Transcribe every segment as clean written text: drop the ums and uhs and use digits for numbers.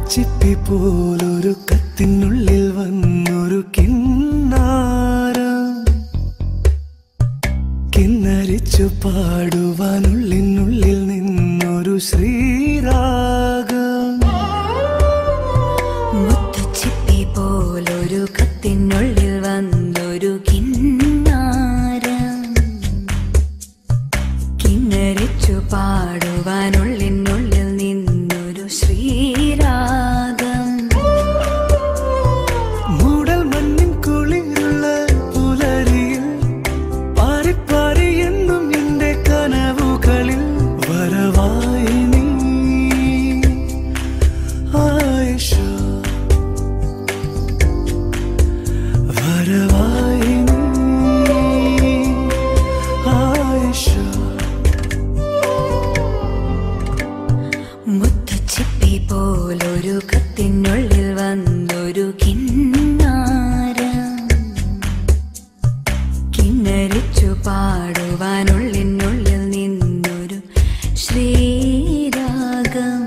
ചിപ്പി പോലൊരു കത്തിനുള്ളിൽ വന്നൊരു കിന്നാരം, കിന്നരിച്ചു പാടുവാനുള്ളിനുള്ളിൽ നിന്നൊരു ശ്രീരാഗം. മുത്തുച്ചിപ്പി പോലൊരു കത്തിനുള്ളിൽ വന്നൊരു കിന്നാരം, കിന്നരിച്ചു പാടുവാനുള്ളിനുള്ളിൽ നിന്നൊരു ശ്രീരാഗം. മൂടൽ മണ്ണിൻ കുളിരുള്ള പുലരിയിൽ പാറിപ്പാറി എന്നും എന്റെ കനവുകളിൽ വരവായി നീ ആയിഷ, വരവായി നീ ആയിഷ. മുത്തുച്ചിപ്പി പോലൊരു കത്തിനുള്ളിൽ വന്നൊരു കിന്നാരം, കിന്നരിച്ചു പാടുവാനുള്ളിനുള്ളിൽ നിന്നൊരു ശ്രീരാഗം.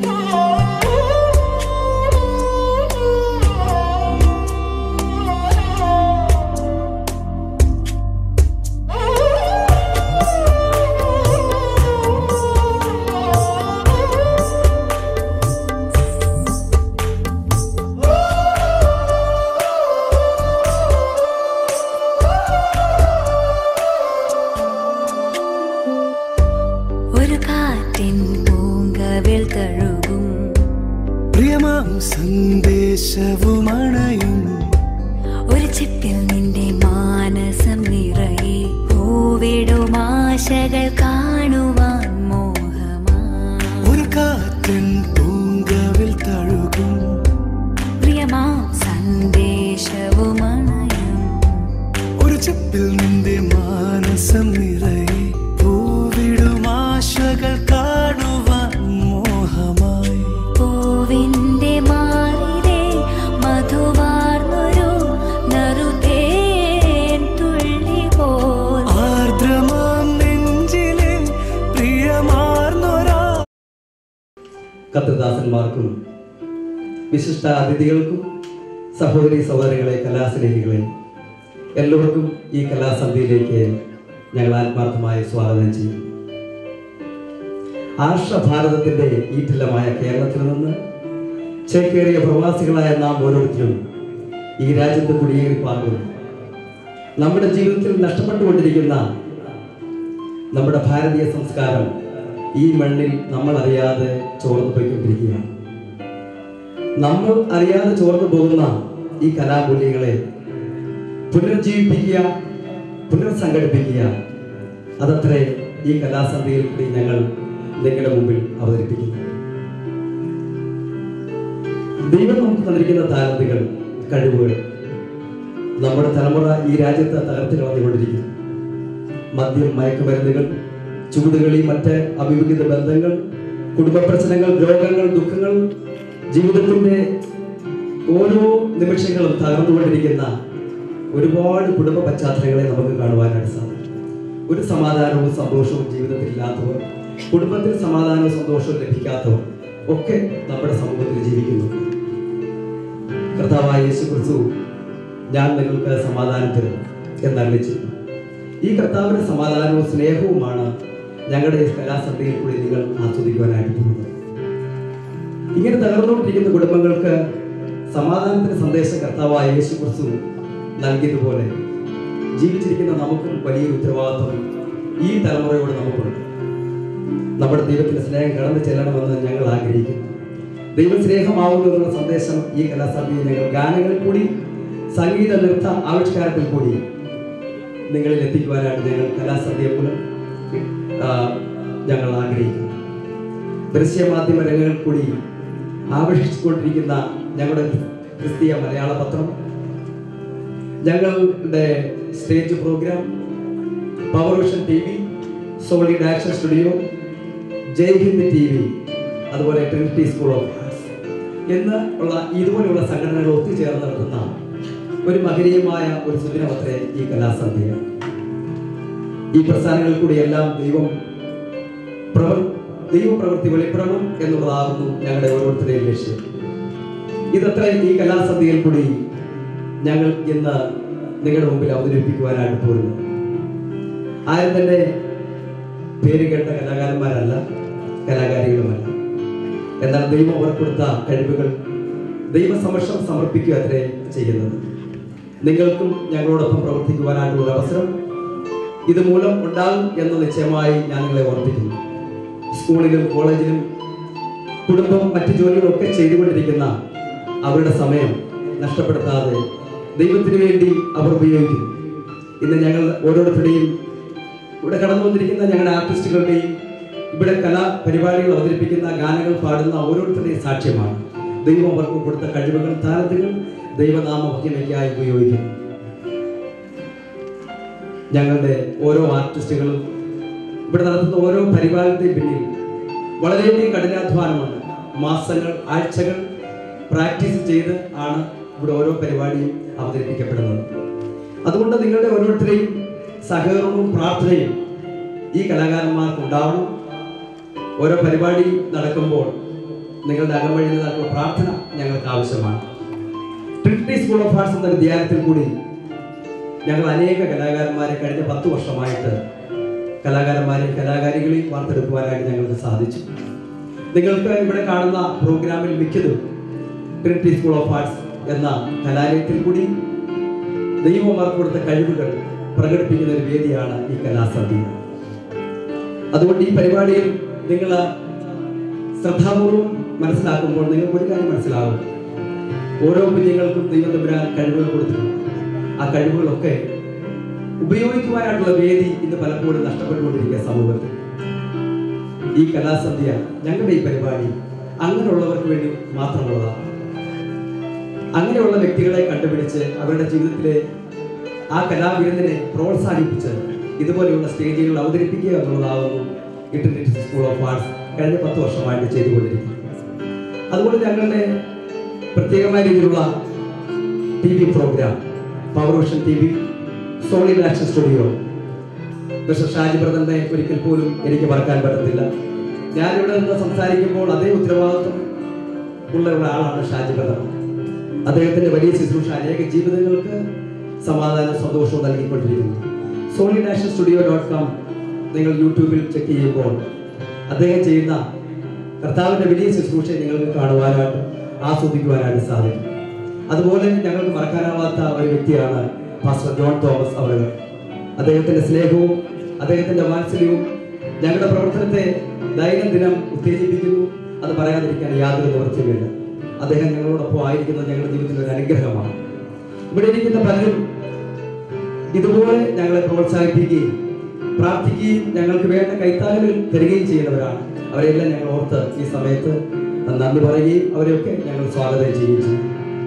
ഒരു കാറ്റിൻ പൂങ്കവിൽ തഴുകും പ്രിയമാം സന്ദേശവുമണയും ഒരു ചിപ്പിൽ നിന്റെ മാനസം നിറയെ പൂവിടും ആശകൾ കാണുവാൻ മോഹമാ. ഒരു കാറ്റിൻ പൂങ്കവിൽ തഴുകും പ്രിയമാം സന്ദേശവുമണയും ഒരു ചിപ്പിൽ നിന്റെ മാനസം നിറയെ പൂവിടും ആശകൾ കാണുവാൻ മോഹമായി. പൂവിന്റെ മാറിലെ മധുവാർന്നൊരു നറുതേൻ തുള്ളി പോൽ ആർദ്രമാം നെഞ്ചിലെ പ്രിയമാർന്നൊരാ. കർത്തൃദാസന്മാർക്കും വിശിഷ്ട അതിഥികൾക്കും സഹോദരി സഹോദരങ്ങളെ കലാസ്നേഹികളെ എല്ലാവർക്കും ഈ കലാസന്ധ്യയിലേക്ക് ഞങ്ങൾ ആത്മാർത്ഥമായി സ്വാഗതം ചെയ്യും. ആർഷഭാരതത്തിൻ്റെ ഈറ്റില്ലമായ കേരളത്തിൽ നിന്ന് ചേക്കേറിയ പ്രവാസികളായ നാം ഓരോരുത്തരും ഈ രാജ്യത്ത് കുടിയേറി പാർക്കുന്നു. നമ്മുടെ ജീവിതത്തിൽ നഷ്ടപ്പെട്ടുകൊണ്ടിരിക്കുന്ന നമ്മുടെ ഭാരതീയ സംസ്കാരം ഈ മണ്ണിൽ നമ്മൾ അറിയാതെ ചോർന്നു പോയിക്കൊണ്ടിരിക്കുകയാണ്. നമ്മൾ അറിയാതെ ചോർന്നു പോകുന്ന ഈ കലാമൂല്യങ്ങളെ പുനർജീവിപ്പിക്കുക, പുനർസംഘടിപ്പിക്കുക, അതത്രേ ഈ കലാസന്ധ്യയിൽ കൂടി ഞങ്ങൾ നിങ്ങളുടെ മുമ്പിൽ അവതരിപ്പിക്കുന്നു. ദൈവം നമുക്ക് തന്നിരിക്കുന്ന താലന്തുകൾ, കഴിവുകൾ നമ്മുടെ തലമുറ ഈ രാജ്യത്ത് തകർത്ത് കളഞ്ഞുകൊണ്ടിരിക്കുന്നു. മദ്യം, മയക്കുമരുന്നുകൾ, ചൂടുകളി, മറ്റ് അവിവിഹിത ബന്ധങ്ങൾ, കുടുംബ പ്രശ്നങ്ങൾ, രോഗങ്ങൾ, ദുഃഖങ്ങൾ, ജീവിതത്തിൻ്റെ ഓരോ നിമിഷങ്ങളും തകർന്നുകൊണ്ടിരിക്കുന്ന ഒരുപാട് കുടുംബ പശ്ചാത്തലങ്ങളെ നമുക്ക് കാണുവാനായിട്ട് സാധിക്കും. ഒരു സമാധാനവും സന്തോഷവും ജീവിതത്തിൽ ഇല്ലാത്തവർ, കുടുംബത്തിൽ സമാധാനവും സന്തോഷവും ലഭിക്കാത്തവർ ഒക്കെ നമ്മുടെ സമൂഹത്തിൽ ജീവിക്കുന്നു. കർത്താവായ യേശു ക്രിസ്തു ഞാൻ നിങ്ങൾക്ക് സമാധാനം തരുന്നു എന്നറിയിച്ചിരുന്നു. ഈ കർത്താവിന്റെ സമാധാനവും സ്നേഹവുമാണ് ഞങ്ങളുടെ ഈ കലാസന്ധ്യയിൽ കൂടി നിങ്ങൾ ആസ്വദിക്കുവാനായിട്ട് പോകുന്നത്. ഇങ്ങനെ തകർന്നുകൊണ്ടിരിക്കുന്ന കുടുംബങ്ങൾക്ക് സമാധാനത്തിന്റെ സന്ദേശം കർത്താവായ യേശു ക്രിസ്തു നൽകിയതുപോലെ ജീവിച്ചിരിക്കുന്ന നമുക്കും വലിയൊരു ഉത്തരവാദിത്വം ഈ തലമുറയോട് നമുക്കുണ്ട്. നമ്മുടെ ദൈവത്തിന്റെ സ്നേഹം കടന്നു ചെല്ലണമെന്ന് ഞങ്ങൾ ആഗ്രഹിക്കുന്നു. ദൈവസ്നേഹമാവുന്നു എന്നുള്ള സന്ദേശം ഈ കലാസന്ധ്യയിൽ ഞങ്ങൾ ഗാനങ്ങളിൽ കൂടി, സംഗീത നൃത്ത ആവിഷ്കാരത്തിൽ കൂടി നിങ്ങളിൽ എത്തിക്കുവാനായിട്ട് ഞങ്ങൾ കലാസന്ധ്യ മൂലം ഞങ്ങൾ ആഗ്രഹിക്കുന്നു. ദൃശ്യമാധ്യമ രംഗങ്ങളിൽ കൂടി ആവിഷ്കരിച്ചുകൊണ്ടിരിക്കുന്ന ഞങ്ങളുടെ ക്രിസ്തീയ മലയാള പത്രം, ഞങ്ങളുടെ stage program, Power Vision TV, Solid Action Studio, Jai Hind TV, അതുപോലെ ട്രിനിറ്റി സ്കൂൾ ഓഫ് ആർട്സ് എന്നുള്ള ഇതുപോലെയുള്ള സംഘടനകൾ ഒത്തുചേർന്ന് നടത്തുന്ന ഒരു മഹനീയമായ ഒരു സുദിനമത്രേ ഈ കലാസന്ധ്യ. ഈ പ്രസ്ഥാനങ്ങളിൽ കൂടിയെല്ലാം ദൈവപ്രവൃത്തി വെളിപ്പെടണം എന്നുള്ളതാകുന്നു ഞങ്ങളുടെ ഓരോരുത്തരുടെയും ലക്ഷ്യം. ഇതത്ര ഈ കലാസന്ധ്യയിൽ കൂടി ഞങ്ങൾ ഇന്ന് നിങ്ങളുടെ മുമ്പിൽ അവതരിപ്പിക്കുവാനായിട്ട് പോരുന്നത്. ആരും തന്നെ പേര് കേട്ട കലാകാരന്മാരല്ല, കലാകാരികളുമല്ല. എന്നാൽ ദൈവം അവർക്ക് കൊടുത്ത കഴിവുകൾ ദൈവസമക്ഷം സമർപ്പിക്കുക അത്രേ ചെയ്യുന്നത്. നിങ്ങൾക്കും ഞങ്ങളോടൊപ്പം പ്രവർത്തിക്കുവാനായിട്ടുള്ള അവസരം ഇതുമൂലം ഉണ്ടാകും എന്ന് നിശ്ചയമായി ഞാൻ നിങ്ങളെ ഓർപ്പിക്കുന്നു. സ്കൂളിലും കോളേജിലും കുടുംബവും മറ്റു ജോലികളൊക്കെ ചെയ്തുകൊണ്ടിരിക്കുന്ന അവരുടെ സമയം നഷ്ടപ്പെടുത്താതെ ദൈവത്തിന് വേണ്ടി അവർ ഉപയോഗിക്കും. ഇന്ന് ഞങ്ങൾ ഓരോരുത്തരുടെയും ഇവിടെ കടന്നു വന്നിരിക്കുന്ന ഞങ്ങളുടെ ആർട്ടിസ്റ്റുകളുടെയും ഇവിടെ കലാപരിപാടികൾ അവതരിപ്പിക്കുന്ന ഗാനങ്ങൾ പാടുന്ന ഓരോരുത്തരുടെയും സാക്ഷ്യമാണ്. ദൈവം അവർക്ക് കൊടുത്ത കഴിവുകൾ, താലന്തുകൾ ദൈവനാമ മഹിമയ്ക്കായി ഉപയോഗിക്കും. ഞങ്ങളുടെ ഓരോ ആർട്ടിസ്റ്റുകളും ഇവിടെ നടത്തുന്ന ഓരോ പരിപാടിയുടെയും പിന്നിൽ വളരെയധികം കഠിനാധ്വാനമുണ്ട്. മാസങ്ങൾ, ആഴ്ചകൾ പ്രാക്ടീസ് ചെയ്ത് ആണ് ഇവിടെ ഓരോ പരിപാടിയും അവതരിപ്പിക്കപ്പെടുന്നത്. അതുകൊണ്ട് നിങ്ങളുടെ ഓരോരുത്തരെയും സഹകരണവും പ്രാർത്ഥനയും ഈ കലാകാരന്മാർക്ക് ഉണ്ടാവണം. ഓരോ പരിപാടി നടക്കുമ്പോൾ നിങ്ങളുടെ അകംവഴി നടക്കുന്ന പ്രാർത്ഥന ഞങ്ങൾക്ക് ആവശ്യമാണ്. ട്രിനിറ്റി സ്കൂൾ ഓഫ് ആർട്സ് എന്ന വിദ്യാലയത്തിൽ കൂടി ഞങ്ങൾ അനേക കലാകാരന്മാരെ കഴിഞ്ഞ 10 വർഷമായിട്ട് കലാകാരന്മാരെയും കലാകാരികളെയും വാർത്തെടുക്കുവാനായിട്ട് ഞങ്ങൾക്ക് സാധിച്ചു. നിങ്ങൾക്ക് ഇവിടെ കാണുന്ന പ്രോഗ്രാമിൽ മിക്കതും ട്രിനിറ്റി സ്കൂൾ ഓഫ് ആർട്സ് എന്ന കലാലയത്തിൽ കൂടി ദൈവം അവർക്ക് കൊടുത്ത കഴിവുകൾ പ്രകടിപ്പിക്കുന്ന ഒരു വേദിയാണ് ഈ കലാസന്ധ്യ. അതുകൊണ്ട് ഈ പരിപാടിയിൽ നിങ്ങൾ ശ്രദ്ധാപൂർവം മനസ്സിലാക്കുമ്പോൾ നിങ്ങൾക്ക് ഒരു കാര്യം മനസ്സിലാവും. ഓരോ കുഞ്ഞുങ്ങൾക്കും ദൈവം തമ്പുരാൻ കഴിവുകൾ കൊടുത്തിട്ടുണ്ട്. ആ കഴിവുകളൊക്കെ ഉപയോഗിക്കുവാനായിട്ടുള്ള വേദി ഇന്ന് പലപ്പോഴും നഷ്ടപ്പെട്ടുകൊണ്ടിരിക്കുക സമൂഹത്തിൽ. ഈ കലാസന്ധ്യ, ഞങ്ങളുടെ ഈ പരിപാടി അങ്ങനെയുള്ളവർക്ക് വേണ്ടി മാത്രമുള്ളതാണ്. അങ്ങനെയുള്ള വ്യക്തികളെ കണ്ടുപിടിച്ച് അവരുടെ ജീവിതത്തിലെ ആ കലാവിരുന്നിനെ പ്രോത്സാഹിപ്പിച്ച് ഇതുപോലെയുള്ള സ്റ്റേജുകൾ അവതരിപ്പിക്കുക എന്നുള്ളതാകുന്നു ഈ ട്രിനിറ്റി സ്കൂൾ ഓഫ് ആർട്സ് കഴിഞ്ഞ 10 വർഷമായിട്ട് ചെയ്തുകൊണ്ടിരിക്കുന്നത്. അതുകൊണ്ട് ഞങ്ങളുടെ പ്രത്യേകമായ രീതിയിലുള്ള TV program, Power Vision TV, Solid Action Studio, mister Shaji ബ്രദറിനെ ഒരിക്കൽ പോലും എനിക്ക് മറക്കാൻ പറ്റത്തില്ല. ഞാനിവിടെ നിന്ന് സംസാരിക്കുമ്പോൾ അതേ ഉത്തരവാദിത്വം ഉള്ള ഒരാളാണ് ഷാജി ബ്രദർ. അദ്ദേഹത്തിന്റെ വലിയ ശുശ്രൂഷ അനേക ജീവിതങ്ങൾക്ക് സമാധാനവും സന്തോഷവും നൽകിക്കൊണ്ടിരിക്കുന്നു. solidactionstudio.com നിങ്ങൾ യൂട്യൂബിൽ ചെക്ക് ചെയ്യുമ്പോൾ അദ്ദേഹം ചെയ്യുന്ന കർത്താവിന്റെ വലിയ ശുശ്രൂഷയെ നിങ്ങൾക്ക് കാണുവാനായിട്ട് ആസ്വദിക്കുവാനായിട്ട് സാധിക്കും. അതുപോലെ ഞങ്ങൾക്ക് മറക്കാനാവാത്ത ഒരു വ്യക്തിയാണ് പാസ്റ്റർ ജോൺ തോമസ് അവർ. അദ്ദേഹത്തിന്റെ സ്നേഹവും അദ്ദേഹത്തിന്റെ വാത്സല്യവും ഞങ്ങളുടെ പ്രവർത്തനത്തെ ദൈനംദിനം ഉത്തേജിപ്പിക്കുന്നു. അത് പറയാതിരിക്കാൻ യാതൊരു നിവൃത്തിയുമില്ല. അദ്ദേഹം ഞങ്ങളോടൊപ്പം ആയിരിക്കുന്നത് ഞങ്ങളുടെ ജീവിതത്തിൽ ഒരു അനുഗ്രഹമാണ്. ഇവിടെ ഇരിക്കുന്ന പലരും ഇതുപോലെ ഞങ്ങളെ പ്രോത്സാഹിപ്പിക്കുകയും പ്രാർത്ഥിക്കുകയും ഞങ്ങൾക്ക് വേണ്ട കൈത്താങ്ങലുകൾ തരികയും ചെയ്യുന്നവരാണ്. അവരെല്ലാം ഞങ്ങൾ ഓർത്ത് ഈ സമയത്ത് നന്ദി പറയുകയും അവരെയൊക്കെ ഞങ്ങൾ സ്വാഗതം ചെയ്യുകയും ചെയ്യും.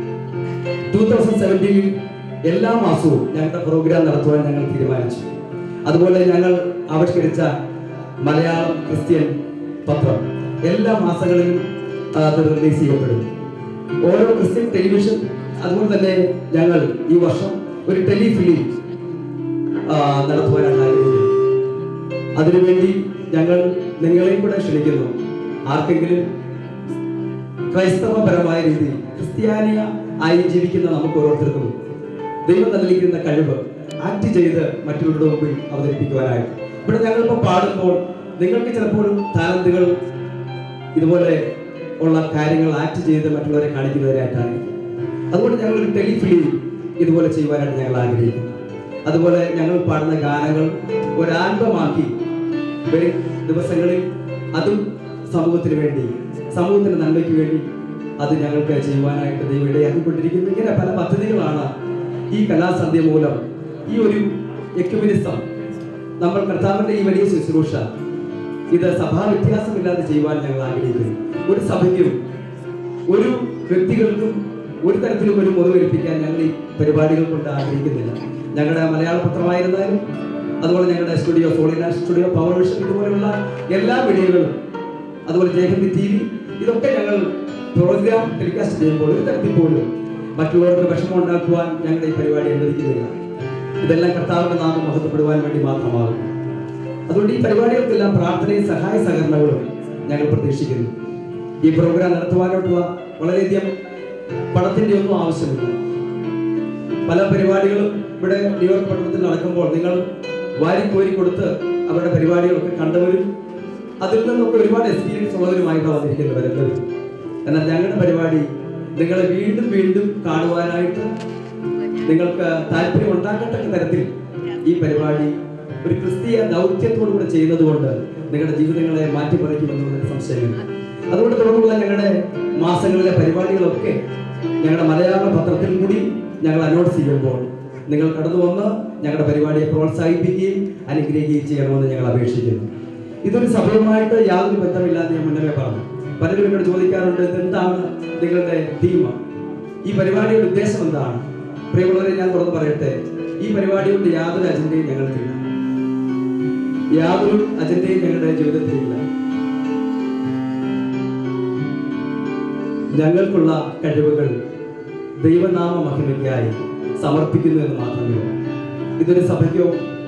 2017 എല്ലാ മാസവും ഞങ്ങളുടെ പ്രോഗ്രാം നടത്തുവാൻ ഞങ്ങൾ തീരുമാനിച്ചു. അതുപോലെ ഞങ്ങൾ ആവിഷ്കരിച്ച മലയാളം ക്രിസ്ത്യൻ പത്രം എല്ലാ മാസങ്ങളിലും അത് റിലീസ് ചെയ്യപ്പെടുന്നു. ഓരോ ക്രിസ്ത്യൻ ടെലിവിഷൻ, അതുപോലെ തന്നെ ഞങ്ങൾ ഈ വർഷം ഒരു ടെലിഫിലിം നടത്തുവാനാണ് ആഗ്രഹിക്കുന്നത്. അതിനുവേണ്ടി ഞങ്ങൾ നിങ്ങളെയും കൂടെ ക്ഷണിക്കുന്നു. ആർക്കെങ്കിലും ക്രൈസ്തവപരമായ രീതിയിൽ ക്രിസ്ത്യാനിയ ആയി ജീവിക്കുന്ന നമുക്ക് ഓരോരുത്തർക്കും ദൈവം നൽകിയിരിക്കുന്ന കഴിവ് ആക്ട് ചെയ്ത് മറ്റുള്ളവരുടെ മുമ്പിൽ അവതരിപ്പിക്കുവാനായിട്ട്. ഇവിടെ ഞങ്ങളിപ്പോൾ പാടുമ്പോൾ നിങ്ങൾക്ക് ചിലപ്പോൾ ടാലന്റുകൾ ഇതുപോലെ ഉള്ള കാര്യങ്ങൾ ആക്ട് ചെയ്ത് മറ്റുള്ളവരെ കാണിക്കുന്നതിനായിട്ടാണ്. അതുകൊണ്ട് ഞങ്ങളൊരു ടെലിഫിലിം ഇതുപോലെ ചെയ്യുവാനായിട്ട് ഞങ്ങൾ ആഗ്രഹിക്കുന്നു. അതുപോലെ ഞങ്ങൾ പാടുന്ന ഗാനങ്ങൾ ഒരു ആൽബമാക്കി വരും ദിവസങ്ങളിൽ അതും സമൂഹത്തിന് വേണ്ടി, സമൂഹത്തിന്റെ നന്മയ്ക്ക് വേണ്ടി അത് ഞങ്ങൾക്ക് ചെയ്യുവാനായിട്ട് ദൈവം ഇടയാക്കിക്കൊണ്ടിരിക്കുന്നു. ഇങ്ങനെ പല പദ്ധതികളാണ് ഈ കലാസന്ധ്യ മൂലം, ഈ ഒരു എക്യുമെനിസം, നമ്മൾ കർത്താവിന്റെ ഈ വലിയ ശുശ്രൂഷ ഇത് സഭാ വ്യത്യാസമില്ലാതെ ചെയ്യുവാൻ ഞങ്ങൾ ആഗ്രഹിക്കുന്നു. ഒരു സഭയ്ക്കും ഒരു വ്യക്തികൾക്കും ഒരു തരത്തിലും ഒരു മുറിവേൽപ്പിക്കാൻ ഞങ്ങൾ ഈ പരിപാടികൾ കൊണ്ട് ആഗ്രഹിക്കുന്നില്ല. ഞങ്ങളുടെ മലയാള പത്രമായിരുന്നാലും അതുപോലെ ഞങ്ങളുടെ studio, Solid Studio, Power Vision, ഇതുപോലെയുള്ള എല്ലാ വീഡിയോകളും, അതുപോലെ ജയഹിന്ദ് TV, ഇതൊക്കെ ഞങ്ങൾ പ്രോഗ്രാം ടെലികാസ്റ്റ് ചെയ്യുമ്പോൾ ഒരു തരത്തിൽ പോലും മറ്റുള്ളവർക്ക് വിഷമം ഉണ്ടാക്കുവാൻ ഞങ്ങളുടെ ഈ പരിപാടി അനുവദിക്കുന്നില്ല. ഇതെല്ലാം കർത്താവിന്റെ നാമം മഹത്വപ്പെടുവാൻ വേണ്ടി മാത്രമാകും. അതുകൊണ്ട് ഈ പരിപാടികൾക്കെല്ലാം പ്രാർത്ഥനയും സഹായ സഹകരണങ്ങളും ഞങ്ങൾ പ്രതീക്ഷിക്കുന്നു. ഈ പ്രോഗ്രാം നടത്തുവാനായിട്ടുള്ള വളരെയധികം പണത്തിൻ്റെ ഒന്നും ആവശ്യമില്ല. പല പരിപാടികളും ഇവിടെ ന്യൂയോർക്ക് പട്ടണത്തിൽ നടക്കുമ്പോൾ നിങ്ങൾ വാരിക്കോരി കൊടുത്ത് അവരുടെ പരിപാടികളൊക്കെ കണ്ടവരും അതിൽ നിന്നൊക്കെ ഒരുപാട് എക്സ്പീരിയൻസ് ഉള്ളവരുമായിട്ടാണ് വന്നിരിക്കുന്നവരെല്ലാവരും. എന്നാൽ ഞങ്ങളുടെ പരിപാടി നിങ്ങളെ വീണ്ടും വീണ്ടും കാണുവാനായിട്ട് നിങ്ങൾക്ക് താല്പര്യം ഉണ്ടാക്കത്തക്ക തരത്തിൽ ഈ പരിപാടി ഒരു ക്രിസ്തീയ ദൗത്യത്തോടു കൂടെ ചെയ്യുന്നത് കൊണ്ട് നിങ്ങളുടെ ജീവിതങ്ങളെ മാറ്റിപ്പറിക്കുമെന്നുള്ളതിന് സംശയമില്ല. അതുകൊണ്ട് തുടർന്നുള്ള ഞങ്ങളുടെ മാസങ്ങളിലെ പരിപാടികളൊക്കെ ഞങ്ങളുടെ മലയാള പത്രത്തിൽ കൂടി ഞങ്ങൾ അനൗൺസ് ചെയ്യുമ്പോൾ നിങ്ങൾ കടന്നു വന്ന് ഞങ്ങളുടെ പരിപാടിയെ പ്രോത്സാഹിപ്പിക്കുകയും അനുഗ്രഹിക്കുകയും ചെയ്യണമെന്ന് ഞങ്ങൾ അപേക്ഷിക്കുന്നു. ഇതൊരു സഭയുമായിട്ട് യാതൊരു ബന്ധമില്ലാതെ ഞാൻ മുന്നമേ പറഞ്ഞു. പലരും എന്നോട് ചോദിക്കാറുണ്ട്, എന്താണ് നിങ്ങളുടെ തീം, ഈ പരിപാടിയുടെ ഉദ്ദേശം എന്താണ്? പ്രിയമുള്ളവരെ, ഞാൻ തുറന്ന് പറയട്ടെ, ഈ പരിപാടിയുടെ യാതൊരു അജണ്ടയും ഞങ്ങൾക്കില്ല. യാതൊരു അജണ്ടയും ഞങ്ങളുടെ ജീവിതത്തിലില്ല. ഞങ്ങൾക്കുള്ള കഴിവുകൾ ദൈവനാമ മഹിമയ്ക്കായി സമർപ്പിക്കുന്നു എന്ന് മാത്രമേ. ഇതൊരു സഭയ്ക്കോ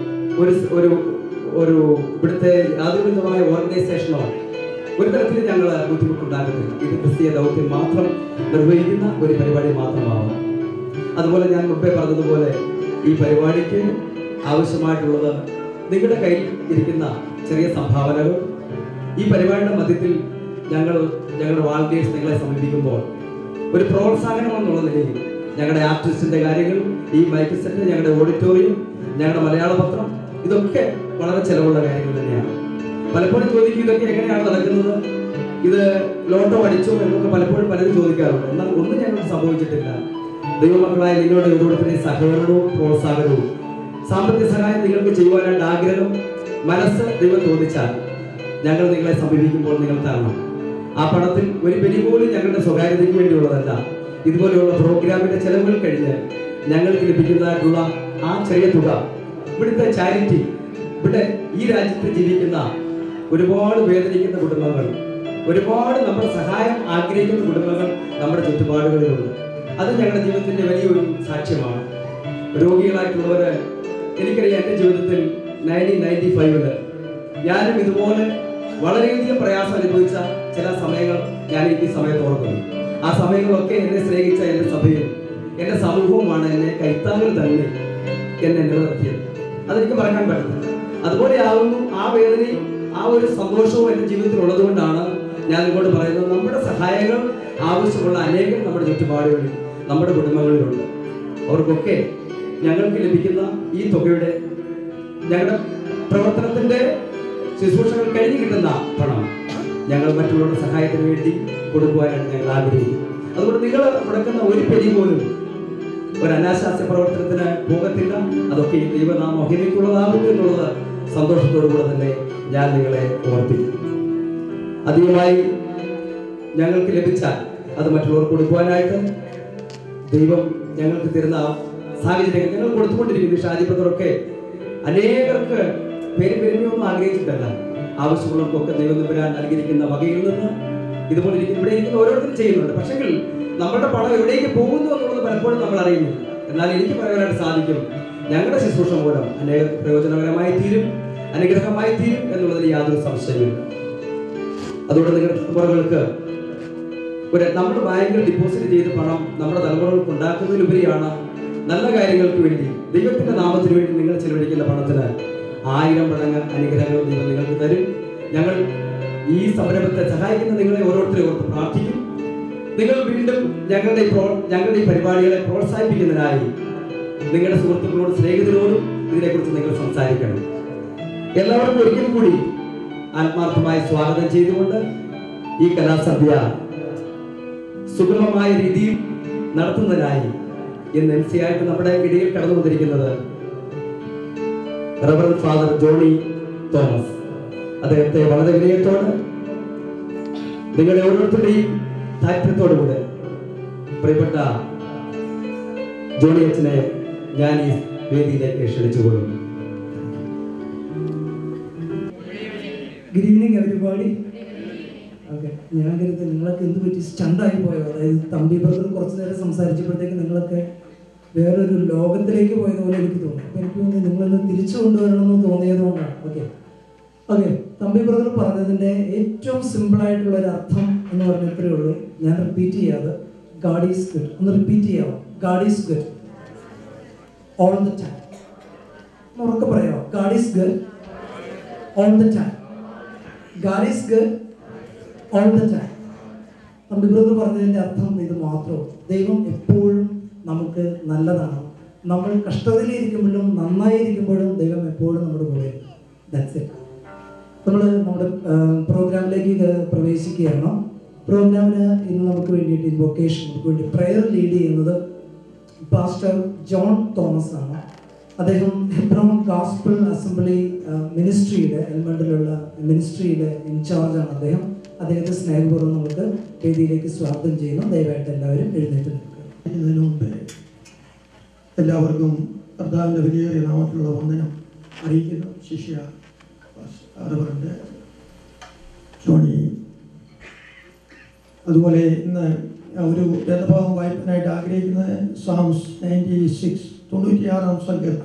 ഒരു ഇവിടുത്തെ യാതൊരുവിധമായ ഓർഗനൈസേഷനോ ഒരു തരത്തിൽ ഞങ്ങൾ ബുദ്ധിമുട്ടുണ്ടാക്കുന്നില്ല. ഇത് ക്രിസ്തീയ ദൗത്യം മാത്രം നിർവഹിക്കുന്ന ഒരു പരിപാടി മാത്രമാവും. അതുപോലെ ഞാൻ മുമ്പേ പറഞ്ഞതുപോലെ ഈ പരിപാടിക്ക് ആവശ്യമായിട്ടുള്ളത് നിങ്ങളുടെ കയ്യിൽ ഇരിക്കുന്ന ചെറിയ സംഭാവനകൾ. ഈ പരിപാടിയുടെ മധ്യത്തിൽ ഞങ്ങളുടെ വാളണ്ടിയേഴ്സ് നിങ്ങളെ സമീപിക്കുമ്പോൾ ഒരു പ്രോത്സാഹനം എന്നുള്ള നിലയിൽ ഞങ്ങളുടെ ആർട്ടിസ്റ്റിന്റെ കാര്യങ്ങൾ, ഈ മൈക്ക് സെറ്റ്, ഞങ്ങളുടെ ഓഡിറ്റോറിയം, ഞങ്ങളുടെ മലയാള പത്രം, ഇതൊക്കെ വളരെ ചെലവുള്ള കാര്യങ്ങൾ തന്നെയാണ്. പലപ്പോഴും ചോദിക്കും, ഇതൊക്കെ എങ്ങനെയാണ് നടക്കുന്നത്, ഇത് ലോട്ടോ അടിച്ചോ എന്നൊക്കെ പലപ്പോഴും പലരും ചോദിക്കാറുണ്ട്. എന്നാൽ ഒന്നും ഞങ്ങൾക്ക് സംഭവിച്ചിട്ടില്ല. ദൈവമക്കളായ നിങ്ങളുടെ ഓരോരുത്തരുടെയും സഹകരണവും പ്രോത്സാഹനവും സാമ്പത്തിക സഹായം നിങ്ങൾക്ക് ചെയ്യുവാനായിട്ട് ആഗ്രഹം, മനസ്സ് ദൈവം തോന്നിച്ചാൽ ഞങ്ങൾ നിങ്ങളെ സമീപിക്കുമ്പോൾ നിങ്ങൾ തരണം. ആ പണത്തിൽ ഒരു പെരി പോലും ഞങ്ങളുടെ സ്വകാര്യതയ്ക്ക് വേണ്ടിയുള്ളതല്ല. ഇതുപോലെയുള്ള പ്രോഗ്രാമിന്റെ ചെലവുകൾ കഴിഞ്ഞ് ഞങ്ങൾക്ക് ലഭിക്കുന്നതായിട്ടുള്ള ആ ചെറിയ തുക ഇവിടുത്തെ ചാരിറ്റി, ഇവിടെ ഈ രാജ്യത്ത് ജീവിക്കുന്ന ഒരുപാട് വേദനിക്കുന്ന കുടുംബങ്ങൾ, ഒരുപാട് നമ്മുടെ സഹായം ആഗ്രഹിക്കുന്ന കുടുംബങ്ങൾ നമ്മുടെ ചുറ്റുപാടുകളിലുണ്ട്. അത് ഞങ്ങളുടെ ജീവിതത്തിന്റെ വലിയൊരു സാക്ഷ്യമാണ്. രോഗികളായിട്ടുള്ളവര്, എനിക്കറിയാം, എൻ്റെ ജീവിതത്തിൽ 1995 ഞാനും ഇതുപോലെ വളരെയധികം പ്രയാസം അനുഭവിച്ച ചില സമയങ്ങൾ ഞാൻ ഈ സമയത്ത് ഓർക്കുന്നു. ആ സമയങ്ങളൊക്കെ എന്നെ സ്നേഹിച്ച എൻ്റെ സഭയും എൻ്റെ സമൂഹവുമാണ് എന്നെ കൈത്താങ്ങിൽ തന്നെ എന്നെ നിലനിർത്തിയത്. അതെനിക്ക് മറക്കാൻ പറ്റുന്നില്ല. അതുപോലെ ആകുന്നു ആ വേദനയും ആ ഒരു സന്തോഷവും എൻ്റെ ജീവിതത്തിൽ ഉള്ളതുകൊണ്ടാണ് ഞാൻ ഇങ്ങോട്ട് പറയുന്നത്. നമ്മുടെ സഹായങ്ങൾ ആവശ്യമുള്ള അനേകം നമ്മുടെ ചുറ്റുപാടുകളിൽ, നമ്മുടെ കുടുംബങ്ങളിലുണ്ട്. അവർക്കൊക്കെ ഞങ്ങൾക്ക് ലഭിക്കുന്ന ഈ തുകയുടെ ഞങ്ങളുടെ പ്രവർത്തനത്തിന്റെ ശുശ്രൂഷകൾ കഴിഞ്ഞ് കിട്ടുന്ന പണം ഞങ്ങൾ മറ്റുള്ളവരുടെ സഹായത്തിന് വേണ്ടി കൊടുക്കുവാനാണ് ഞങ്ങൾ ആഗ്രഹിക്കുന്നത്. അതുകൊണ്ട് നിങ്ങൾ മുടക്കുന്ന ഒരു പെരി പോലും ഒരു അനാശാസ്യ പ്രവർത്തനത്തിന് പോകത്തില്ല. അതൊക്കെ ദൈവനാമ മഹിമയ്ക്കുള്ളതാകുന്നു എന്നുള്ളത് സന്തോഷത്തോടുകൂടെ തന്നെ ഞാൻ നിങ്ങളെ ഓർപ്പിക്കുന്നു. അധികമായി ഞങ്ങൾക്ക് ലഭിച്ചാൽ അത് മറ്റുള്ളവർക്ക് കൊടുക്കുവാനായിട്ട് ദൈവം ഞങ്ങൾക്ക് തരുന്ന സാഹചര്യങ്ങൾ ഞങ്ങൾ കൊടുത്തുകൊണ്ടിരിക്കുന്നു. ഷാജിപത്രമൊക്കെ അനേകർക്ക് പെരുമയൊന്നും ആഗ്രഹിച്ചിട്ടല്ല, ആവശ്യമുള്ളവർക്കൊക്കെ ദൈവം തമ്പുരാൻ നൽകിയിരിക്കുന്ന വകയിൽ നിന്ന് ഇതുപോലെ ഇവിടെ ഇരിക്കുന്ന ഓരോരുത്തരും ചെയ്യുന്നുണ്ട്. പക്ഷെങ്കിൽ നമ്മുടെ പണം എവിടേക്ക് പോകുന്നു എന്നുള്ളത് പലപ്പോഴും നമ്മൾ അറിയുന്നില്ല. എന്നാൽ എനിക്ക് പറയാനായിട്ട് സാധിക്കും, ഞങ്ങളുടെ ശുശ്രൂഷ മൂലം അനേക പ്രയോജനകരമായി തീരും, അനുഗ്രഹമായി തീരും എന്നുള്ളതിൽ യാതൊരു സംശയമില്ല. അതുകൊണ്ട് നിങ്ങളുടെ തലമുറകൾക്ക് നമ്മൾ ബാങ്കിൽ ഡിപ്പോസിറ്റ് ചെയ്ത് പണം നമ്മുടെ തലമുറകൾക്ക് ഉണ്ടാക്കുന്നതിലുപരിയാണ് നല്ല കാര്യങ്ങൾക്ക് വേണ്ടി, ദൈവത്തിന്റെ നാമത്തിന് വേണ്ടി നിങ്ങൾ ചെലവഴിക്കുന്ന പണത്തിന് 1000 മടങ്ങ് അനുഗ്രഹങ്ങൾ ദൈവം നിങ്ങൾക്ക് തരും. ഞങ്ങൾ ഈ സംരംഭത്തെ സഹായിക്കുന്ന നിങ്ങളെ ഓരോരുത്തരെ ഓർത്ത് പ്രാർത്ഥിക്കും. നിങ്ങൾ വീണ്ടും ഞങ്ങളുടെ ഈ പരിപാടികളെ പ്രോത്സാഹിപ്പിക്കുന്നതിനായി നിങ്ങളുടെ സുഹൃത്തുക്കളോടും സ്നേഹിതരോടും ഇതിനെക്കുറിച്ച് നിങ്ങൾ സംസാരിക്കണം. എല്ലാവർക്കും ഒരിക്കൽ കൂടി ആത്മാർത്ഥമായി സ്വാഗതം ചെയ്തുകൊണ്ട് ഈ കലാസന്ധ്യ സുഗമമായ രീതിയിൽ നടത്തുന്നതിനായി ഇന്ന് MC ആയിട്ട് നമ്മുടെ ഇടയിൽ കടന്നു വന്നിരിക്കുന്നത് റവറൻഡ് ഫാദർ ജോണി തോമസ്. അദ്ദേഹത്തെ വളരെ വിനയത്തോട് നിങ്ങളുടെ ഓരോരുത്തരുടെയും താല്പര്യത്തോടുകൂടെ പ്രിയപ്പെട്ട ജോണി അച്ഛനെ ഞാൻ ഈ വേദിയിലേക്ക് ക്ഷണിച്ചുകൊള്ളുന്നു. Good evening everybody. ഓക്കെ, ഞാൻ കരുതി നിങ്ങളൊക്കെ എന്ത് പറ്റി സ്റ്റണ്ടായി പോയോ? അതായത് തമ്പി ബ്രദർ കുറച്ച് നേരം സംസാരിച്ചപ്പോഴത്തേക്ക് നിങ്ങളൊക്കെ വേറൊരു ലോകത്തിലേക്ക് പോയതുപോലെ എനിക്ക് തോന്നി. അപ്പം എനിക്ക് തോന്നി നിങ്ങളൊന്ന് തിരിച്ചു കൊണ്ടുവരണമെന്ന് തോന്നിയതുകൊണ്ടാണ്. ഓക്കെ, തമ്പി ബ്രദർ പറഞ്ഞതിൻ്റെ ഏറ്റവും സിമ്പിളായിട്ടുള്ളൊരു അർത്ഥം എന്ന് പറഞ്ഞത്രേ ഉള്ളൂ. ഞാൻ റിപ്പീറ്റ് ചെയ്യാതെ God is good. ഒന്ന് റിപ്പീറ്റ് ചെയ്യാമോ? God is good all the time. ഉറക്കെ പറയാമോ? God is good all the time. God is good all the time. നമ്മുടെ ബ്രദർ പറഞ്ഞതിൻ്റെ അർത്ഥം ഇത് മാത്രമേ. ദൈവം എപ്പോഴും നമുക്ക് നല്ലതാണ്. നമ്മൾ കഷ്ടതയിലിരിക്കുമ്പോഴും നന്നായിരിക്കുമ്പോഴും ദൈവം എപ്പോഴും നമ്മുടെ കൂടെ. That's it. നമ്മൾ നമ്മുടെ പ്രോഗ്രാമിലേക്ക് പ്രവേശിക്കുകയാണ്. പ്രോഗ്രാമിന് ഇന്ന് നമുക്ക് വേണ്ടിയിട്ട് ഇൻവൊക്കേഷൻ, നമുക്ക് വേണ്ടി പ്രെയർ ലീഡ് ചെയ്യുന്നത് പാസ്റ്റർ ജോൺ തോമസ് ആണ്. അദ്ദേഹം ഹെബ്രോൺ ഗോസ്പൽ അസംബ്ലി മിനിസ്ട്രിയുടെ എൽമണ്ടിലുള്ള മിനിസ്ട്രിയുടെ ഇൻചാർജാണ് അദ്ദേഹം. അദ്ദേഹത്തെ സ്നേഹപൂർവ്വം നമുക്ക് വേദിയിലേക്ക് സ്വാഗതം ചെയ്യുന്നു. ദയവായിട്ട് എല്ലാവരും എഴുന്നേറ്റ് നിൽക്കുക. ഇതിനു മുമ്പ് എല്ലാവർക്കും കർത്താവിൻ്റെ വലിയ നാമത്തിലുള്ള വന്ദനം അറിയിക്കുന്നു. ശിഷ്യ റവറൻഡ് ജോണി, അതുപോലെ ഇന്ന് ഒരു വേദഭാഗം വായിക്കാനായിട്ട് ആഗ്രഹിക്കുന്നത് സാംസ് 96 96 സങ്കീർത്തനം.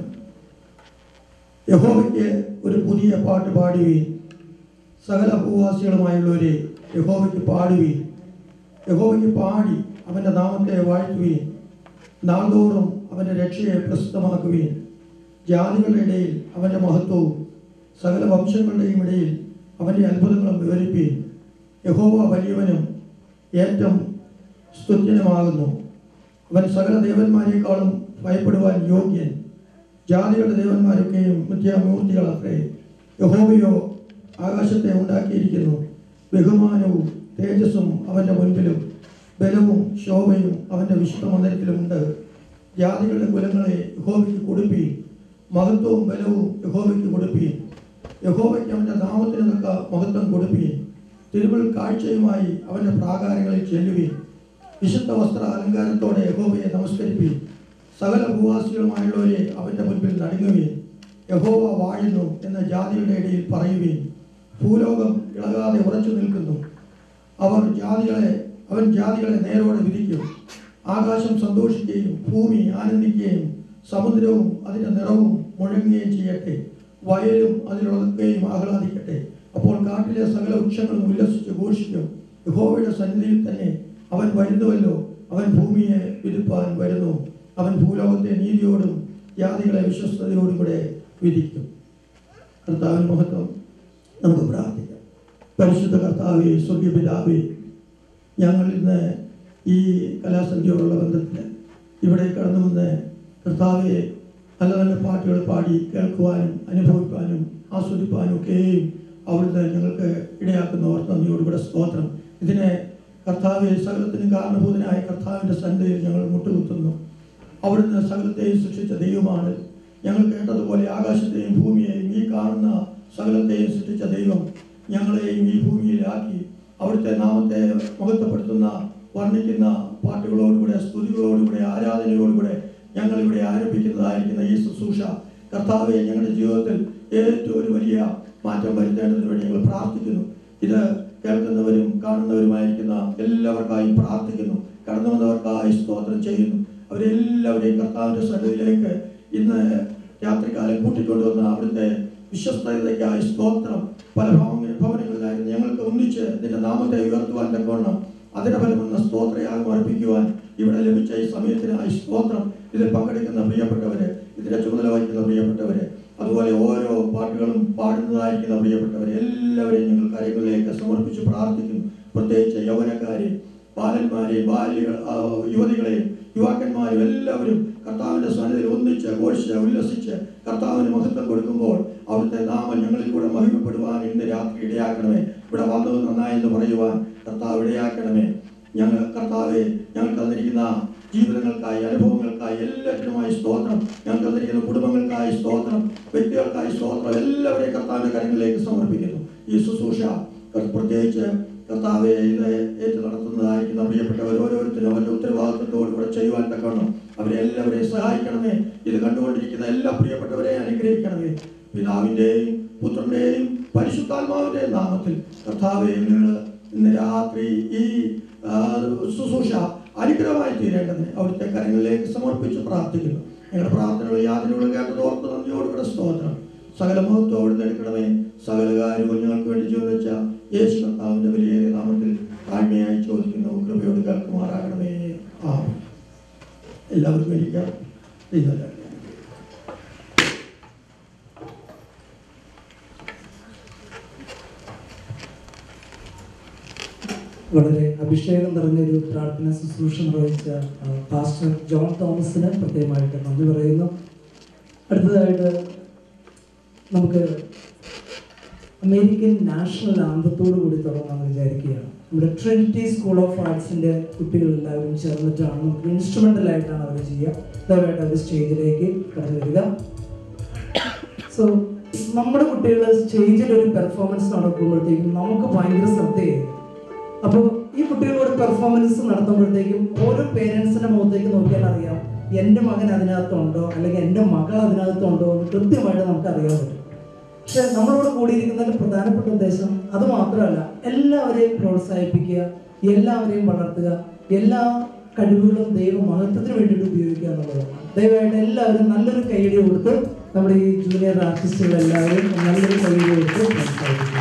യഹോവയ്ക്ക് ഒരു പുതിയ പാട്ട് പാടുകയും സകല ഭൂവാസികളുമായുള്ളവരെ യഹോവയ്ക്ക് പാടുകയും യഹോവയ്ക്ക് പാടി അവൻ്റെ നാമത്തെ വാഴ്ത്തുകയും നാൾതോറും അവൻ്റെ രക്ഷയെ പ്രസിദ്ധമാക്കുകയും ജാതികളുടെ ഇടയിൽ അവൻ്റെ മഹത്വവും സകല വംശങ്ങളുടെയും ഇടയിൽ അവൻ്റെ അത്ഭുതങ്ങളും വിവരിക്കുകയും യഹോവ വലിയവനും ഏറ്റവും സ്തുത്യനുമാകുന്നു. അവൻ സകല ദേവന്മാരെക്കാളും ഭയപ്പെടുവാൻ യോഗ്യൻ. ജാതികളുടെ ദേവന്മാരൊക്കെയും മിഥ്യാമൂർത്തികളത്രേ. യഹോവയോ ആകാശത്തെ ഉണ്ടാക്കിയിരിക്കുന്നു. ബഹുമാനവും തേജസ്സും അവൻ്റെ മുൻപിലും ബലവും ശോഭയും അവൻ്റെ വിശുദ്ധ മന്ദിരത്തിലുമുണ്ട്. ജാതികളുടെ കുലങ്ങളെ യഹോവയ്ക്ക് കൊടുപ്പീൻ, മഹത്വവും ബലവും യഹോവയ്ക്ക് കൊടുപ്പീൻ. യഹോവയ്ക്ക് അവൻ്റെ നാമത്തിന് തക്ക മഹത്വം കൊടുപ്പീൻ. തിരുമുൽ കാഴ്ചയുമായി അവൻ്റെ പ്രാകാരങ്ങളിൽ ചെല്ലുവീൻ. വിശുദ്ധ വസ്ത്ര അലങ്കാരത്തോടെ യഹോവയെ നമസ്കരിപ്പീൻ. സകല ഭൂവാസികളുമായുള്ളവരെ അവൻ്റെ മുൻപിൽ നടുങ്ങുവീൻ. യഹോവ വാഴുന്നു എന്ന് ജാതികളുടെ ഇടയിൽ പറയുവീൻ. ഭൂലോകം ഇളകാതെ ഉറച്ചു നിൽക്കുന്നു. അവൻ ജാതികളെ നേരോടെ വിധിക്കും. ആകാശം സന്തോഷിക്കുകയും ഭൂമി ആനന്ദിക്കുകയും സമുദ്രവും അതിൻ്റെ നിറവും മുഴങ്ങുകയും ചെയ്യട്ടെ. വയലും അതിലുള്ളതൊക്കെയും ആഹ്ലാദിക്കട്ടെ. അപ്പോൾ കാട്ടിലെ സകല വൃക്ഷങ്ങളും ഉല്ലസിച്ച് ഘോഷിക്കും. യഹോവയുടെ സന്നിധിയിൽ തന്നെ അവൻ വരുന്നുവല്ലോ. അവൻ ഭൂമിയെ വിധിപ്പാൻ വരുന്നു. അവൻ ഭൂലോകത്തെ നീതിയോടും ജാതികളെ വിശ്വസ്തയോടും കൂടെ വിധിക്കും. കർത്താവിന് മഹത്വം. നമുക്ക് പ്രാർത്ഥിക്കാം. പരിശുദ്ധ കർത്താവേ, സ്വർഗീയ പിതാവേ, ഞങ്ങൾ ഇന്ന് ഈ കലാസന്ധ്യയോടുള്ള ബന്ധത്തിൽ ഇവിടെ കടന്നു വന്ന് കർത്താവെ നല്ല നല്ല പാട്ടുകൾ പാടി കേൾക്കുവാനും അനുഭവിക്കാനും ആസ്വദിക്കാനും ഒക്കെയും അവിടുന്ന് ഞങ്ങൾക്ക് ഇടയാക്കുന്ന ഓർത്തനയോടുകൂടെ സ്തോത്രം. ഇതിനെ കർത്താവെ സകലത്തിനും കാരണഭൂതനായ കർത്താവിൻ്റെ സന്നിധിയിൽ ഞങ്ങൾ മുട്ടുകുത്തുന്നു. അവിടുന്ന് സകലത്തെയും സൃഷ്ടിച്ച ദൈവമാണ്. ഞങ്ങൾ കേട്ടതുപോലെ ആകാശത്തെയും ഭൂമിയെയും ഈ കാണുന്ന സകലത്തെയും സൃഷ്ടിച്ച ദൈവം ഞങ്ങളെയും ഈ ഭൂമിയിലാക്കി അവിടുത്തെ നാമത്തെ മഹത്വപ്പെടുത്തുന്ന വർണ്ണിക്കുന്ന പാട്ടുകളോടുകൂടെ സ്തുതികളോടുകൂടെ ആരാധനയോടുകൂടെ ഞങ്ങളിവിടെ ആരംഭിക്കുന്നതായിരിക്കുന്ന ഈ ശുശ്രൂഷ കർത്താവെ ഞങ്ങളുടെ ജീവിതത്തിൽ ഏറ്റവും ഒരു വലിയ മാറ്റം വരുത്തേണ്ടതിന് വേണ്ടി ഞങ്ങൾ പ്രാർത്ഥിക്കുന്നു. ഇത് കേൾക്കുന്നവരും കാണുന്നവരുമായിരിക്കുന്ന എല്ലാവർക്കായും പ്രാർത്ഥിക്കുന്നു. കടന്നു വന്നവർക്കായി സ്തോത്രം ചെയ്യുന്നു. അവരെല്ലാവരെയും കർത്താവിൻ്റെ സന്നിധിയിലേക്ക് ഇന്ന് രാത്രികാലം കൂട്ടിക്കൊണ്ടുവന്ന അവിടുത്തെ വിശ്വസ്തതയ്ക്കായി സ്തോത്രം. പല ഭവനങ്ങളിലായിരുന്നു ഞങ്ങൾക്ക് ഒന്നിച്ച് നിന്റെ നാമത്തെ ഉയർത്തുവാൻ തക്കവണ്ണം അതിന്റെ ഫലമെന്ന സ്തോത്രയാഗം അർപ്പിക്കുവാൻ ഇവിടെ ലഭിച്ച ഈ സമയത്തിനായി സ്തോത്രം. ഇതിൽ പങ്കെടുക്കുന്ന പ്രിയപ്പെട്ടവര്, ഇതിന്റെ ചുമതല വഹിക്കുന്ന പ്രിയപ്പെട്ടവര്, അതുപോലെ ഓരോ പാട്ടുകളും പാടുന്നതായിരിക്കുന്ന പ്രിയപ്പെട്ടവരെ എല്ലാവരെയും ഞങ്ങൾ കാര്യങ്ങളിലേക്ക് സമർപ്പിച്ച് പ്രാർത്ഥിക്കുന്നു. പ്രത്യേകിച്ച് യൗവനക്കാരെയും ബാലന്മാരെയും യുവതികളെയും യുവാക്കന്മാരും എല്ലാവരും കർത്താവിന്റെ സന്നിധിയിൽ ഒന്നിച്ച് ഘോഷിച്ച് ഉല്ലസിച്ച് കർത്താവിന് മഹത്വം കൊടുക്കുമ്പോൾ അവിടുത്തെ നാമം ഞങ്ങളിൽ കൂടെ മഹിമപ്പെടുവാൻ ഇന്ന് രാത്രി ഇടയാക്കണമേ. ഇവിടെ വന്നത് നന്നായെന്ന് പറയുവാൻ കർത്താവ് ഇടയാക്കണമേ. ഞങ്ങൾ കർത്താവെ ഞങ്ങൾ തന്നിരിക്കുന്ന ജീവിതങ്ങൾക്കായി അനുഭവങ്ങൾക്കായി എല്ലാറ്റിനുമായി സ്തോത്രം. ഞങ്ങൾ തന്നിരിക്കുന്ന കുടുംബങ്ങൾക്കായി സ്തോത്രം, വ്യക്തികൾക്കായി സ്തോത്രം. എല്ലാവരെയും കർത്താവിന്റെ കാര്യങ്ങളിലേക്ക് സമർപ്പിക്കുന്നു. ഈ ശുശ്രൂഷ പ്രത്യേകിച്ച് കർത്താവെ ഇത് ഏറ്റു നടത്തുന്നതായിരിക്കുന്ന പ്രിയപ്പെട്ടവർ ഓരോരുത്തരും അവരുടെ ഉത്തരവാദിത്വത്തോടുകൂടെ ചെയ്യുവാൻ തക്കവണ്ണം അവരെ എല്ലാവരെയും സഹായിക്കണമേ. ഇത് കണ്ടുകൊണ്ടിരിക്കുന്ന എല്ലാ പ്രിയപ്പെട്ടവരെയും അനുഗ്രഹിക്കണമേ. പിതാവിൻ്റെയും പുത്രന്റെയും പരിശുദ്ധാത്മാവിന്റെയും നാമത്തിൽ കർത്താവെ ഇന്ന് രാത്രി ഈ ശുശ്രൂഷ അനുഗ്രഹമായി തീരേണ്ടതിന് അവിടുത്തെ കരങ്ങളിലേക്ക് സമർപ്പിച്ച് പ്രാർത്ഥിക്കുന്നു. ഞങ്ങളുടെ പ്രാർത്ഥനകൾ യാതൊരു കേട്ടത് ഓർത്ത് നന്ദിയോടുകൂടെ സ്തോത്രം. സകല മഹത്വം അവിടുന്ന് എടുക്കണമേ. സകല കാര്യവും ഞങ്ങൾക്ക് വേണ്ടി ചോദിച്ച യേശു കർത്താവിന്റെ വലിയ നാമത്തിൽ താഴ്മയായി ചോദിക്കുന്നു. കൃപയോട് കേൾക്കുമാറാകണമേ. എല്ലാവർക്കും ഇരിക്കാം. ദൈവം വളരെ അഭിഷേകം നിറഞ്ഞൊരു പ്രാർത്ഥന ശുശ്രൂഷ നിർവഹിച്ച പാസ്റ്റർ ജോൺ തോമസിന് പ്രത്യേകമായിട്ട് നന്ദി പറയുന്നു. അടുത്തതായിട്ട് നമുക്ക് അമേരിക്കൻ നാഷണൽ ആന്തത്തോടു കൂടി തുടങ്ങാമെന്ന് വിചാരിക്കുകയാണ്. നമ്മുടെ ട്രിനിറ്റി സ്കൂൾ ഓഫ് ആർട്സിൻ്റെ കുട്ടികളെല്ലാവരും ചേർന്നിട്ടാണ് നമുക്ക് ഇൻസ്ട്രുമെൻ്റലായിട്ടാണ് അവർ ചെയ്യുക. ദയവായിട്ട് അവർ സ്റ്റേജിലേക്ക് കടന്നു വരിക. സോ നമ്മുടെ കുട്ടികൾ സ്റ്റേജിൽ ഒരു പെർഫോമൻസ് നടക്കുമ്പോഴത്തേക്കും നമുക്ക് ഭയങ്കര ശ്രദ്ധയായിരിക്കും. അപ്പോൾ ഈ കുട്ടികളോട് പെർഫോമൻസ് നടത്തുമ്പോഴത്തേക്കും ഓരോ പേരൻസിൻ്റെ മുഖത്തേക്ക് നോക്കിയാൽ അറിയാം എൻ്റെ മകൻ അതിനകത്തുണ്ടോ അല്ലെങ്കിൽ എൻ്റെ മകൾ അതിനകത്തുണ്ടോ എന്ന് കൃത്യമായിട്ട് നമുക്ക് അറിയാൻ പറ്റും. പക്ഷെ നമ്മളോട് കൂടിയിരിക്കുന്നതിൽ പ്രധാനപ്പെട്ട ഉദ്ദേശം അത് മാത്രമല്ല, എല്ലാവരെയും പ്രോത്സാഹിപ്പിക്കുക, എല്ലാവരെയും വളർത്തുക, എല്ലാ കഴിവുകളും ദൈവ മഹത്വത്തിന് വേണ്ടിയിട്ട് ഉപയോഗിക്കുക എന്നുള്ളതാണ്. ദയവായിട്ട് എല്ലാവരും നല്ലൊരു കൈയടി കൊടുത്ത് നമ്മുടെ ഈ ജൂനിയർ ആർട്ടിസ്റ്റുകളെല്ലാവരും നല്ലൊരു കൈയടി കൊടുത്ത് പ്രോത്സാഹിപ്പിക്കുക.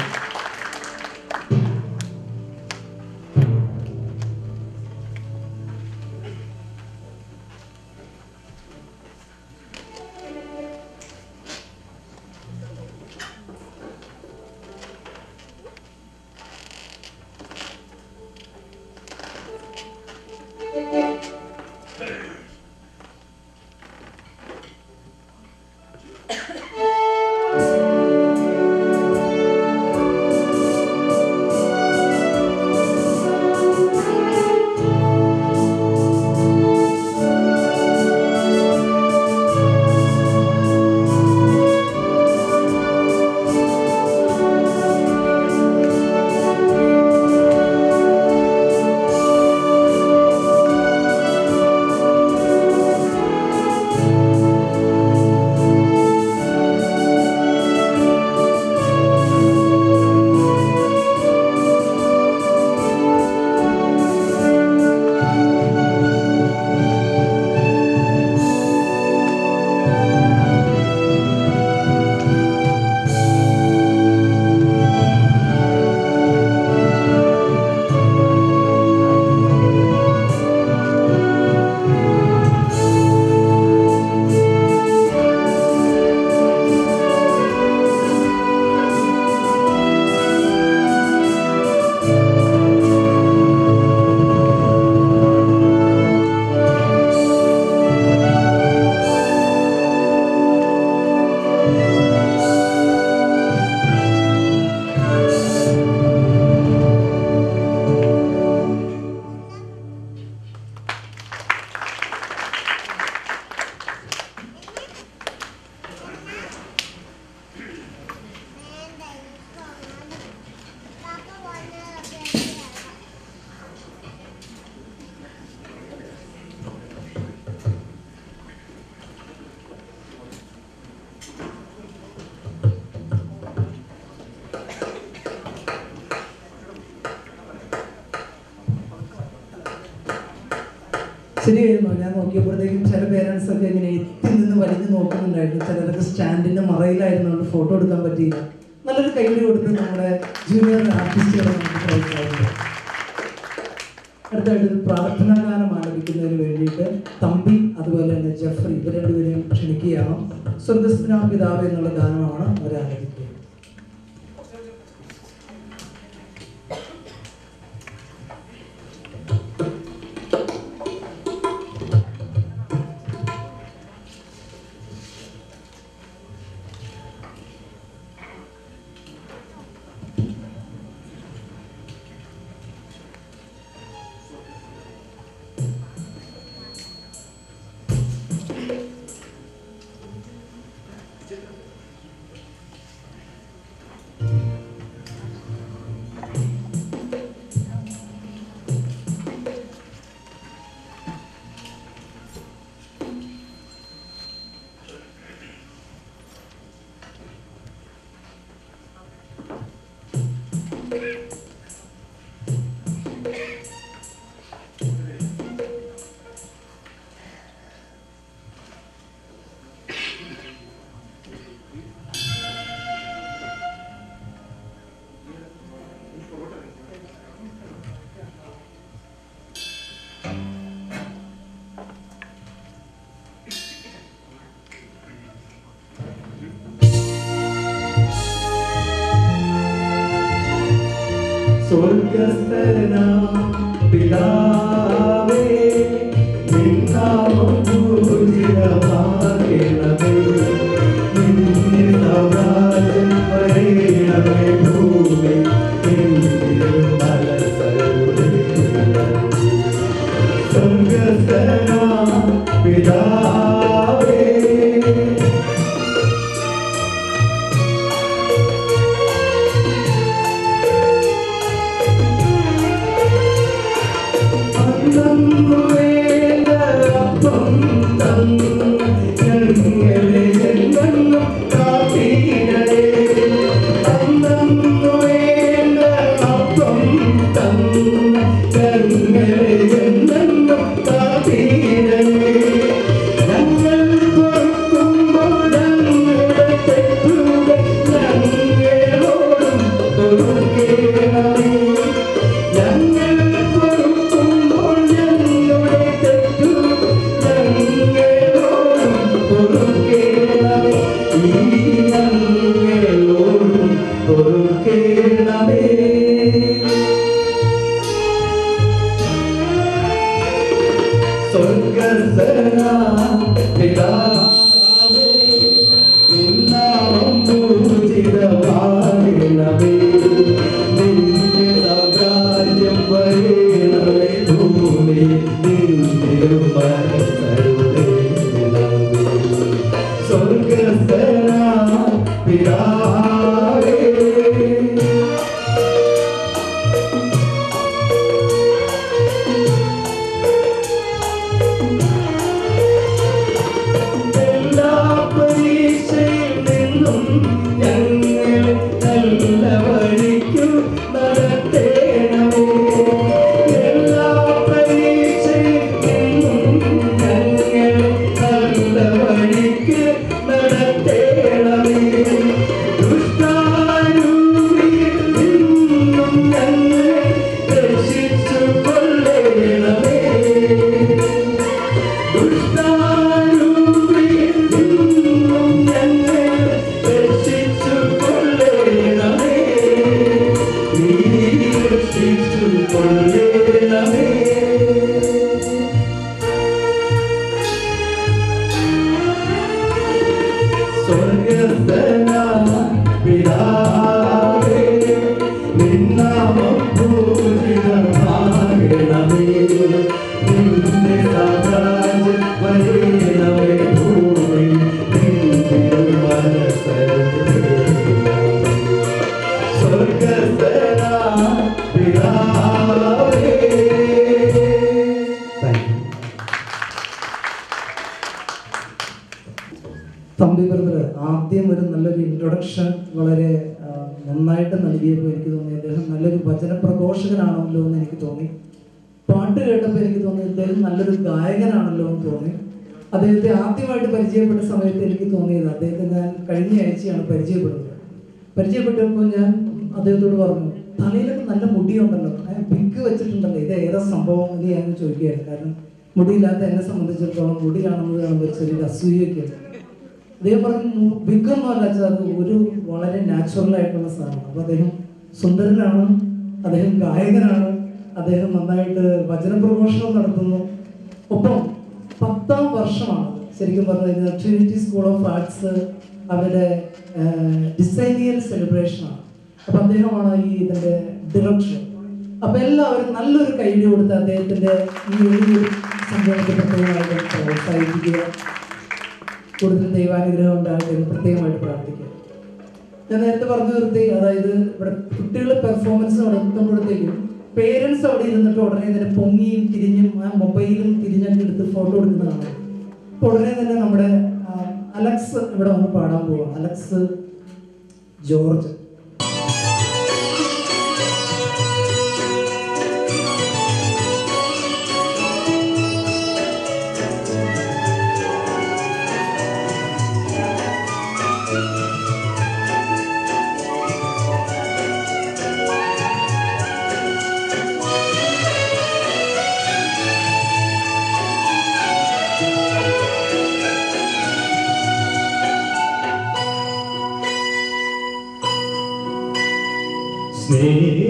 ശരിയായിരുന്നു. ഞാൻ നോക്കിയപ്പോഴത്തേക്കും ചില പേരൻസ് ഒക്കെ ഇങ്ങനെ എത്തി നിന്ന് വലിഞ്ഞ് നോക്കുന്നുണ്ടായിരുന്നു. ചിലരൊക്കെ സ്റ്റാൻഡിന്റെ മറയിലായിരുന്നുകൊണ്ട് ഫോട്ടോ എടുക്കാൻ പറ്റിയില്ല. നല്ലൊരു കൈയ്യടി കൊടുത്ത് നമ്മുടെ ജൂനിയർ ആർട്ടിസ്റ്റുകളെ നമുക്ക് പ്രോത്സാഹിപ്പിക്കാം. അടുത്തായിട്ട് പ്രാർത്ഥനാ ഗാനം ആലപിക്കുന്നതിന് വേണ്ടിയിട്ട് തമ്പി അതുപോലെ തന്നെ ജഫ്രി ഇവർ രണ്ടുപേരെയും ക്ഷണിക്കുകയാണ്. സ്വർഗസ്ഥനാ പിതാവ് എന്നുള്ള ഗാനമാണ് അവർ ആലപിക്കുന്നത്. സ്വർഗസ്ഥനാം പിതാവേ, നിൻ നാമം പൂജിതമാകണമേ. നിന്റെ സാമ്രാജ്യം വരേണമേ. ഭൂമി സ്വർഗസ്ഥനാം പിതാവേ. തമ്പി ബ്രദർ ആദ്യം ഒരു നല്ലൊരു ഇൻട്രൊഡക്ഷൻ വളരെ നന്നായിട്ട് നൽകിയപ്പോൾ എനിക്ക് തോന്നി അദ്ദേഹം നല്ലൊരു വചന പ്രഘോഷകനാണല്ലോ എന്ന് എനിക്ക് തോന്നി. പാട്ട് കേട്ടപ്പോൾ എനിക്ക് തോന്നി അദ്ദേഹം നല്ലൊരു ഗായകനാണല്ലോ എന്ന് തോന്നി. അദ്ദേഹത്തെ ആദ്യമായിട്ട് പരിചയപ്പെട്ട സമയത്ത് എനിക്ക് തോന്നിയത്, അദ്ദേഹത്തെ ഞാൻ കഴിഞ്ഞ ആഴ്ചയാണ് പരിചയപ്പെട്ടപ്പോൾ ഞാൻ അദ്ദേഹത്തോട് പറഞ്ഞു, തലയിലൊക്കെ നല്ല മുടിയുണ്ടല്ലോ, വിഗ് വെച്ചിട്ടുണ്ടല്ലോ, ഇത് ഏതാ സംഭവം എന്ന് ഞാൻ ചോദിക്കുകയായിരുന്നു. കാരണം മുടിയില്ലാത്ത എന്നെ സംബന്ധിച്ചിടത്തോളം മുടി കാണുമ്പോൾ ചെറിയൊരു അസൂയൊക്കെ. അദ്ദേഹം പറഞ്ഞു, വിഗൊന്നും അല്ല, അത് ഒരു വളരെ നാച്ചുറൽ ആയിട്ടുള്ള സാധനം. അപ്പോൾ അദ്ദേഹം സുന്ദരനാണ്, അദ്ദേഹം ഗായകനാണ്, അദ്ദേഹം നന്നായിട്ട് വചനപ്രഘോഷണം നടത്തുന്നു. ഒപ്പം 10ാം വർഷമാണ് ശരിക്കും പറഞ്ഞു കഴിഞ്ഞാൽ ട്രിനിറ്റി സ്കൂൾ ഓഫ് ആർട്സ് അവരുടെ ഡിസൈനിയൽ സെലിബ്രേഷനാണ്. അപ്പം അദ്ദേഹമാണ് ഈ ഇതിൻ്റെ ഡയറക്ടർ. അപ്പം എല്ലാവരും നല്ലൊരു കൈയ്യടി കൊടുത്ത് അദ്ദേഹത്തിൻ്റെ ഈ ഒരു സംഭവത്തെ പ്രത്യേകമായിട്ട് പ്രോത്സാഹിപ്പിക്കുക, കൂടുതൽ ദൈവാനുഗ്രഹം ഉണ്ടാകട്ടെ എന്ന് പ്രത്യേകമായിട്ട് പ്രാർത്ഥിക്കുക. ഞാൻ നേരത്തെ പറഞ്ഞു നിർത്തി, അതായത് ഇവിടെ കുട്ടികളുടെ പെർഫോമൻസ് നടത്തുമ്പോഴത്തേക്കും പേരൻസ് അവിടെ ഇരുന്നിട്ട് ഉടനെ തന്നെ പൊങ്ങിയും തിരിഞ്ഞും ആ മൊബൈലും തിരിഞ്ഞൊക്കെ എടുത്ത് ഫോട്ടോ എടുക്കുന്നതാണ്. അപ്പോൾ ഉടനെ തന്നെ നമ്മുടെ അലക്സ് ഇവിടെ വന്ന് പാടാൻ പോവാം. Alex George.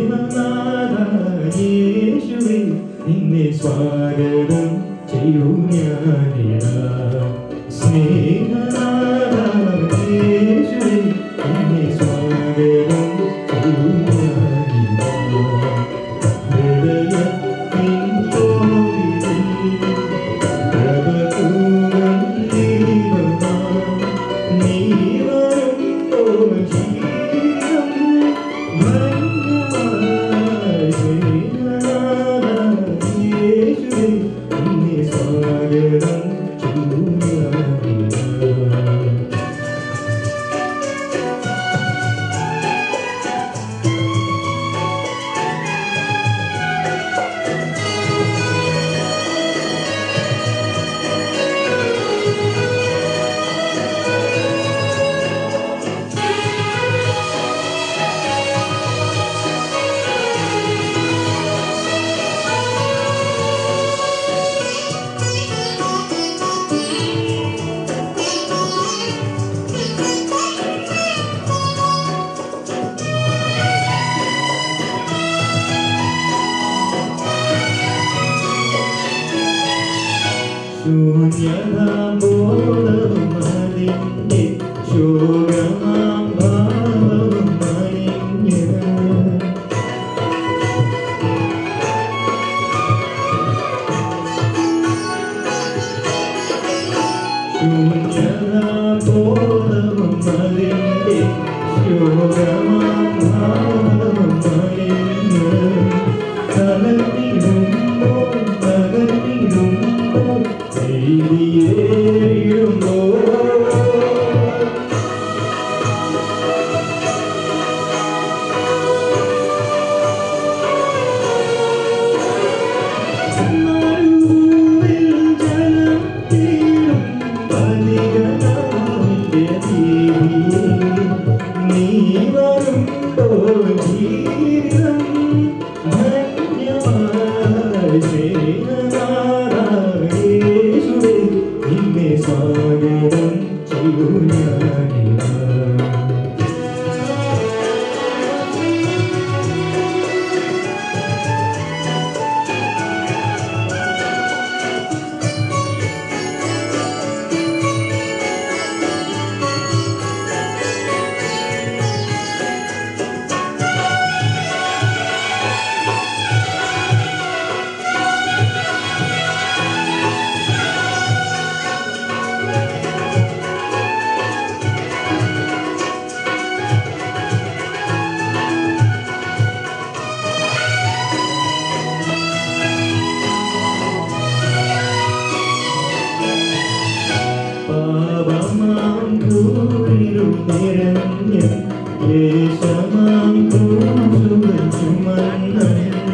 യേശുവേ നിന്നെ സ്വാഗതം ചെയ്യൂ ഞാനിതാ സ്നേഹനാഥാ യേശുവേ നിന്നെ സ്വാഗതം ചെയ്യൂ ഞാനിതാ ഹൃദയത്തിൻ കോവിലിൽ പ്രഭതൂവൻ ദൈവമാ നീ വരുമ്പോൾ ജീവിതം ധന്യമായി സ്നേഹനാഥാ യേശുവേ നിന്നെ സ്വാഗതം ചെയ്യൂ ഞാനിതാ ശൂന്യതാബോധവും അതിൻ്റെ ശോകമാം ഭാവവും അണിഞ്ഞ് ശൂന്യതാബോധവും അതിൻ്റെ ശോകമാം ഭാവവും അണിഞ്ഞ് തളർന്നിടുമ്പോൾ തകർന്നിടുമ്പോൾ സ്വാഗതം ചെയ്യൂ ഞാനിതാ പാപമാം ധൂളിലും നിറഞ്ഞ് ക്ലേശമാം ക്രൂശുകൾ ചുമന്ന്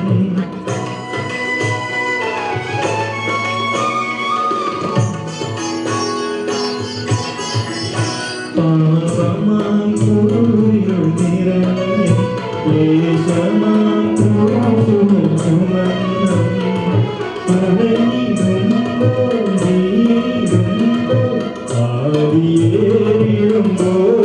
പാപമാം ധൂളിലും നിറഞ്ഞ് ക്ലേശമാം ക്രൂശുകൾ ചുമന്ന് പടയിടുമ്പോൾ നീടുമ്പോൾ ആദിയേറിടുമ്പോൾ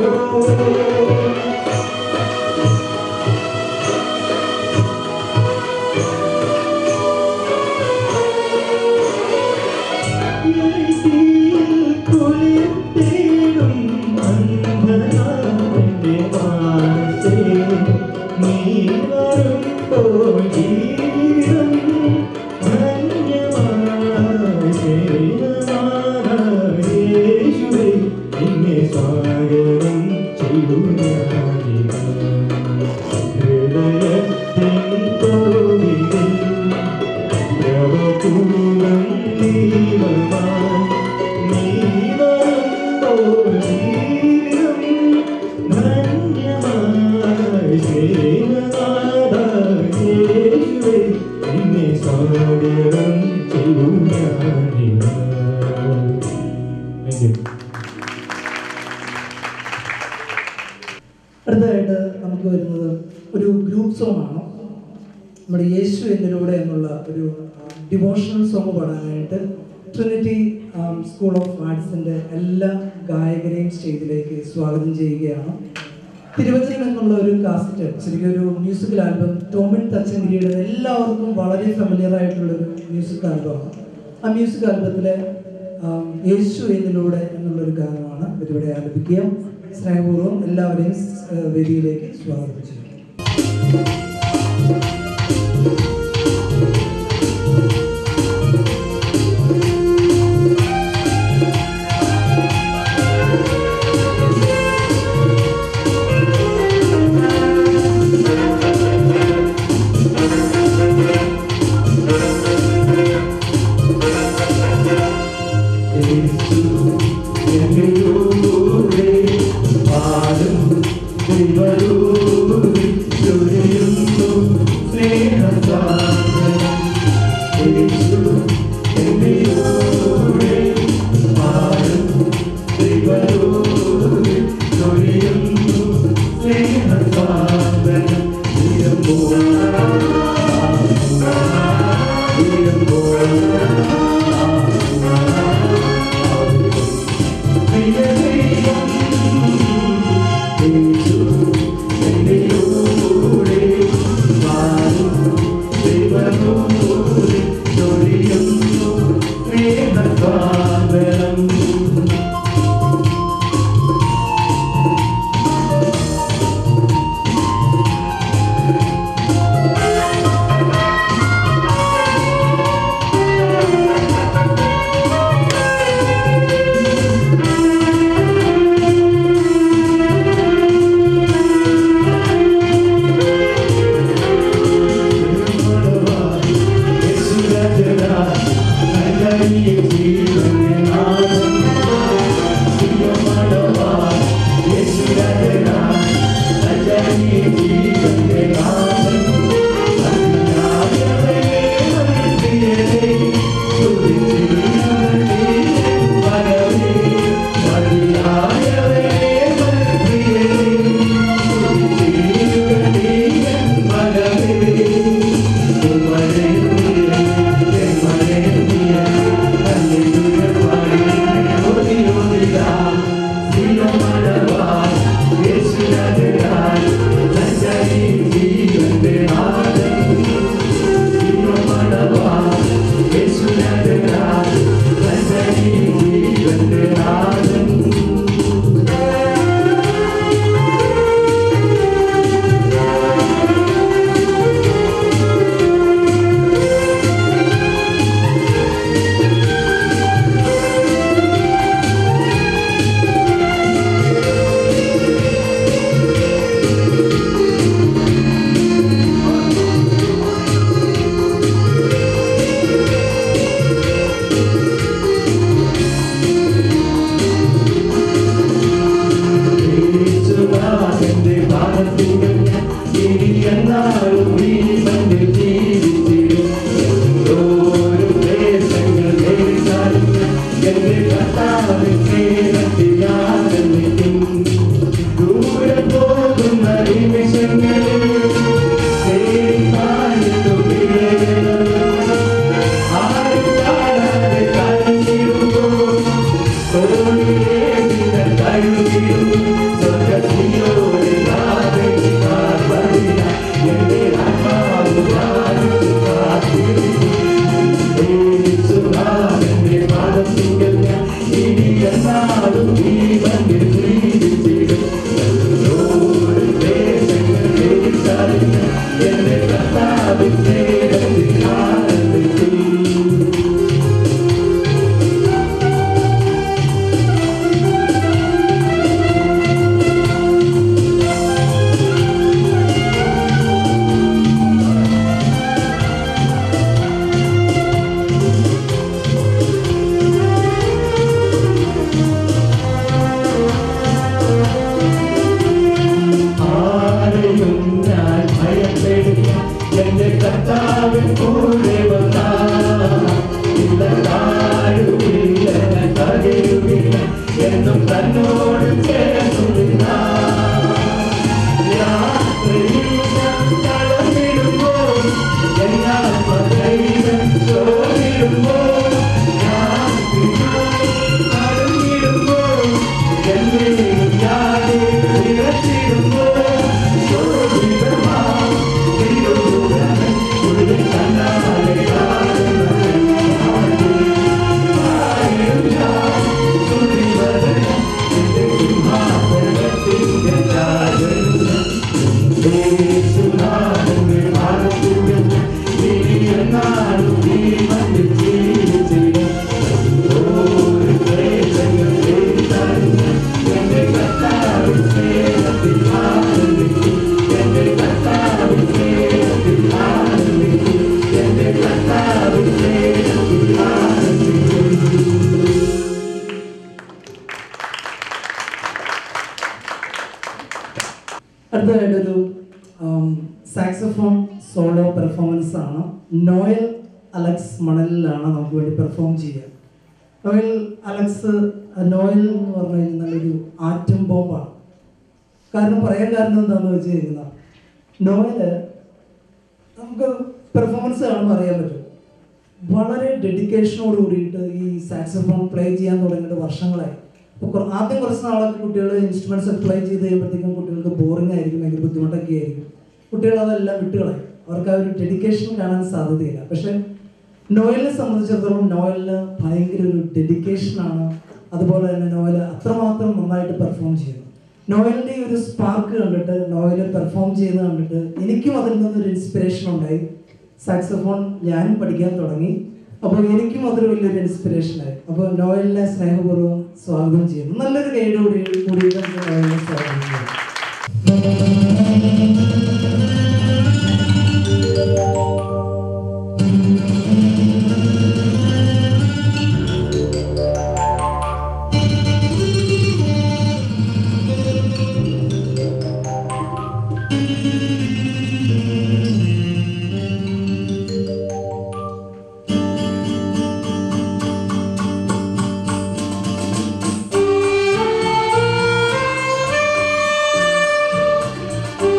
കുളിർത്തേടും അന്ധനാന്റെ മനസ്സേ നീ വരുമ്പോൾ ജീവിതം ധന്യമായി സ്നേഹനാഥാ യേശുവേ നിന്നെ സ്വാഗതം ചെയ്യൂ ഞാനിതാ ഹൃദയത്തിൻ കോവിലിൽ പ്രഭതൂവൻ ദൈവമായി നീ വരുമ്പോൾ ജീവിതം ധന്യമായി സ്നേഹനാഥാ യേശുവേ നിന്നെ സ്വാഗതം ചെയ്യൂ ഞാനിതാ. Thank you. അടുത്തതായിട്ട് നമുക്ക് വരുന്നത് ഒരു ഗ്രൂപ്പ് സോങ് ആണ്. നമ്മുടെ യേശു എന്നിലൂടെ എന്നുള്ള ഒരു ഡിവോഷണൽ സോങ് പാടാനായിട്ട് ട്രിനിറ്റി സ്കൂൾ ഓഫ് ആർട്സിൻ്റെ എല്ലാ ഗായകരെയും സ്റ്റേജിലേക്ക് സ്വാഗതം ചെയ്യുകയാണ്. തിരുവചനം എന്നുള്ള ഒരു കാസറ്റ്, ശരിക്കും ഒരു മ്യൂസിക്കൽ ആൽബം, ടോമിൻ തച്ചങ്കരിയുടെ എല്ലാവർക്കും വളരെ ഫെമിലിയർ ആയിട്ടുള്ളൊരു മ്യൂസിക് ആൽബമാണ്. ആ മ്യൂസിക് ആൽബത്തിലെ യേശു എന്നിലൂടെ എന്നുള്ളൊരു ഗാനമാണ് ഇവരിവിടെ ആലപിക്കുക. സ്നേഹപൂർവ്വം എല്ലാവരെയും വേദിയിലേക്ക് സ്വാഗതം ചെയ്യും. Trinity. പെർഫോമൻസ് ആണ്. നോയൽ അലക്സ് മണലിലാണ് നമുക്ക് വേണ്ടി പെർഫോം ചെയ്യുക. നോയൽ അലക്സ്, നോയൽ എന്ന് പറഞ്ഞു കഴിഞ്ഞാൽ നല്ലൊരു ആറ്റം ബോംബാണ്. കാരണം പറയാൻ കാരണം എന്താണെന്ന് വെച്ച് കഴിഞ്ഞാൽ നോയല് നമുക്ക് പെർഫോമൻസ് കാണുമ്പോൾ അറിയാൻ പറ്റും. വളരെ ഡെഡിക്കേഷനോട് കൂടിയിട്ട് ഈ സാക്സോഫോൺ പ്ലേ ചെയ്യാൻ തുടങ്ങിയിട്ട് വർഷങ്ങളായി. അപ്പോൾ ആദ്യം കുറച്ച് നാളൊക്കെ കുട്ടികൾ ഇൻസ്ട്രുമെൻറ്റ്സ് ഒക്കെ പ്ലേ ചെയ്ത് കഴിയുമ്പോഴത്തേക്കും കുട്ടികൾക്ക് ബോറിംഗ് ആയിരിക്കും, ഭയങ്കര ബുദ്ധിമുട്ടൊക്കെ ആയിരിക്കും. കുട്ടികൾ അതെല്ലാം വിട്ടുകളയും, അവർക്ക് ആ ഒരു ഡെഡിക്കേഷൻ കാണാൻ സാധ്യതയില്ല. പക്ഷെ നോയലിനെ സംബന്ധിച്ചിടത്തോളം നോയലിന് ഭയങ്കര ഒരു ഡെഡിക്കേഷനാണ്. അതുപോലെ തന്നെ നോയൽ അത്രമാത്രം നന്നായിട്ട് പെർഫോം ചെയ്യുന്നു. നോയലിൻ്റെ ഈ ഒരു സ്പാർക്ക് കണ്ടിട്ട്, നോയൽ പെർഫോം ചെയ്യുന്നത് കണ്ടിട്ട് എനിക്കും അതിൽ നിന്നൊരു ഇൻസ്പിറേഷൻ ഉണ്ടായി. സാക്സോഫോൺ ഞാനും പഠിക്കാൻ തുടങ്ങി. അപ്പോൾ എനിക്കും അതൊരു വലിയൊരു ഇൻസ്പിറേഷനായി. അപ്പോൾ നോയലിനെ സ്നേഹപൂർവ്വം സ്വാഗതം ചെയ്യുന്നു. നല്ലൊരു ഗൈഡ് കൂടിയിട്ട് നോയലിനെ സ്വാഗതം ചെയ്യുന്നു. ും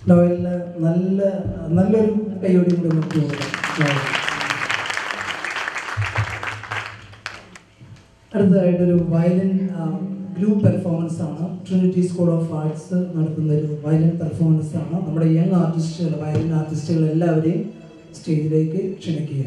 നോവലിന് നല്ലൊരു കൈയോടി കൂടി നമുക്ക് കൊടുക്കാം. അടുത്തതായിട്ടൊരു വയലിൻ ഗ്രൂപ്പ് പെർഫോമൻസ് ആണ്. ട്രിനിറ്റി സ്കൂൾ ഓഫ് ആർട്സ് നടത്തുന്ന ഒരു വയലിൻ പെർഫോമൻസ് ആണ്. നമ്മുടെ യങ് ആർട്ടിസ്റ്റുകൾ, വയലിൻ ആർട്ടിസ്റ്റുകൾ എല്ലാവരെയും സ്റ്റേജിലേക്ക് ക്ഷണിക്കുക.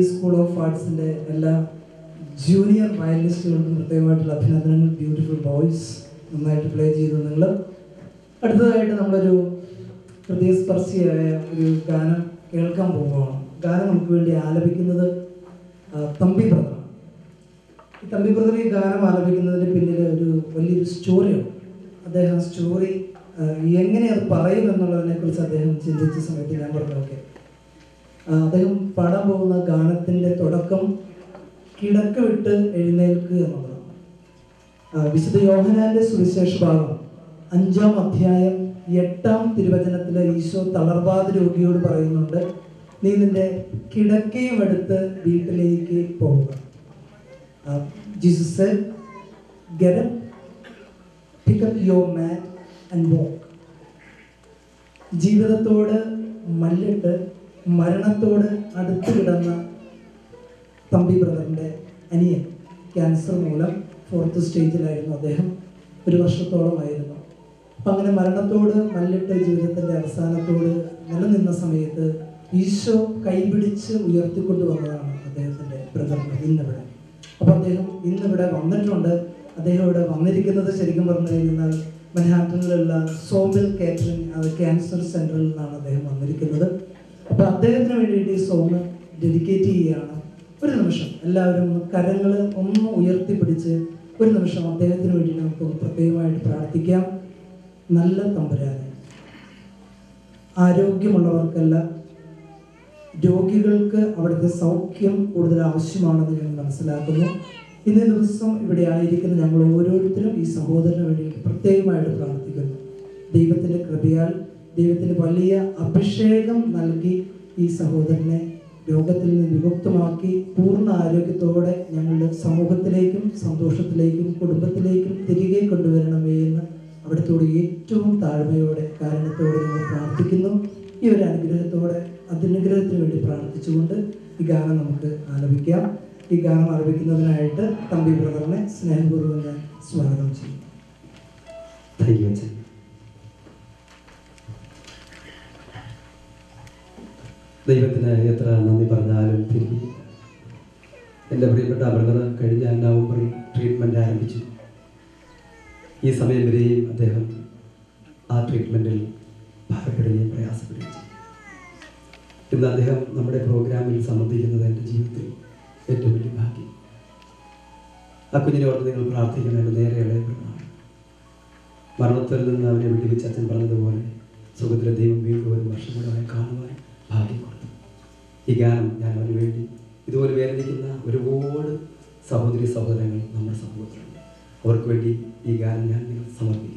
സ്കൂൾ ഓഫ് ആർട്സിൻ്റെ എല്ലാ ജൂനിയർ വയലിനിസ്റ്റുകൾക്കും പ്രത്യേകമായിട്ടുള്ള അഭിനന്ദനങ്ങൾ. ബ്യൂട്ടിഫുൾ വോയിസ്, നന്നായിട്ട് പ്ലേ ചെയ്തു നിങ്ങൾ. അടുത്തതായിട്ട് നമ്മളൊരു ഹൃദയസ്പർശിയായ ഒരു ഗാനം കേൾക്കാൻ പോവുകയാണ്. ഗാനം നമുക്ക് വേണ്ടി ആലപിക്കുന്നത് തമ്പി ബ്രദറാണ്. ഈ തമ്പി ബ്രദർ ഈ ഗാനം ആലപിക്കുന്നതിന് പിന്നിൽ ഒരു വലിയൊരു സ്റ്റോറിയാണ്. അദ്ദേഹം സ്റ്റോറി എങ്ങനെ അത് പറയും എന്നുള്ളതിനെ കുറിച്ച് അദ്ദേഹം ചിന്തിച്ച സമയത്ത് ഞാൻ പറഞ്ഞു, ഓക്കെ, അദ്ദേഹം പാടാൻ പോകുന്ന ഗാനത്തിൻ്റെ തുടക്കം കിടക്ക വിട്ട് എഴുന്നേൽക്കുക എന്നുള്ളതാണ്. വിശുദ്ധ യോഹന്നാന്റെ സുവിശേഷ ഭാഗം 5-ാം അധ്യായം 8-ാം തിരുവചനത്തിൽ ഈശോ തളർവാദ രോഗിയോട് പറയുന്നുണ്ട്, നീ നിന്റെ കിടക്കയും എടുത്ത് വീട്ടിലേക്ക് പോവുക. Jesus said, get up, pick up your mat and walk. ജീവിതത്തോട് മല്ലിട്ട് മരണത്തോട് അടുത്ത് കിടന്ന തമ്പി ബ്രദറിൻ്റെ അനിയൻ ക്യാൻസർ മൂലം 4th സ്റ്റേജിലായിരുന്നു. അദ്ദേഹം 1 വർഷത്തോളമായിരുന്നു. അപ്പം അങ്ങനെ മരണത്തോട് മല്ലിട്ട് ജീവിതത്തിൻ്റെ അവസാനത്തോട് നിലനിന്ന സമയത്ത് ഈശോ കൈപിടിച്ച് ഉയർത്തിക്കൊണ്ടു വന്നതാണ് അദ്ദേഹത്തിൻ്റെ ബ്രദറിന് ഇന്നിവിടെ. അപ്പോൾ അദ്ദേഹം ഇന്നിവിടെ വന്നിട്ടുണ്ട്. അദ്ദേഹം ഇവിടെ വന്നിരിക്കുന്നത് ശരിക്കും പറഞ്ഞു കഴിഞ്ഞാൽ മൻഹാട്ടനിലുള്ള സോമിൽ കാറ്ററിംഗ് ക്യാൻസർ സെൻറ്ററിൽ നിന്നാണ് അദ്ദേഹം വന്നിരിക്കുന്നത്. അപ്പോൾ അദ്ദേഹത്തിന് വേണ്ടിയിട്ട് ഈ സോങ് ഡെഡിക്കേറ്റ് ചെയ്യുകയാണ്. ഒരു നിമിഷം എല്ലാവരും കരങ്ങൾ ഒന്ന് ഉയർത്തിപ്പിടിച്ച് ഒരു നിമിഷം അദ്ദേഹത്തിന് വേണ്ടി നമുക്ക് പ്രത്യേകമായിട്ട് പ്രാർത്ഥിക്കാം. നല്ല തമ്പുരാനെ, ആരോഗ്യമുള്ളവർക്കല്ല രോഗികൾക്ക് അവിടുത്തെ സൗഖ്യം കൂടുതൽ ആവശ്യമാണെന്ന് ഞാൻ മനസ്സിലാക്കുന്നു. ഇന്നേ ദിവസം ഇവിടെ ആയിരിക്കുന്ന ഞങ്ങൾ ഓരോരുത്തരും ഈ സഹോദരന് വേണ്ടി പ്രത്യേകമായിട്ട് പ്രാർത്ഥിക്കുന്നു. ദൈവത്തിൻ്റെ കൃപയാൽ ദൈവത്തിൻ്റെ വലിയ അഭിഷേകം നൽകി ഈ സഹോദരനെ രോഗത്തിൽ നിന്ന് വിമുക്തമാക്കി പൂർണ്ണ ആരോഗ്യത്തോടെ ഞങ്ങളുടെ സമൂഹത്തിലേക്കും സന്തോഷത്തിലേക്കും കുടുംബത്തിലേക്കും തിരികെ കൊണ്ടുവരണമേ എന്ന് അവിടത്തോട് ഏറ്റവും താഴ്മയോടെ കാരണത്തോടെ ഞങ്ങൾ പ്രാർത്ഥിക്കുന്നു. ഈ ഒരു അനുഗ്രഹത്തോടെ അനുഗ്രഹത്തിന് വേണ്ടി പ്രാർത്ഥിച്ചുകൊണ്ട് ഈ ഗാനം നമുക്ക് ആലപിക്കാം. ഈ ഗാനം ആലപിക്കുന്നതിനായിട്ട് തമ്പി ബ്രദറിനെ സ്നേഹപൂർവ്വം ഞാൻ സ്വാഗതം ചെയ്യും. ദൈവത്തിന് എത്ര നന്ദി പറഞ്ഞാലും തിരികെ. എൻ്റെ പ്രിയപ്പെട്ട ബ്രദർ കഴിഞ്ഞ നവംബറിൽ ട്രീറ്റ്മെൻറ്റ് ആരംഭിച്ചു. ഈ സമയം വരെയും അദ്ദേഹം ആ ട്രീറ്റ്മെൻറ്റിൽ ഭാരപ്പെടുകയും പ്രയാസപ്പെടുകയും ചെയ്തു. ഇന്ന് അദ്ദേഹം നമ്മുടെ പ്രോഗ്രാമിൽ സംബന്ധിക്കുന്നത് എൻ്റെ ജീവിതത്തിൽ ഏറ്റവും വലിയ ഭാഗ്യം. ആ കുഞ്ഞിനെ ഓർത്ത് നിങ്ങൾ പ്രാർത്ഥിക്കുന്നതിന് നേരെ ഇളയപ്പെടുന്നതാണ്. മരണത്തിൽ നിന്ന് അവനെ വിടുവിച്ച് അച്ഛൻ പറഞ്ഞതുപോലെ സുഖത്തിലെ ദൈവം വീണ്ടും 1 വർഷം കൂടെ കാണുവാൻ ഭാഗ്യം കൊടുത്തു. ഈ ഗാനം ഞാൻ അവന് വേണ്ടി ഇതുപോലെ വേദനിക്കുന്ന ഒരുപാട് സഹോദരി സഹോദരങ്ങൾ നമ്മുടെ സമൂഹത്തിലുണ്ട്. അവർക്ക് വേണ്ടി ഈ ഗാനം ഞാൻ നിങ്ങൾ സമർപ്പിക്കുന്നു.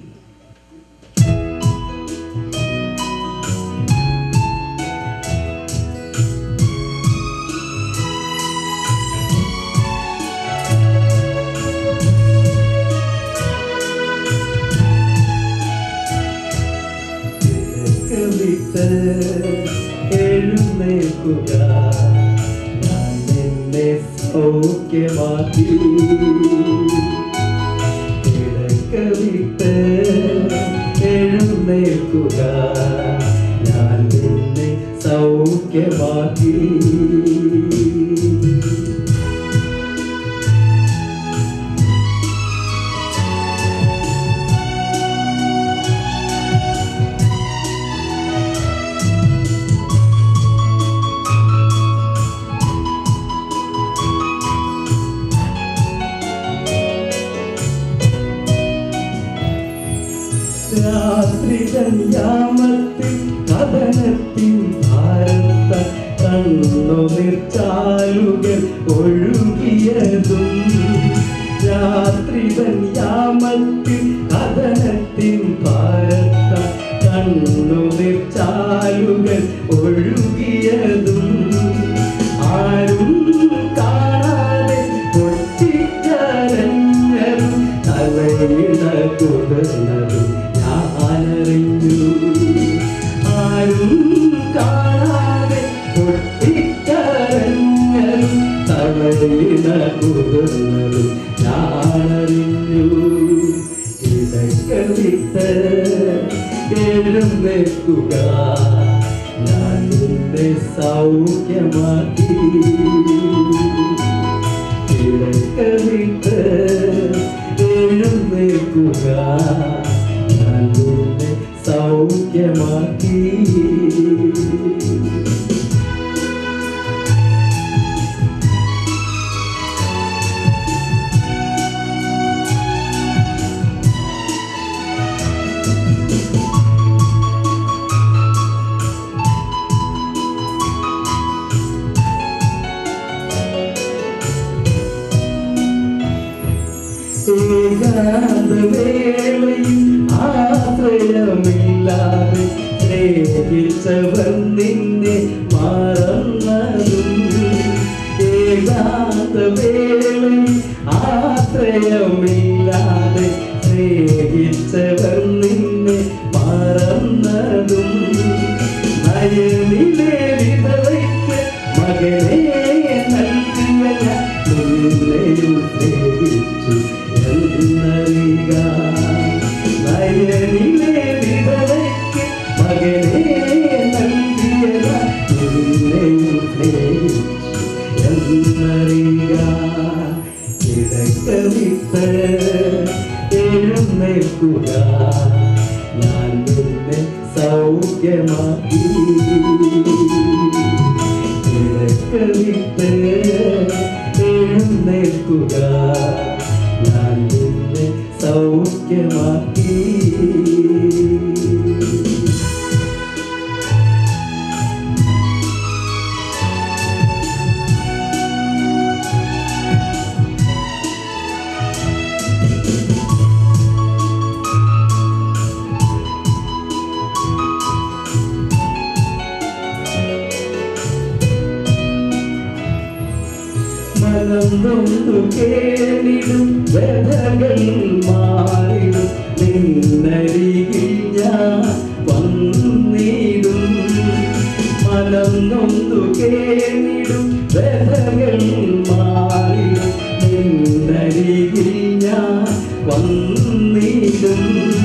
എഴുന്നേൽക്കുക, ഞാൻ നിന്നെ സൗഖ്യമാക്കി. കിടക്കവിട്ട് എഴുന്നേൽക്കുക, ഞാൻ നിന്നെ സൗഖ്യമാക്കി. രാത്രികന്യാമത്തിൽ കഥനത്തിൻ ഭാരത്ത കണ്ണുനീർച്ചാലുകൾ ഒഴുകിയതും. രാത്രികന്യാമത്തിൽ കഥനത്തിൻ ഭാരത്ത കണ്ണുനീർച്ചാലുകൾ ഒഴുകിയതും. ആരും കാണാതെ പൊട്ടിക്കരഞ്ഞതും തലയിണ കുതിർന്നതും ഞാനറിഞ്ഞു. ആരും കാണാതെ പൊട്ടിക്കരഞ്ഞതും തലയിണ കുതിർന്നതും ഞാനറിഞ്ഞു. കിടക്കവിട്ട് എഴുന്നേൽക്കുക, ഞാൻ നിന്നെ സൗഖ്യമാക്കി കിടക്കവിട്ട് എഴുന്നേൽക്കുക ഞാൻ നിന്നെ സൗഖ്യമാക്കി ഏകാന്തവേളയിൽ ആശ്രയമില്ലാതെ സ്നേഹിച്ചവർ നിന്നെ മറന്നതും ഏകാന്തവേളയിൽ ആശ്രയമില്ലാതെ സ്നേഹിച്ചവർ നിന്നെ മറന്നതും നയനിലെ വിധവയ്ക്ക് മകനെ നൽകിയ നിന്നെയും സ്നേഹിച്ചു എന്നറിയുക നയനിലെ വിധവയ്ക്ക് മകനെ നൽകിയ നിന്നെയും സ്നേഹിച്ചു എന്നറിയുക കിടക്കവിട്ട് എഴുന്നേൽക്കുക ഞാൻ നിന്നെ സൗഖ്യമാക്കി കിടക്കവിട്ട് എഴുന്നേൽക്കുക ഞാൻ നിന്നെ സൗഖ്യമാക്കി മനംനൊന്നു കേളിടും വ്യഥകൾ മാറിടും നിന്നരികിൽ ഞാൻ വന്നിടും മനംനൊന്നു കേളിടും വ്യഥകൾ മാറിടും നിന്നരികിൽ ഞാൻ വന്നിടും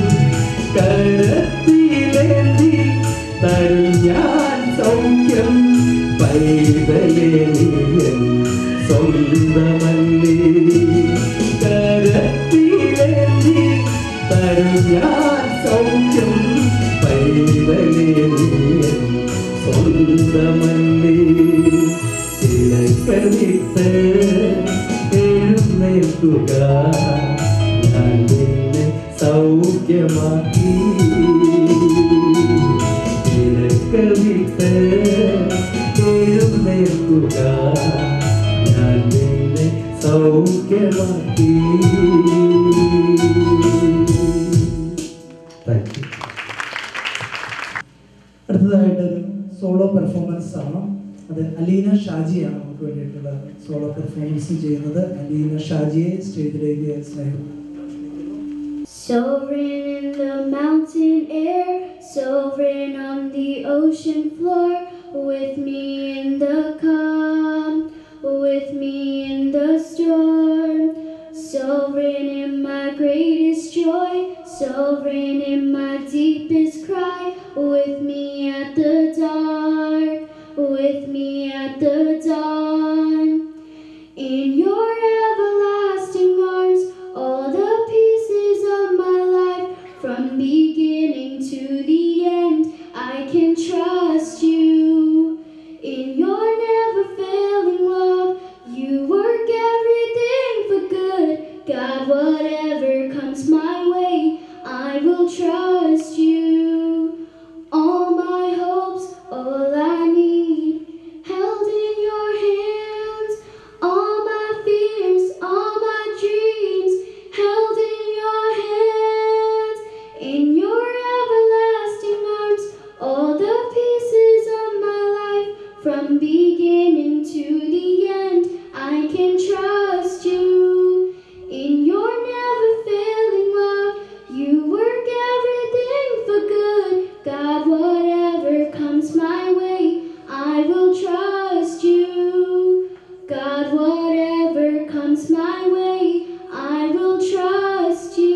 കരത്തിലേന്തി തരും ഞാൻ സൗഖ്യം പൈതലേ നീയൻ സ്വന്തമല്ലേ കരത്തിലേന്തി തരും ഞാൻ സൗഖ്യം പൈതലേ നീയൻ സ്വന്തമല്ലേ കിടക്കവിട്ട് എഴുന്നേൽക്കുക ഞാൻ നിന്നെ സൗഖ്യമാക്കി കിടക്കവിട്ട് എഴുന്നേൽക്കുക ഞാൻ നിന്നെ സൗഖ്യമാക്കി അടുത്തതായിട്ടൊരു സോളോ പെർഫോമൻസ് ആണ്. അത് അലീന ഷാജിയാണ് നമുക്ക് വേണ്ടിയിട്ടുള്ള സോളോ പെർഫോമൻസ് ചെയ്യുന്നത്. അലീന ഷാജിയെ സ്റ്റേജിലേക്ക് സ്നേഹം. Sovereign in the mountain air, sovereign on the ocean floor, with me in the calm, with me in the storm, sovereign in my greatest joy, sovereign in my deepest cry, with me at the dark, with me at the dawn. In your everlasting arms, all the pieces of my life, from beginning to the end, I can trust you. In your never failing love, you work everything for good. God, whatever comes my way, I will trust you. All my hopes, all I need, held in your hands. All my fears, all my dreams, held in your hands. In your everlasting arms, all the pieces of my life, from beginning to the end, I can trust you. In your never failing love, you work everything for good. God, whatever comes my way, I will trust you. God, whatever comes my way, I will trust you.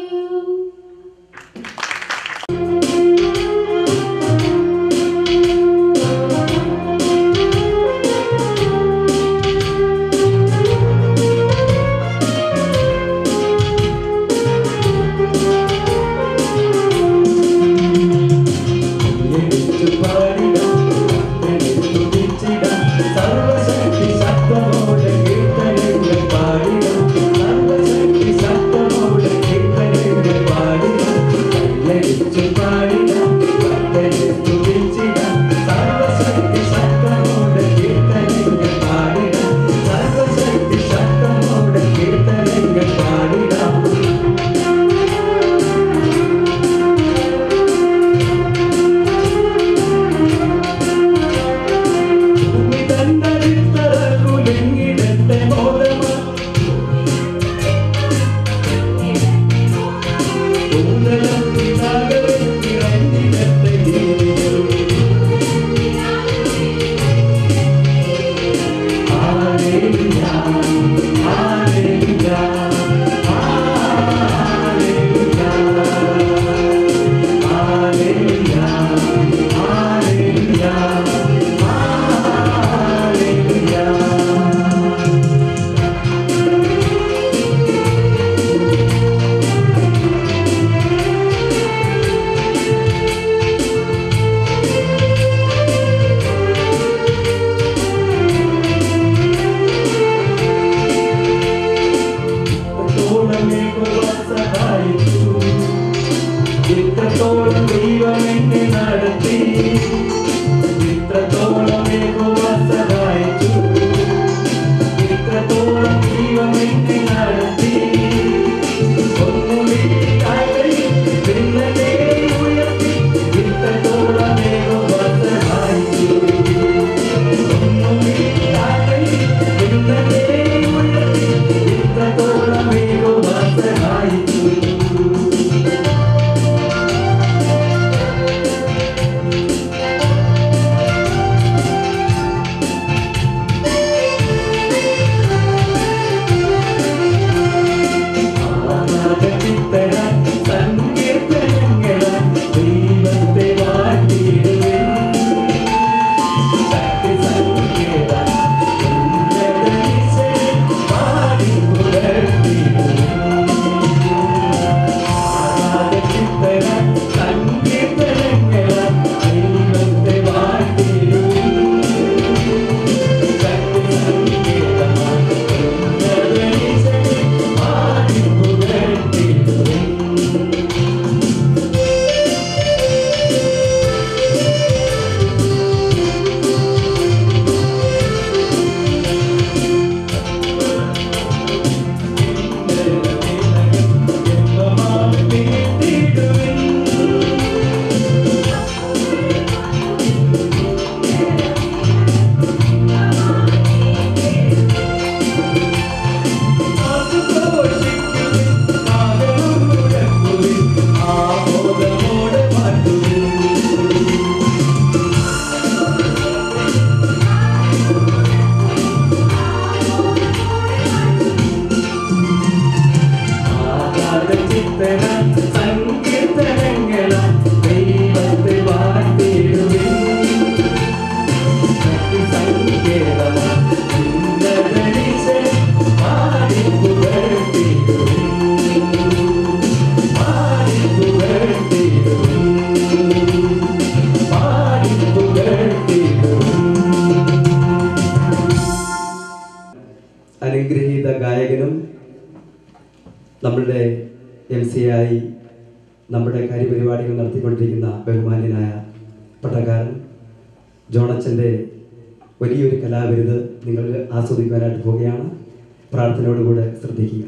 അനുഗ്രഹീത ഗായകനും നമ്മളുടെ MC ആയി നമ്മുടെ കാര്യപരിപാടികൾ നടത്തിക്കൊണ്ടിരിക്കുന്ന ബഹുമാന്യനായ പട്ടക്കാരൻ ജോണച്ചൻ്റെ വലിയൊരു കലാവിരുത് നിങ്ങൾ ആസ്വദിക്കാനായിട്ട് പോവുകയാണ്. പ്രാർത്ഥനയോടുകൂടെ ശ്രദ്ധിക്കുക.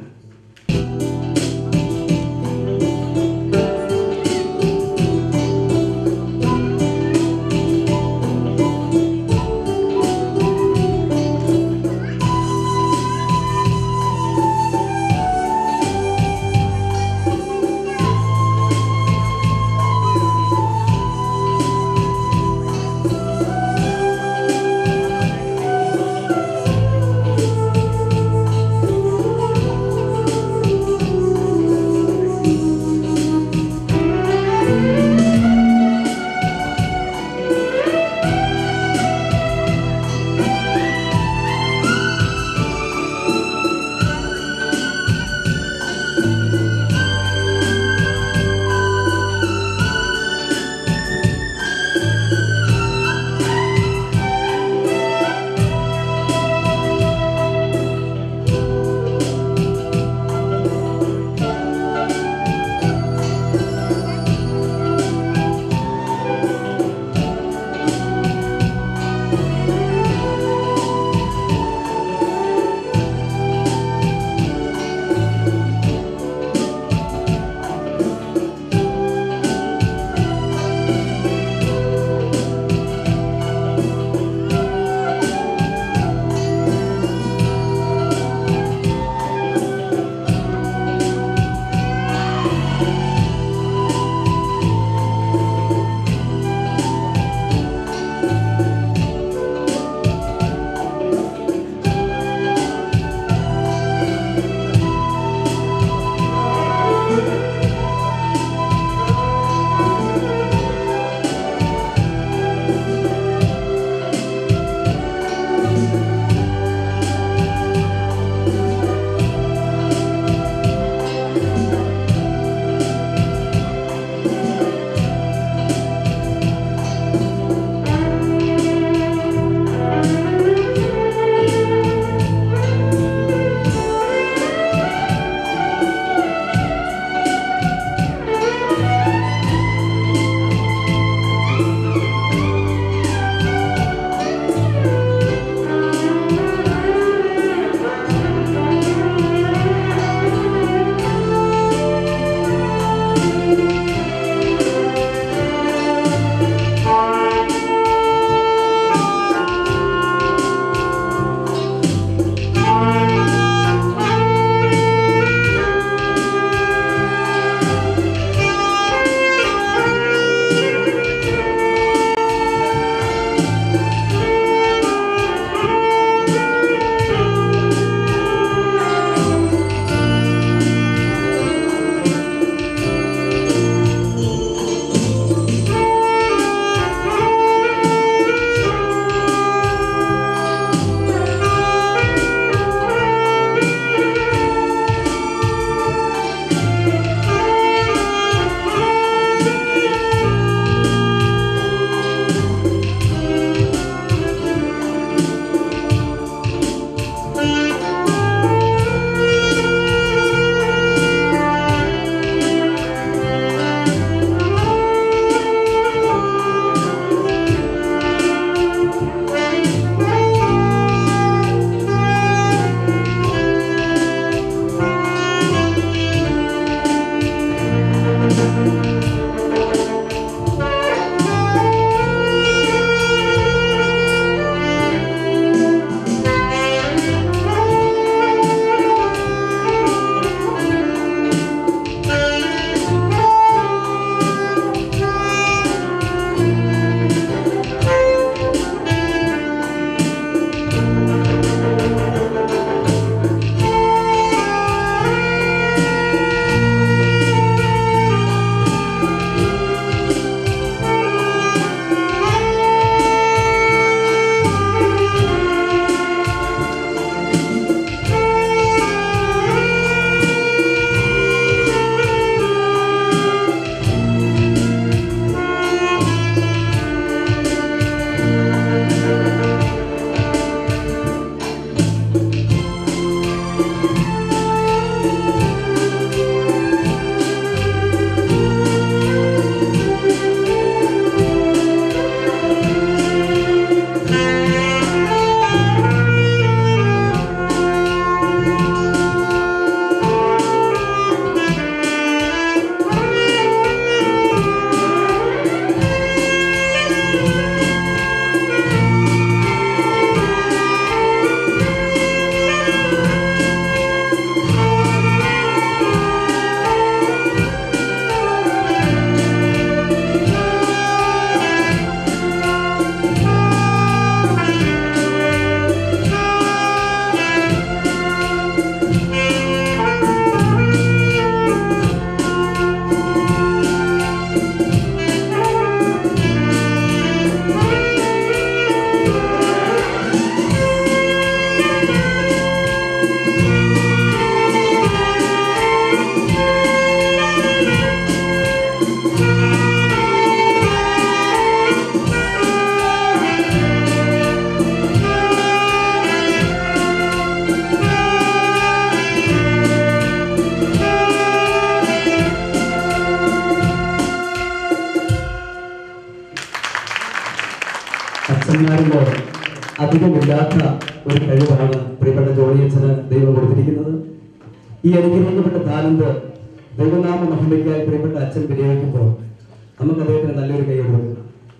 അധികമില്ലാത്ത ഒരു കഴിവാണ് പ്രിയപ്പെട്ട ജോണിയച്ഛന് ദൈവം കൊടുത്തിരിക്കുന്നത്. ഈ അനുഗ്രഹിക്കപ്പെട്ട താലന്ത് ദൈവനാമ മഹിമയ്ക്കായി പ്രിയപ്പെട്ട അച്ഛൻ വിനിയോഗിക്കുമ്പോൾ നമുക്ക് അദ്ദേഹത്തിന് നല്ലൊരു കൈ കൊടുക്കും.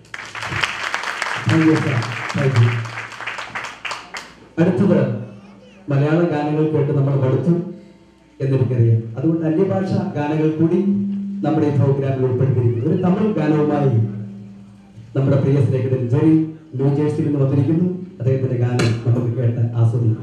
അടുത്തത് മലയാള ഗാനങ്ങൾ കേട്ട് നമ്മൾ പഠിച്ചു എന്നെനിക്കറിയാം. അതുകൊണ്ട് അന്യഭാഷ ഗാനങ്ങൾ കൂടി നമ്മുടെ ഈ പ്രോഗ്രാമിൽ ഉൾപ്പെടുത്തിയിരിക്കുന്നു. ഒരു തമിഴ് ഗാനവുമായി നമ്മുടെ പ്രിയ സ്നേഹിതൻ ജെറി ന്യൂജേഴ്സിയിൽ നിന്ന് വന്നിരിക്കുന്നു. അദ്ദേഹത്തിന്റെ ഗാനം നമുക്ക് കേട്ട് ആസ്വദിക്കാം.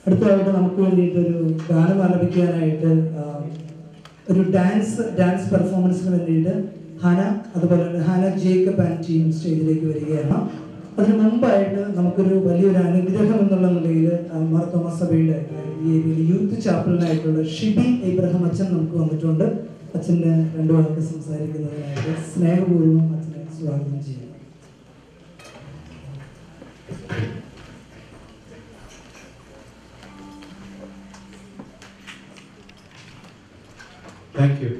അടുത്തതായിട്ട് നമുക്ക് വേണ്ടിയിട്ടൊരു ഗാനം ആലപിക്കാനായിട്ട് ഒരു ഡാൻസ് പെർഫോമൻസിന് വേണ്ടിയിട്ട് അതുപോലെ തന്നെ ഹാന ജേക്കബ് ആൻഡ് ടീം സ്റ്റേജിലേക്ക് വരികയാണ്. അതിന് മുമ്പായിട്ട് നമുക്കൊരു വലിയൊരു അനുഗ്രഹം എന്നുള്ള നിലയിൽ മാർ തോമസ് സഭയുടെ ഈ ഏരിയയിൽ യൂത്ത് ചാപ്പലിനായിട്ടുള്ള ഷിബി ഇബ്രാഹിം അച്ഛൻ നമുക്ക് വന്നിട്ടുണ്ട്. അച്ഛൻ്റെ 2 വാക്ക് സംസാരിക്കുന്നതിനായിട്ട് സ്നേഹപൂർവ്വം അച്ഛനെ സ്വാഗതം ചെയ്യുന്നു. Thank you.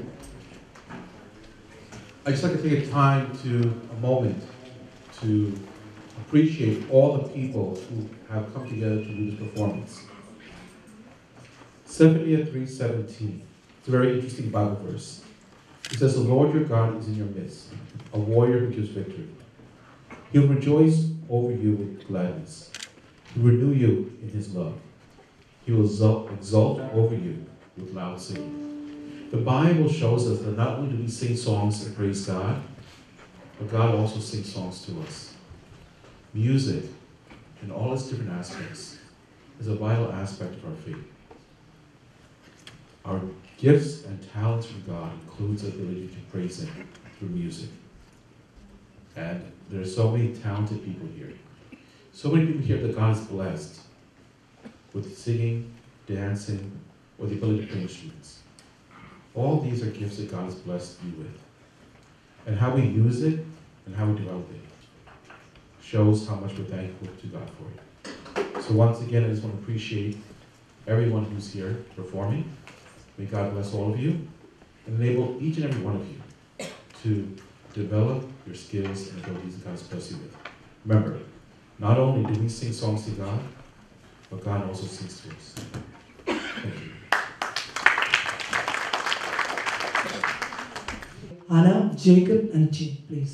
I'd just like to take a moment to appreciate all the people who have come together to do this performance. Zephaniah 3:17. It's a very interesting Bible verse. It says, "The Lord your God is in your midst, a warrior who gives victory. He'll rejoice over you with gladness. He'll renew you in his love. He will exult over you with loud singing." The Bible shows us that not only do we sing songs and praise God, but God also sings songs to us. Music, in all its different aspects, is a vital aspect of our faith. Our gifts and talents from God includes the ability to praise Him through music. And there are so many talented people here. So many people here that God has blessed with singing, dancing, or the ability to play instruments. All these are gifts that God has blessed you with. And how we use it and how we develop it shows how much we're thankful to God for it. So once again, I just want to appreciate everyone who's here performing. May God bless all of you and enable each and every one of you to develop your skills and abilities that God has blessed you with. Remember, not only do we sing songs to God, but God also sings to us. Thank you. Anna, Jacob, and T, please.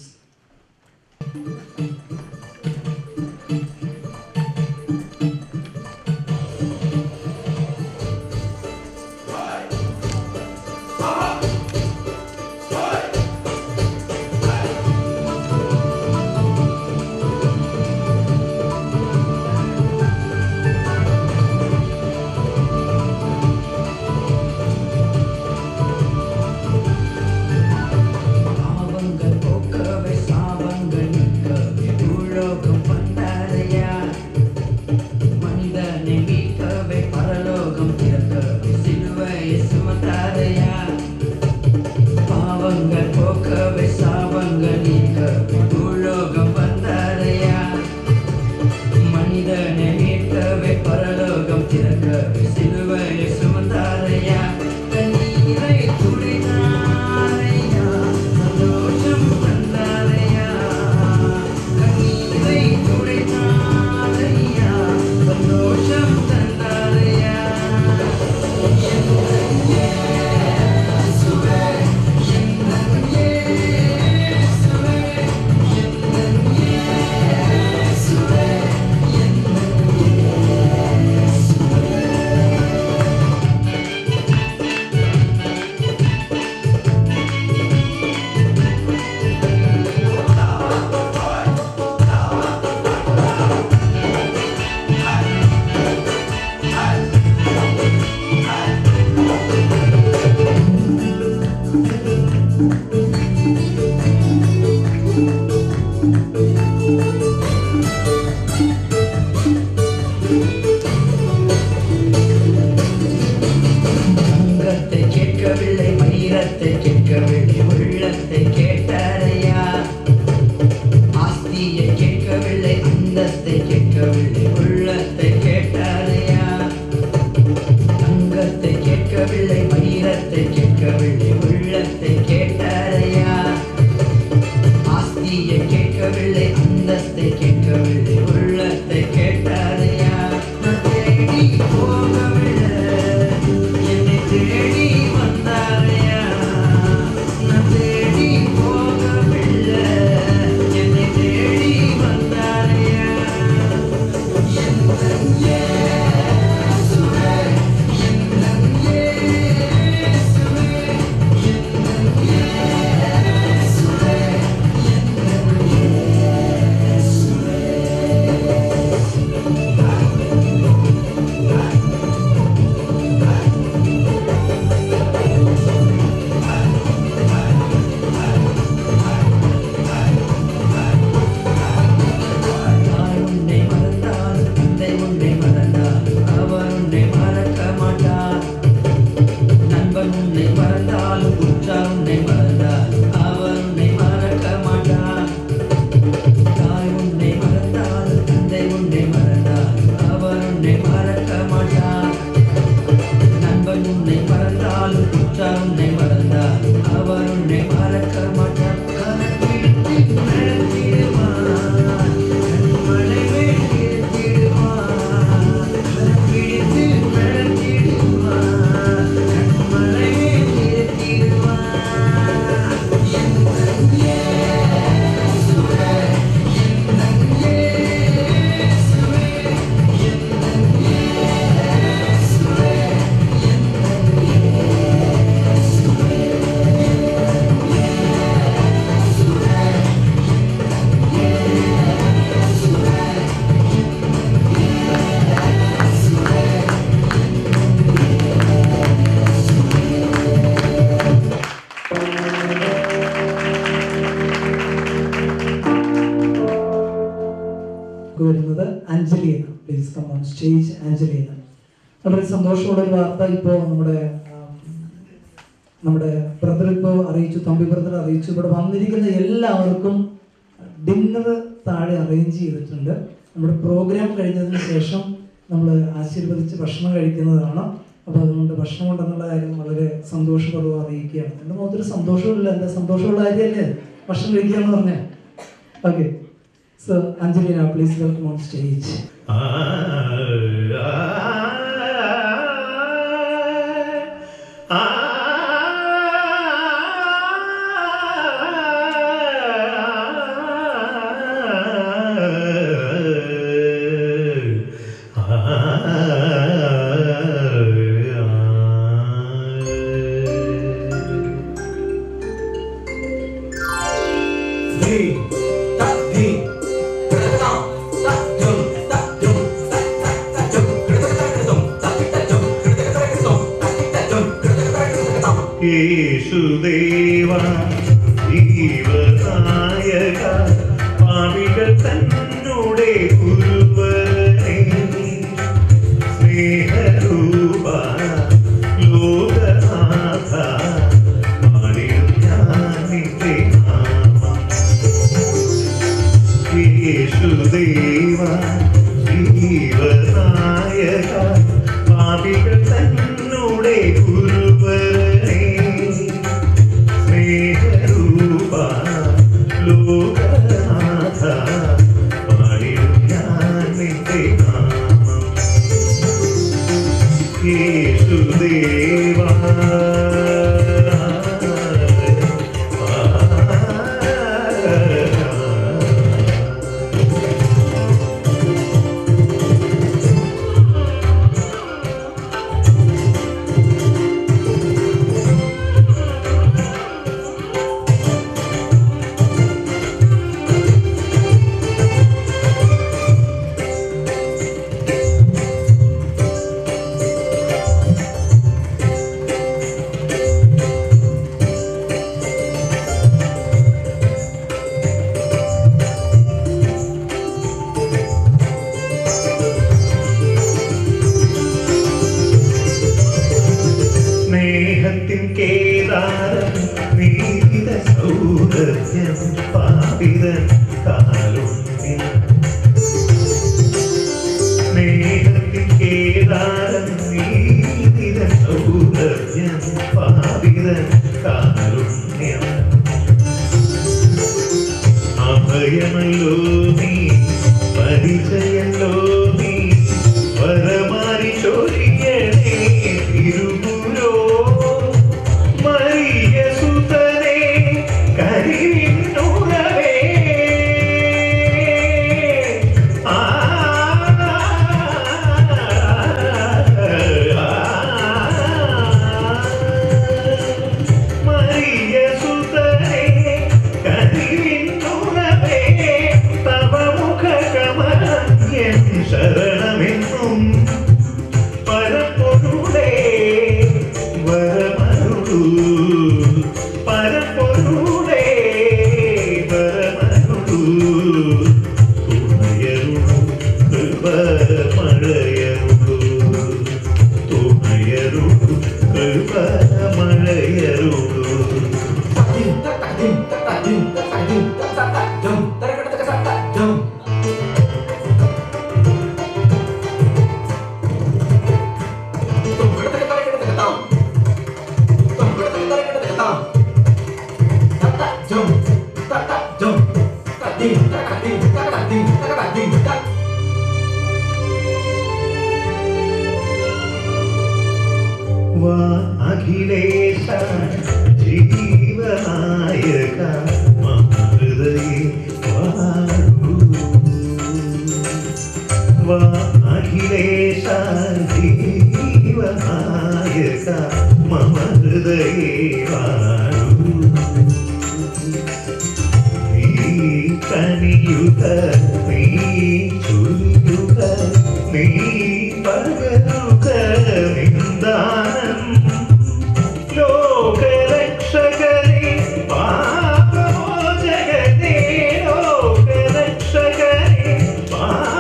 വരുന്നത് Angelina. Please come on stage Angelina. വളരെ സന്തോഷമുള്ള ഒരു വാർത്ത ഇപ്പോൾ നമ്മുടെ brother ഇപ്പോൾ അറിയിച്ചു, Thampi brother അറിയിച്ചു. ഇവിടെ വന്നിരിക്കുന്ന എല്ലാവർക്കും ഡിന്നർ താഴെ അറേഞ്ച് ചെയ്തിട്ടുണ്ട്. നമ്മുടെ പ്രോഗ്രാം കഴിഞ്ഞതിന് ശേഷം നമ്മൾ ആശീർവദിച്ച് ഭക്ഷണം കഴിക്കുന്നതാണ്. അപ്പോൾ അതുകൊണ്ട് ഭക്ഷണം ഉണ്ടെന്നുള്ള കാര്യം വളരെ സന്തോഷപൂർവ്വം അറിയിക്കുകയാണ്. എൻ്റെ മുഖത്തൊരു സന്തോഷമില്ല, എൻ്റെ സന്തോഷമുള്ള കാര്യമല്ലേ ഭക്ഷണം കഴിക്കുക എന്ന് പറഞ്ഞാൽ. Okay, so Angelina please welcome on stage. യേശുദേവാ ജീവനായക പാപികൾ തന്നോടെ ഗുരുവരനെ സ്നേഹരൂപ ലോകനാഥ പാടിടും ഞാൻ നിന്റെ നാമം. യേശുദേവാ ജീവനായക പാപികൾ തന്നോടെ ഗുരുവരനെ സ്നേഹരൂപ ലോകനാഥ പാടിടും ഞാൻ നിന്റെ നാമം. യേശുദേവാ സ്നേഹത്തിൻ കേദാരം നീതിത സൗരഭ്യം പാപിതൻ കാരുണ്യം. സ്നേഹത്തിൻ കേദാരം നീതിത സൗരഭ്യം പാപിതൻ കാരുണ്യം. അഭയമല്ലോ നീ, പരിചയല്ലോ നീ, വരമാരി ചോദിക്കണേ തിരുമുരോ മറിയ സുതനേ കരിവിന്നുറവേ. മറിയ സുതനേ കരിവിന്നുറവേ, തവ മുഖകമലം ശരണമെന്നും പരപ്പൊരുളേ വരമരുളൂ. പരപ്പൊരുളേ വരമരുളൂ. തുണയരുളൂ കൃപമഴയരുളൂ. തുണയരുളൂ കൃപമഴയരുളൂ. വാ അഖിലേശ ജീവനായക മമ ഹൃദയേ വാഴൂ. വാ അഖിലേശ ജീവനായക മമ ഹൃദയേ വാഴൂ. നീ കനിയുക, നീ ചൊല്ലുക, നീ പകരുക നിന്ദാനം. ലോകരക്ഷകനെ പാപമോചകനെ, ലോകരക്ഷകനെ പാപ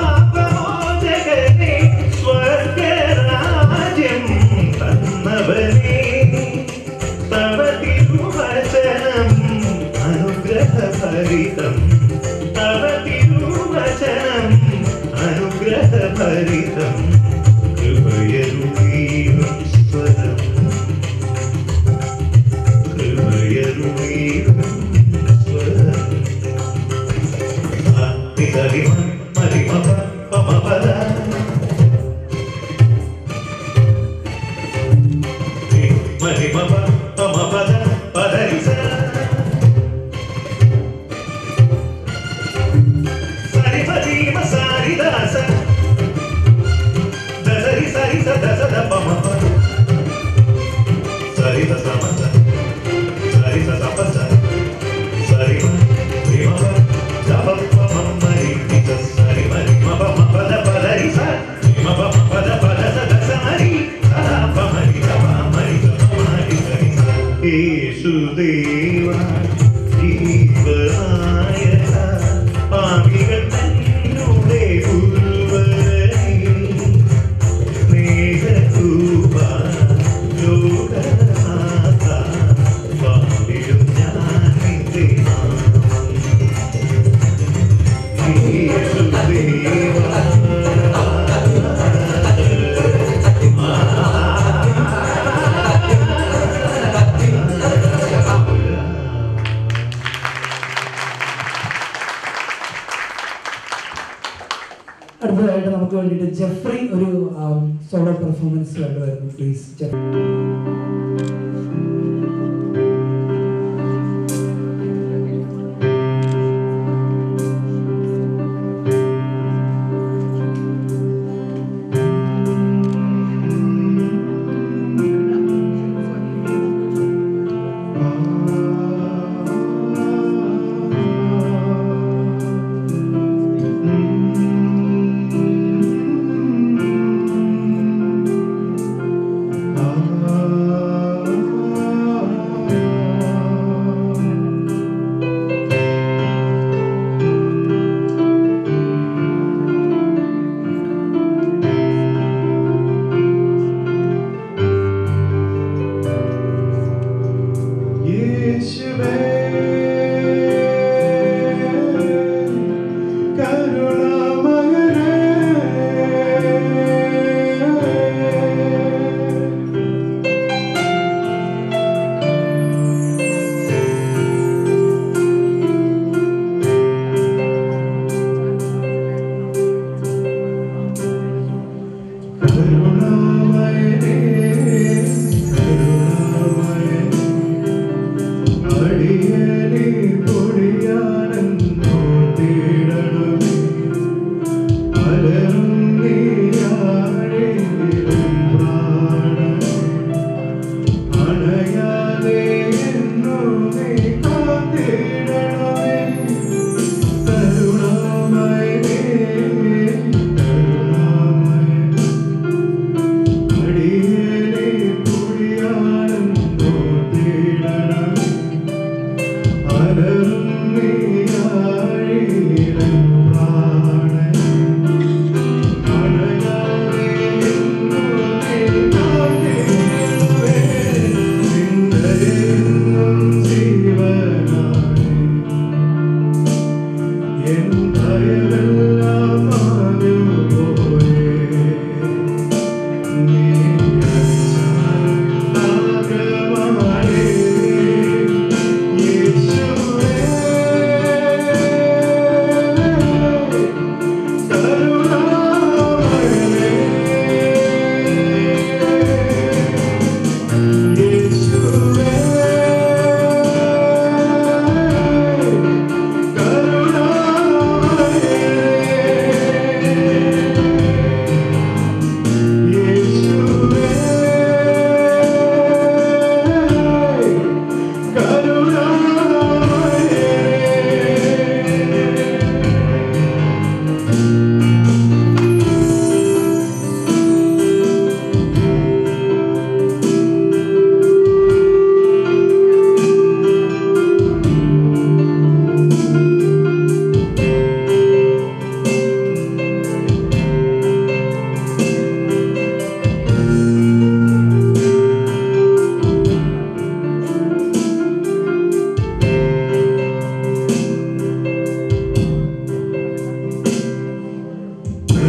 അനുഗ്രഹഭരിതം കൃപയരുളീരും സ്വരം കൃപയരുളീരും സ്വരം നിതരിമ മരിമപ പമപദ മരിമപ പമപദ പദരിസ സരിപദീമ സാരിദാസ ദസരി സരിസ ദസദ പമപ സരിത സമസ സരിസ സപസ സരിമ രിമപ ദപ പമ മരിതിസ സരിമ രിമപ മപദ പദരിസ രിമപ മപദ പദസ ദസ മരി സദാ പമരി ദപ മരി ദപ മരി സരിസ യേശുദേവ ജീവനായക പാപികൾ തന്നുടെ ഉൾവരി സ്നേഹരൂപ ലോകനാഥ പാപിയും ഞാൻ നിന്റെ നാമം യേശുദേവ അടുത്തതായിട്ട് നമുക്ക് വേണ്ടിയിട്ട് ജെഫ്രി ഒരു സോളോ പെർഫോമൻസ് വേണ്ടുമായിരുന്നു. Please Jeffrey.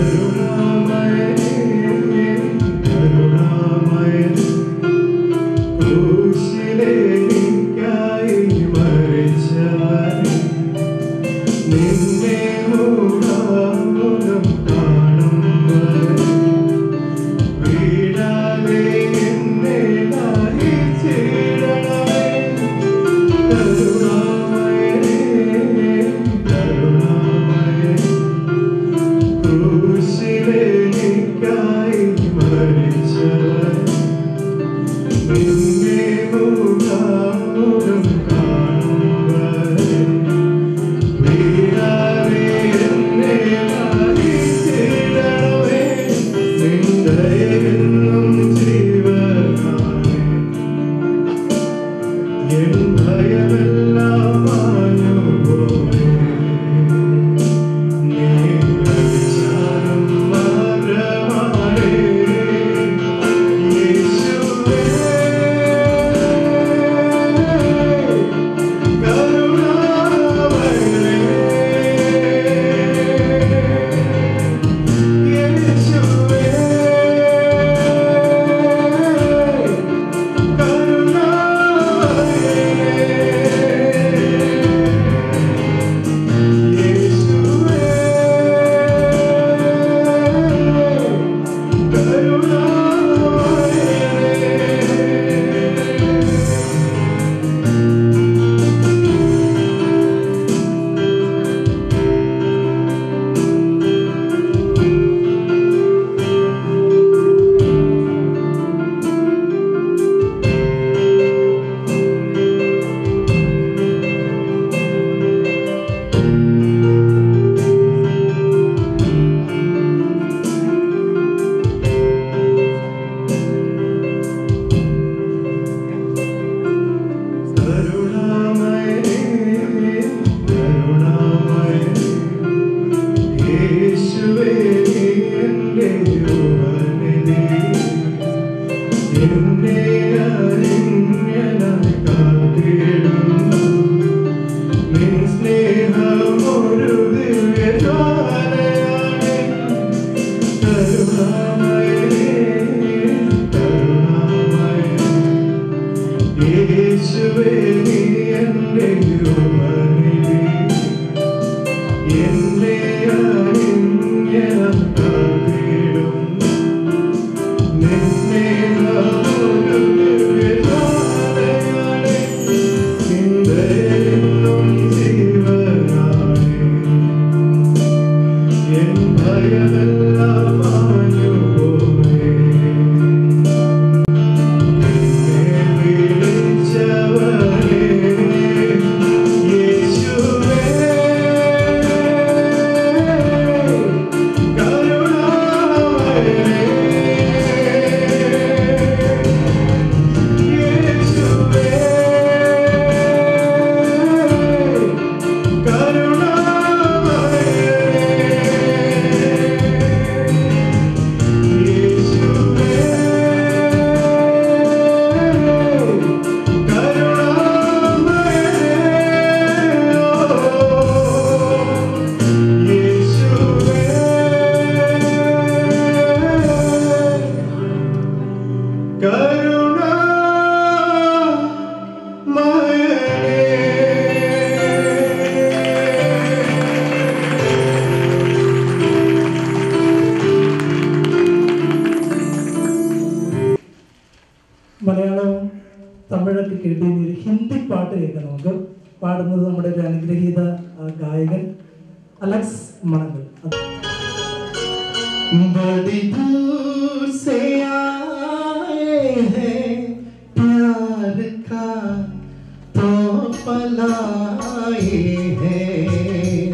മലയാളവും തമിഴൊക്കെ കേട്ട് ഒരു ഹിന്ദി പാട്ട് കേൾക്കാം നമുക്ക്. പാടുന്നത് നമ്മുടെ ഒരു അനുഗ്രഹീത ഗായകൻ അലക്സ് മണങ്ങൾ. बड़ी दूर से आए हैं प्यार का तो पलाए हैं,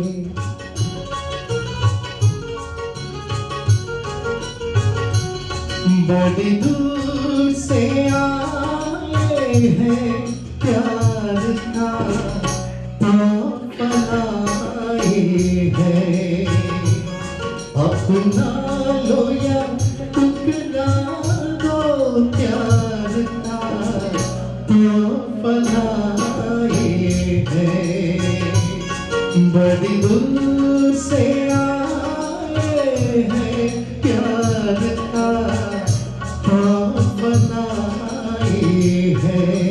बड़ी दूर से आए हैं प्यार का तो पलाए हैं, अपना लो या टुकड़ा दो प्यार का तो पलाए हैं, बड़ी दूर से आए प्यार का पाप बनाए है।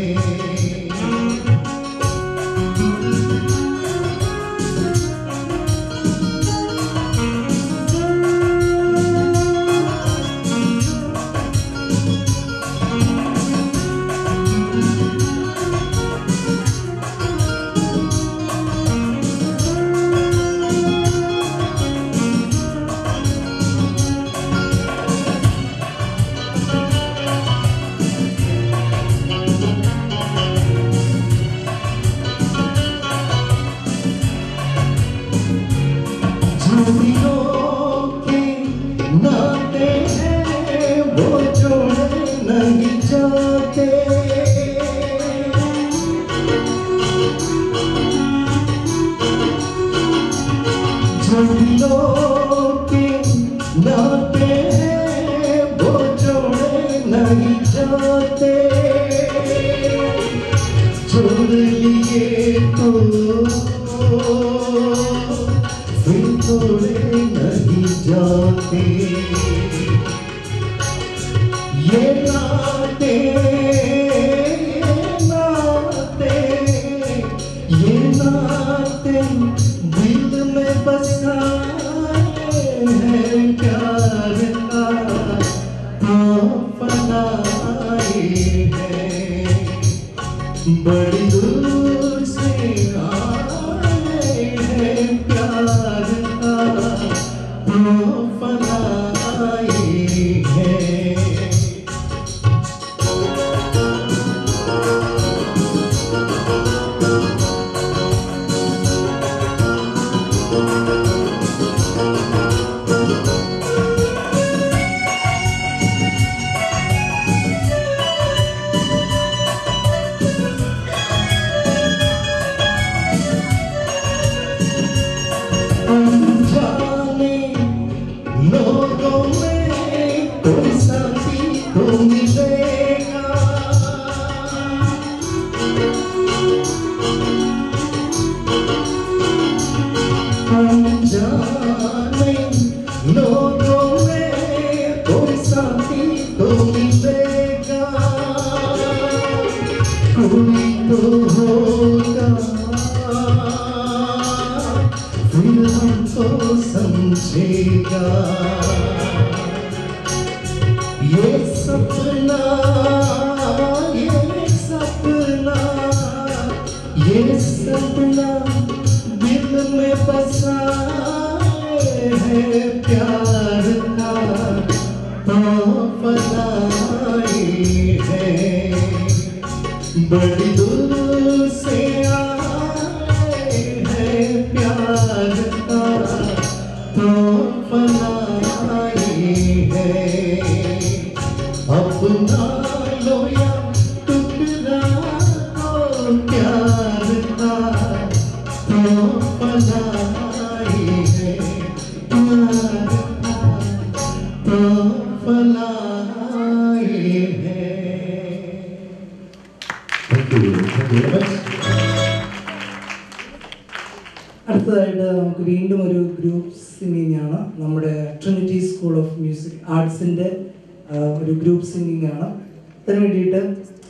അടുത്തതായിട്ട് നമുക്ക് വീണ്ടും ഒരു ഗ്രൂപ്പ് സിംഗിങ് ആണ്. നമ്മുടെ ട്രിനിറ്റി സ്കൂൾ ഓഫ് മ്യൂസിക് ആർട്സിൻ്റെ ഒരു ഗ്രൂപ്പ് സിംഗിങ് ആണ്. അതിന് വേണ്ടിയിട്ട്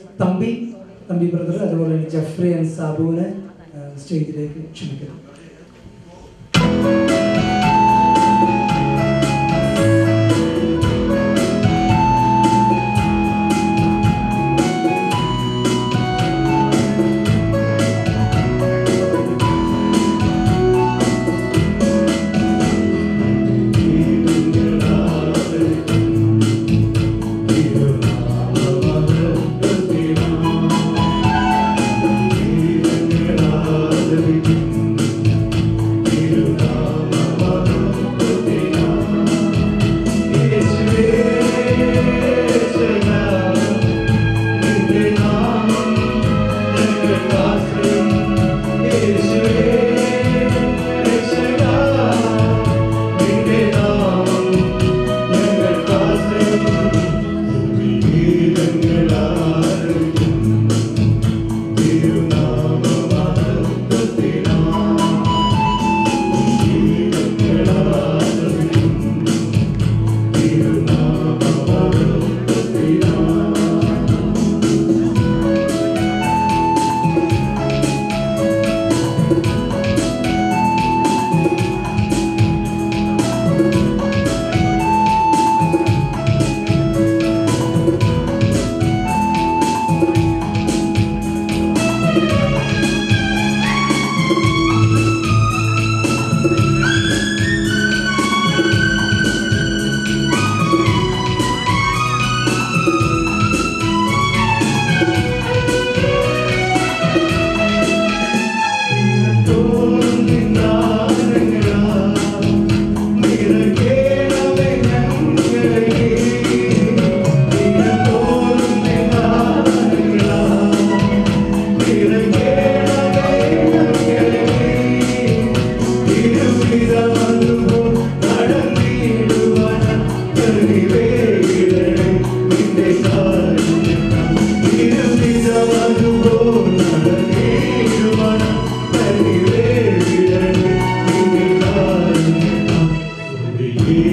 തമ്പി ബ്രദർ അതുപോലെ ജഫ്രി ആൻഡ് സാബുവിനെ സ്റ്റേജിലേക്ക് ക്ഷണിക്കുന്നു. Thank you.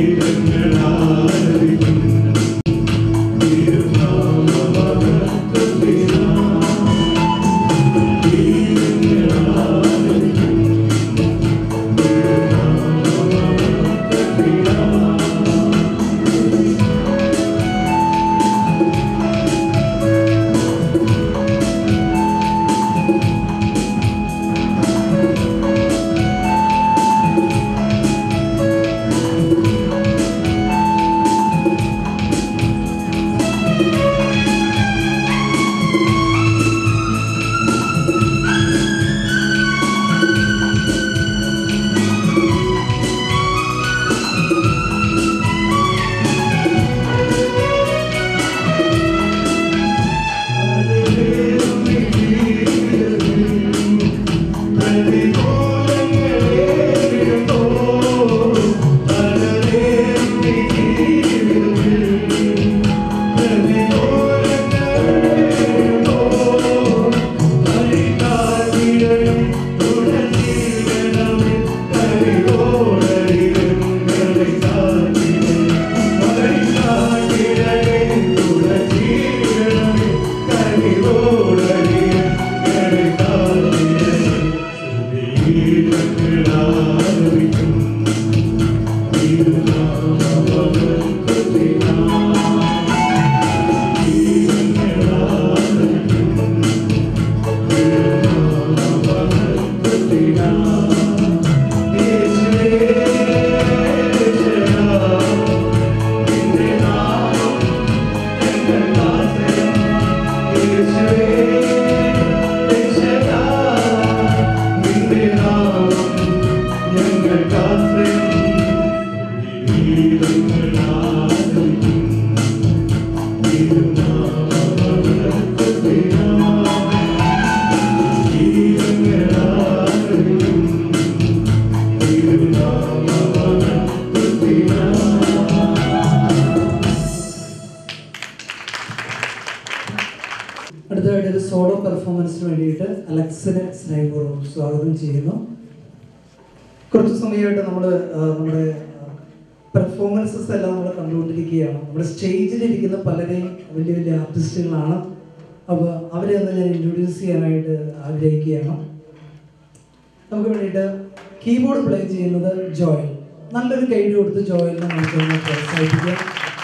അടുത്തതായിട്ട് ഒരു സോളോ പെർഫോമൻസിന് വേണ്ടിയിട്ട് അലക്സിനെ സ്നേഹപൂർവ്വം സ്വാഗതം ചെയ്യുന്നു. കുറച്ച് സമയമായിട്ട് നമ്മൾ നമ്മുടെ പെർഫോമൻസസ് എല്ലാം നമ്മൾ കണ്ടുകൊണ്ടിരിക്കുകയാണ്. നമ്മുടെ സ്റ്റേജിലിരിക്കുന്ന പലരെയും വലിയ വലിയ ആർട്ടിസ്റ്റുകളാണ്. അപ്പോൾ അവരെ ഒന്ന് ഞാൻ ഇൻട്രൊഡ്യൂസ് ചെയ്യാനായിട്ട് ആഗ്രഹിക്കുകയാണ്. നമുക്ക് വേണ്ടിയിട്ട് കീബോർഡ് പ്ലേ ചെയ്യുന്നത് ജോയൽ. നല്ലൊരു കൈ കൊടുത്ത് ജോയലിനെ നമുക്കൊന്ന് പ്രോത്സാഹിപ്പിക്കാം.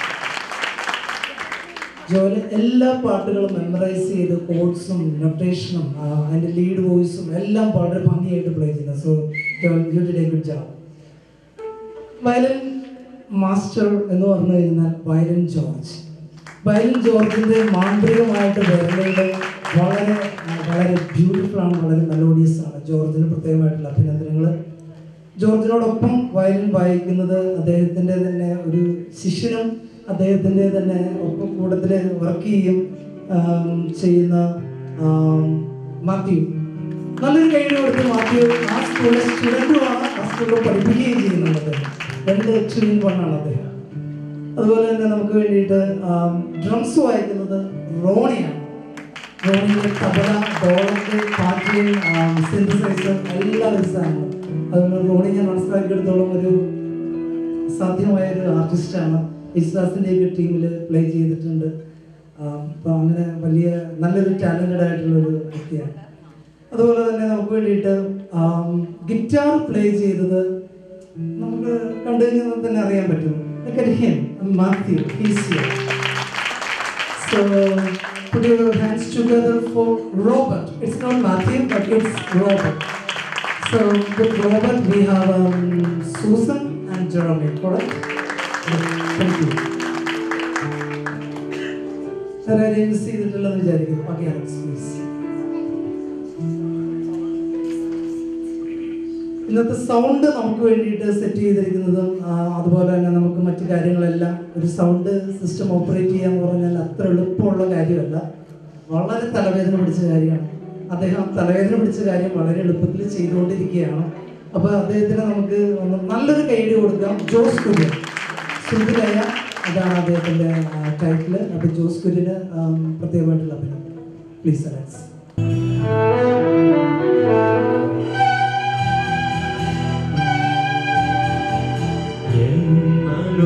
ജോയൽ എല്ലാ പാട്ടുകളും മെമ്മറൈസ് ചെയ്ത് കോഡ്സും നൊട്ടേഷനും അതിൻ്റെ ലീഡ് വോയിസും എല്ലാം വളരെ ഭംഗിയായിട്ട് പ്ലേ ചെയ്യുന്നത്. So Joel, you did a good job. Violin master എന്ന് പറഞ്ഞു കഴിഞ്ഞാൽ വയലിൻ ജോർജ്. വയലിൻ ജോർജിൻ്റെ മാന്ത്രികമായിട്ട് വരുന്നത് വളരെ വളരെ ബ്യൂട്ടിഫുൾ ആണ്, വളരെ മെലോഡിയസ് ആണ്. ജോർജിന് പ്രത്യേകമായിട്ടുള്ള അഭിനന്ദനങ്ങൾ. ജോർജിനോടൊപ്പം വയലിൻ വായിക്കുന്നത് അദ്ദേഹത്തിൻ്റെ തന്നെ ഒരു ശിഷ്യനും അദ്ദേഹത്തിൻ്റെ തന്നെ ഒപ്പം കൂട്ടത്തിൽ വർക്ക് ചെയ്യുന്ന മാത്യു. നല്ലൊരു കൈയ്യടി കൊടുത്ത് മാത്യു ആ സ്കൂളിലെ സ്റ്റുഡൻറ്റുമാണ്, ആ സ്കൂളിൽ പഠിപ്പിക്കുകയും ചെയ്യുന്നത്. അദ്ദേഹം 2 ആണ് അദ്ദേഹം. അതുപോലെ തന്നെ നമുക്ക് വേണ്ടിയിട്ട് ഡ്രംസ് വായിക്കുന്നത് റോണിയാണ്. റോണിയുടെ തബല, ഡോളക്ക്, പാട്ട്, സിന്തസൈസർ എല്ലാം സാധനങ്ങൾ. അതുപോലെ റോണി ഞാൻ മനസ്സിലാക്കിയെടുത്തോളം ഒരു സാധ്യമായ ഒരു ആർട്ടിസ്റ്റാണ്. ഇസ്ലാസിൻ്റെയൊക്കെ ടീമിൽ പ്ലേ ചെയ്തിട്ടുണ്ട്. അപ്പോൾ അങ്ങനെ വലിയ നല്ലൊരു ടാലൻറ്റഡ് ആയിട്ടുള്ളൊരു വ്യക്തിയാണ്. അതുപോലെ തന്നെ നമുക്ക് വേണ്ടിയിട്ട് ഗിറ്റാർ പ്ലേ ചെയ്തത് നമുക്ക് കണ്ടു കഴിഞ്ഞാൽ തന്നെ അറിയാൻ പറ്റും. Matthew, he's here. So put your hands together for Robert. It's not Matthew, but it's Robert. So with Robert we have Susan and Jeremy, correct? Thank you. Sir, I didn't see the little Jeremy. Okay, Alex, please. ഇന്നത്തെ sound നമുക്ക് വേണ്ടിയിട്ട് set ചെയ്തിരിക്കുന്നതും അതുപോലെ തന്നെ നമുക്ക് മറ്റു കാര്യങ്ങളെല്ലാം ഒരു sound system operate ചെയ്യാന്ന് പറഞ്ഞാൽ അത്ര എളുപ്പമുള്ള കാര്യമല്ല. വളരെ തലവേദന പിടിച്ച കാര്യമാണ്. അദ്ദേഹം തലവേദന പിടിച്ച കാര്യം വളരെ എളുപ്പത്തിൽ ചെയ്തുകൊണ്ടിരിക്കുകയാണ്. അപ്പോൾ അദ്ദേഹത്തിന് നമുക്ക് നല്ലൊരു കൈയ്യടി കൊടുക്കാം. ജോസ് കുര്യൻ, സുന്ദരയ, അതാണ് അദ്ദേഹത്തിൻ്റെ ടൈറ്റിൽ. അപ്പോൾ ജോസ് കുര്യന് പ്രത്യേകമായിട്ടുള്ള അഭിനന്ദനം. Please Alex. എന്നലോകമേ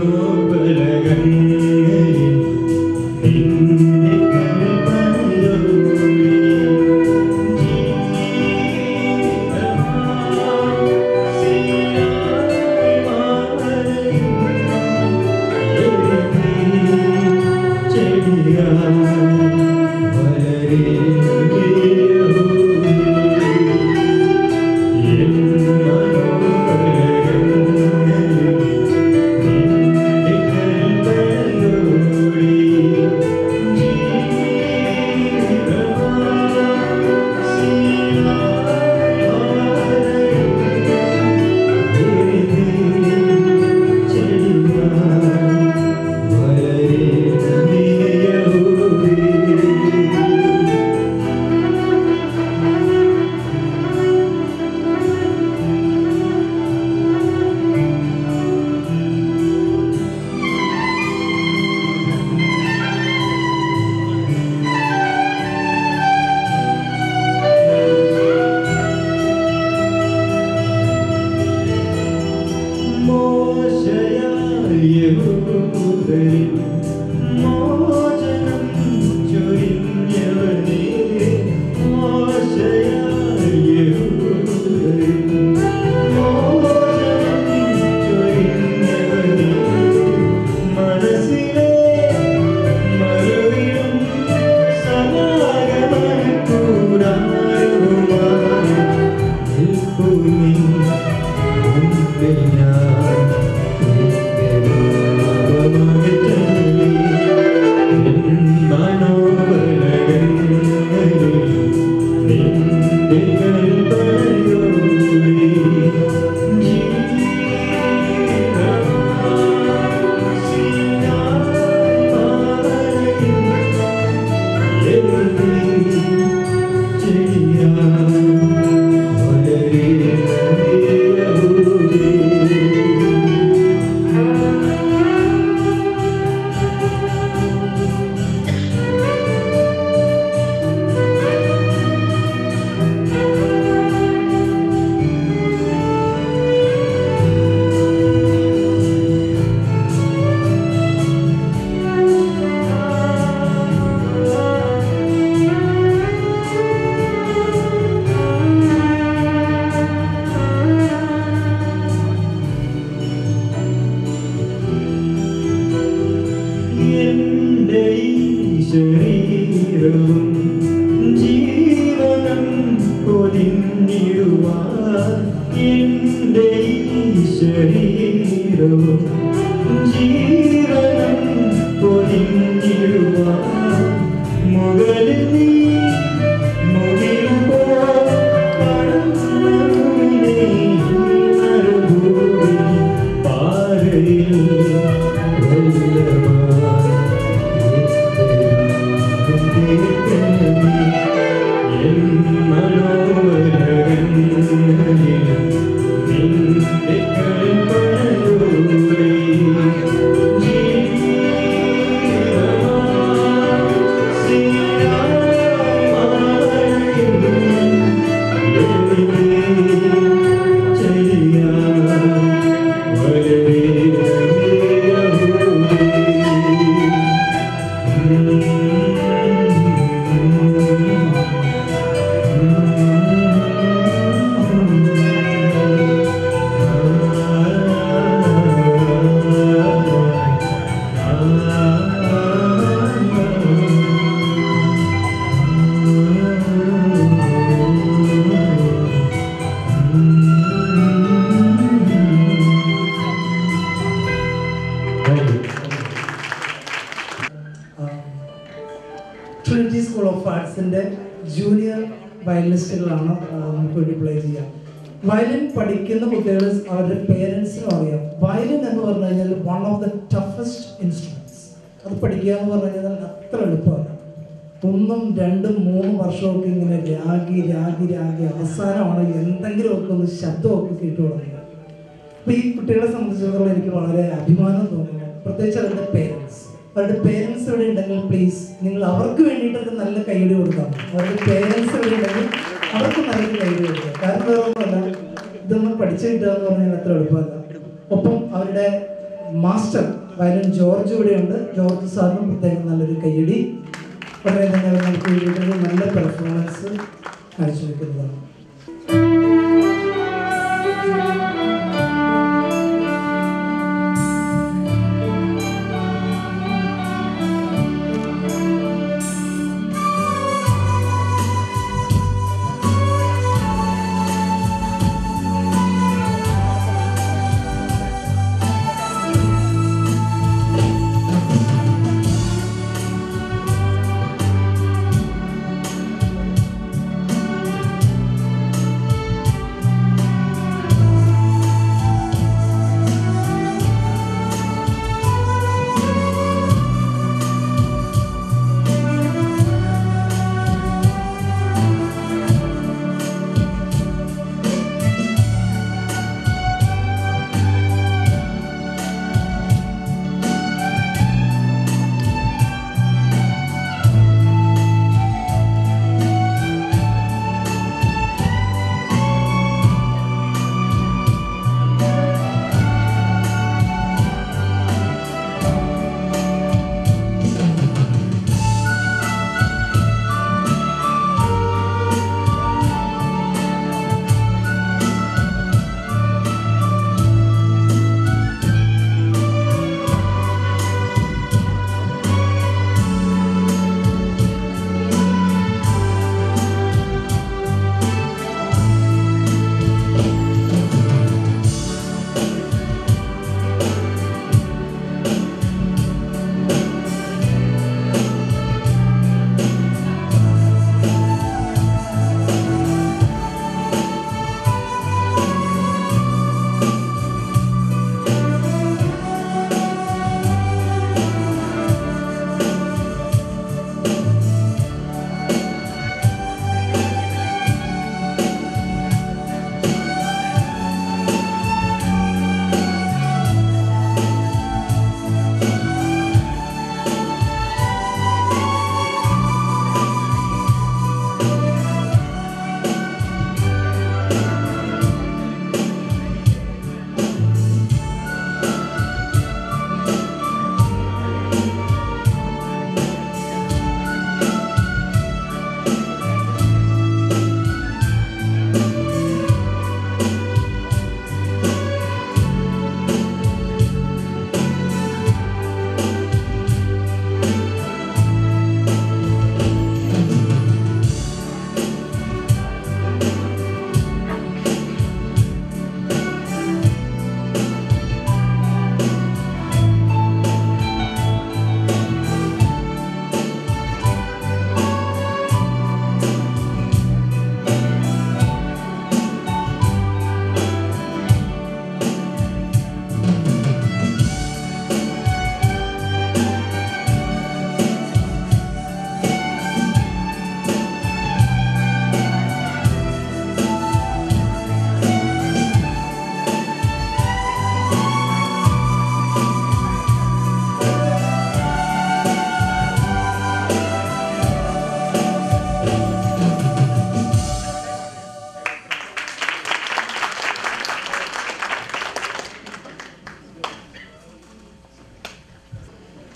Trinity School of Arts-ന്റെ ജൂനിയർ വയലിനിസ്റ്റുകളാണ് നമുക്ക് വേണ്ടി പ്ലേ ചെയ്യുക. വയലിൻ പഠിക്കുന്ന കുട്ടികൾ അവരുടെ പേരൻസിനും അറിയാം. വയലിൻ എന്ന് പറഞ്ഞു കഴിഞ്ഞാൽ one of the toughest instruments. അത് പഠിക്കുക എന്ന് പറഞ്ഞു കഴിഞ്ഞാൽ അത്ര എളുപ്പമല്ല. 1, 2, 3 വർഷമൊക്കെ ഇങ്ങനെ രാഗി അവസാനമാണ് എന്തെങ്കിലുമൊക്കെ ഒന്ന് ശബ്ദമൊക്കെ കേട്ടു തുടങ്ങിയത്. അപ്പോൾ ഈ കുട്ടികളെ സംബന്ധിച്ചിടത്തോളം എനിക്ക് വളരെ അഭിമാനം തോന്നുന്നു. പ്രത്യേകിച്ച് അവരുടെ പേരൻസ് ഇവിടെ ഉണ്ടെങ്കിൽ പ്ലീസ് നിങ്ങൾ അവർക്ക് വേണ്ടിയിട്ടൊരു നല്ല കൈയ്യടി കൊടുക്കാം. അവരുടെ പേരൻസ് ഇവിടെ ഉണ്ടെങ്കിൽ അവർക്ക് നല്ലൊരു കൈയ്യടി കൊടുക്കുക. കാരണം വേറൊന്നുമല്ല, ഇതൊന്നും പഠിച്ചു കിട്ടുക എന്ന് പറഞ്ഞാൽ അത്ര എളുപ്പമല്ല. ഒപ്പം അവരുടെ മാസ്റ്റർ വയലിൻ ജോർജ് ഇവിടെയുണ്ട്. ജോർജ് സാറിനും പ്രത്യേകം നല്ലൊരു കൈയ്യടി. വളരെ തന്നെ നമുക്ക് വേണ്ടിയിട്ടൊരു നല്ല പെർഫോമൻസ് കാഴ്ചവെക്കുന്നതാണ്.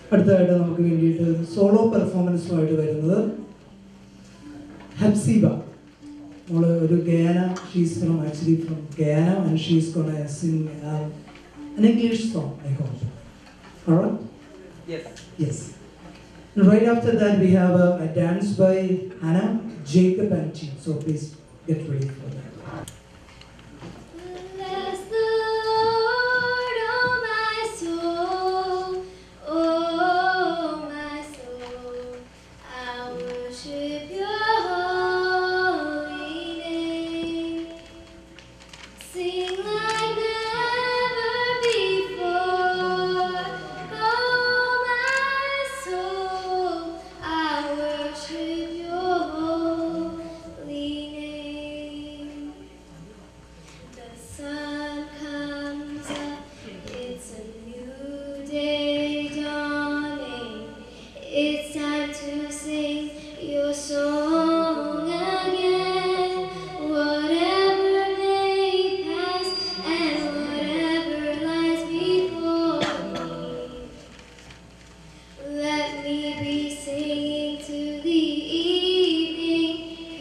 അടുത്തതായിട്ട് നമുക്ക് വേണ്ടിയിട്ട് സോളോ പെർഫോമൻസുമായിട്ട് വരുന്നത് ഹബ്സീബ. നമ്മള് ഒരു Ghana, she's from actually from Ghana and she's gonna sing an English song, I hope. All right? Yes. Yes. And right after that, we have a dance by Hannah, Jacob, and team. So please get ready for that. Bless the Lord, oh my soul, oh my soul. I worship your holy name. Sing like never before, oh my soul. I worship your holy name. The sun comes up, it's a new day dawning. It's time to sing your song again. Whatever may pass and whatever lies before me, let me be singing till the evening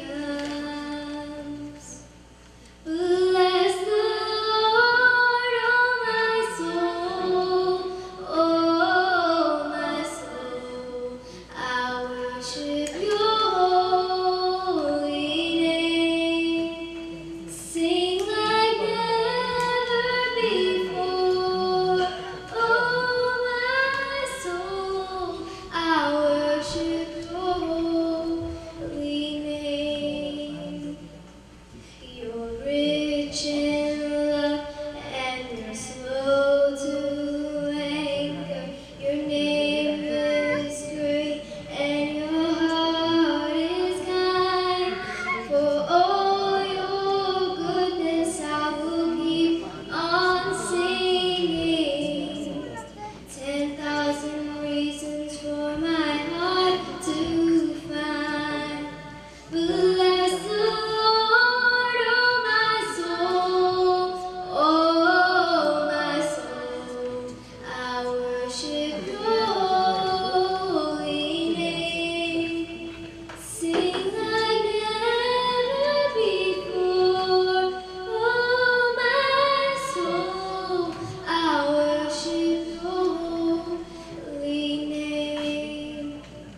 comes. Bless the Lord, oh my soul, oh my soul. I worship your holy name. Sing like never before, oh my soul. I worship your holy name. You're rich in love and you're slow to anger. Your name is great and your heart is kind. For all your goodness I will keep on singing. 10,000 reasons for my heart to find. Bless the Lord, oh my soul, oh my soul. I worship your holy name. Sing like never before, oh my soul. I worship your holy name.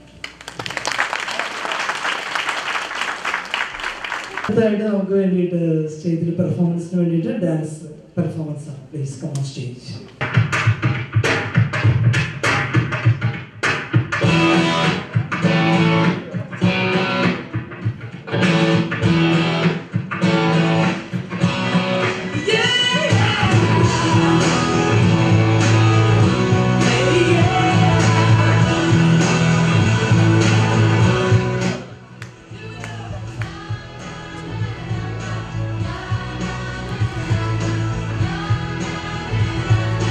അടുത്തതായിട്ട് നമുക്ക് വേണ്ടിയിട്ട് സ്റ്റേജിൽ പെർഫോമൻസിന് വേണ്ടിയിട്ട് dance performance ആണ്. Please come on stage. I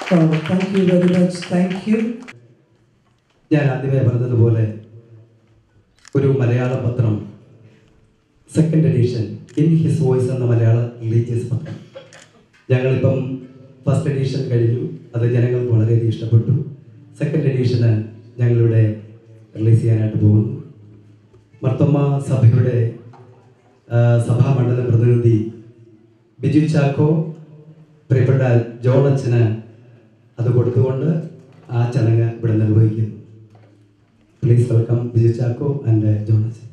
Thank you very much. Thank you. ഞാൻ ആദ്യമേ പറഞ്ഞതുപോലെ ഒരു മലയാള പത്രം second edition in his voice എന്ന മലയാള റിലീജിയസ് പത്രം ഞങ്ങളിപ്പം ഫസ്റ്റ് എഡിഷൻ കഴിഞ്ഞു. അത് ജനങ്ങൾക്ക് വളരെയധികം ഇഷ്ടപ്പെട്ടു. സെക്കൻഡ് എഡിഷന് ഞങ്ങളിവിടെ റിലീസ് ചെയ്യാനായിട്ട് പോകുന്നു. മർത്തോമ സഭയുടെ സഭാമണ്ഡലം പ്രതിനിധി ബിജു ചാക്കോ പ്രിയപ്പെട്ട ജോൺ അച്ഛന് അത് കൊടുത്തുകൊണ്ട് ആ ചടങ്ങ് ഇവിടെ നിർവഹിക്കുന്നു. Please welcome Biju Chacko and John അച്ഛൻ.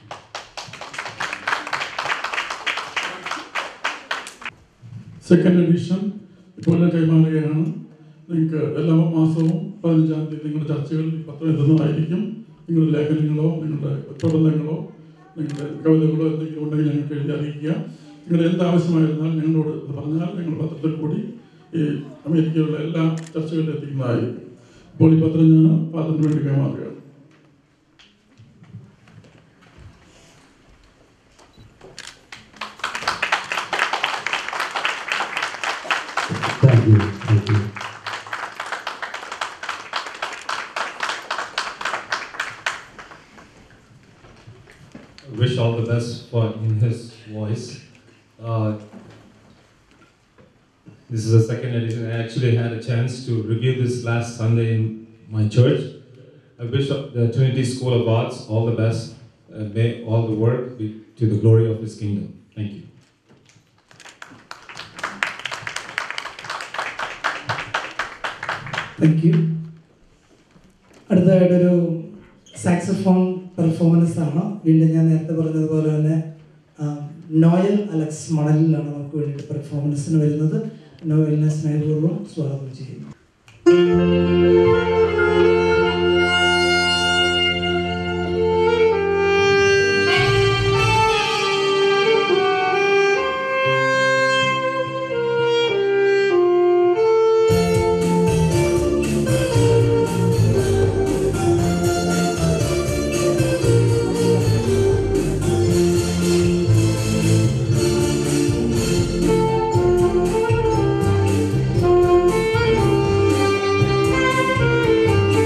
സെക്കൻഡ് എഡിഷൻ ഇപ്പോൾ കൈമാറുകയാണ്. നിങ്ങൾക്ക് എല്ലാ മാസവും 15-ാം തീയതി നിങ്ങളുടെ ചർച്ചകളിൽ പത്രം എത്തുന്നതായിരിക്കും. നിങ്ങളുടെ ലേഖനങ്ങളോ നിങ്ങളുടെ പ്രബന്ധങ്ങളോ നിങ്ങളുടെ കവിതകളോ എന്തെങ്കിലും ഉണ്ടെങ്കിൽ ഞങ്ങൾക്ക് എഴുതി അറിയിക്കുക. നിങ്ങളുടെ എന്താവശ്യമായിരുന്നാൽ ഞങ്ങളോട് പറഞ്ഞാൽ ഞങ്ങൾ പത്രത്തിൽ കൂടി ഈ അമേരിക്കയിലുള്ള എല്ലാ ചർച്ചകളിലും എത്തിക്കുന്നതായിരിക്കും. ഇപ്പോൾ ഈ പത്രം ഞാൻ ഫാദറിന് വേണ്ടി കൈമാറുകയാണ്. Wish all the best for in his voice. This is the second edition. I actually had a chance to review this last Sunday in my church. I wish the Trinity School of Arts all the best and may all the work be to the glory of His kingdom. Thank you. Thank you. അടുത്തതായിട്ടൊരു saxophone performance ആണ്. വീണ്ടും ഞാൻ നേരത്തെ പറഞ്ഞതുപോലെ തന്നെ Noel Alex മണലിലാണ് നമുക്ക് വേണ്ടിയിട്ട് പെർഫോമൻസിന് വരുന്നത്. നോയലിനെ സ്നേഹപൂർവ്വം സ്വാഗതം ചെയ്യുന്നു. Thank you.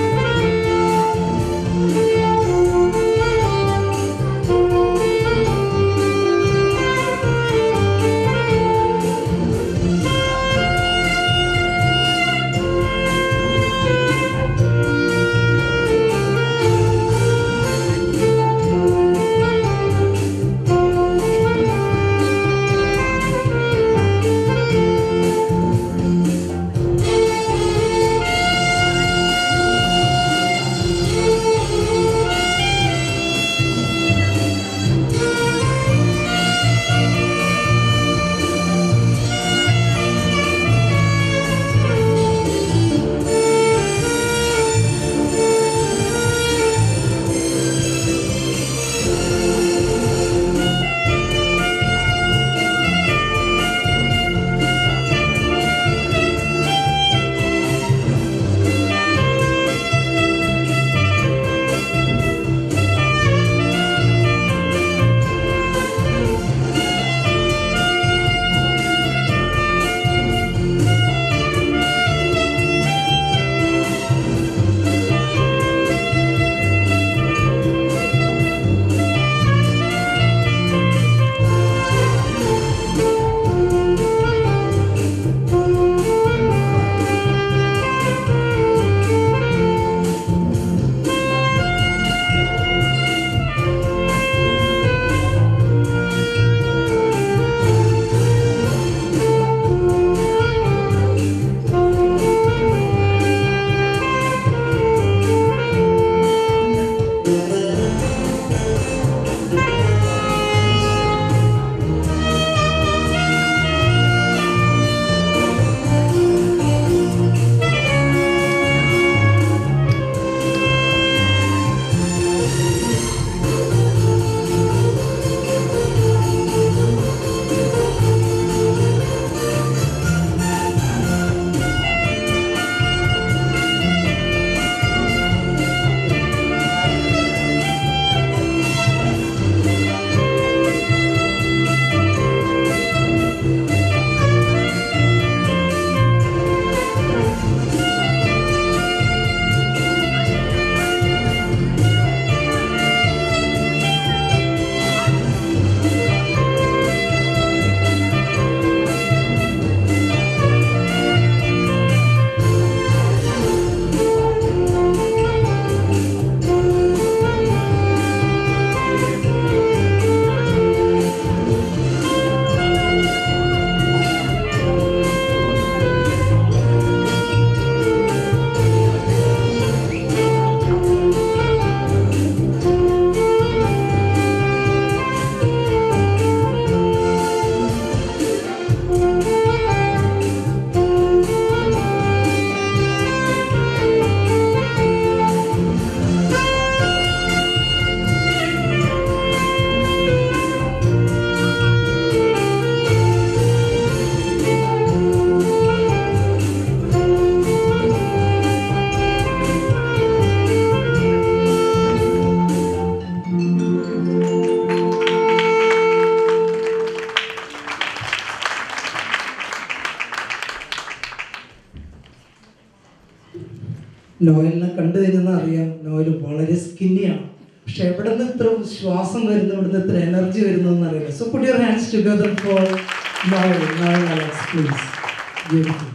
നോയലിനെ കണ്ടു കഴിഞ്ഞാൽ അറിയാം, നോയൽ വളരെ സ്കിന്നിയാണ്. പക്ഷെ എവിടെ നിന്ന് ഇത്ര ശ്വാസം വരുന്നു, ഇവിടെ നിന്ന് ഇത്ര എനർജി വരുന്നു എന്നറിയില്ല. So put your hands together for Noel. Noel Alex please. Beautiful.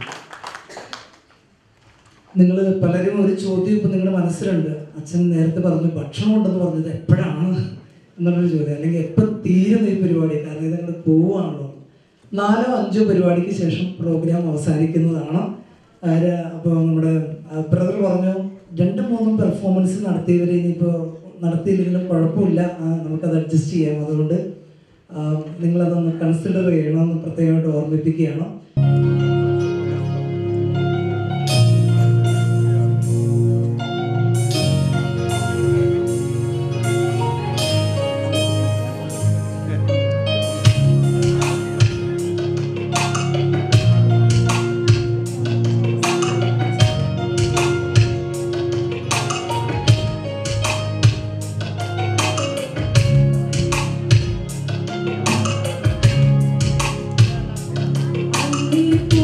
നിങ്ങൾ പലരും ഒരു ചോദ്യം ഇപ്പം നിങ്ങളുടെ മനസ്സിലുണ്ട്. അച്ഛൻ നേരത്തെ പറഞ്ഞു ഭക്ഷണം ഉണ്ടെന്ന് പറഞ്ഞത് എപ്പോഴാണ് എന്നുള്ളൊരു ചോദ്യം, അല്ലെങ്കിൽ എപ്പോൾ തീരും ഈ പരിപാടി? കാരണം ഇത് ഞങ്ങൾ പോവുകയാണല്ലോ. 4-5 പരിപാടിക്ക് ശേഷം പ്രോഗ്രാം അവസാനിക്കുന്നതാണ്. അപ്പോൾ നമ്മുടെ ബ്രദർ പറഞ്ഞു 2-3 പെർഫോമൻസ് നടത്തിയവർ ഇനിയിപ്പോൾ നടത്തിയില്ലെങ്കിലും കുഴപ്പമില്ല, നമുക്കത് അഡ്ജസ്റ്റ് ചെയ്യാം. അതുകൊണ്ട് നിങ്ങളതൊന്ന് കൺസിഡർ ചെയ്യണമെന്ന് പ്രത്യേകമായിട്ട് ഓർമ്മിപ്പിക്കുകയാണ്. We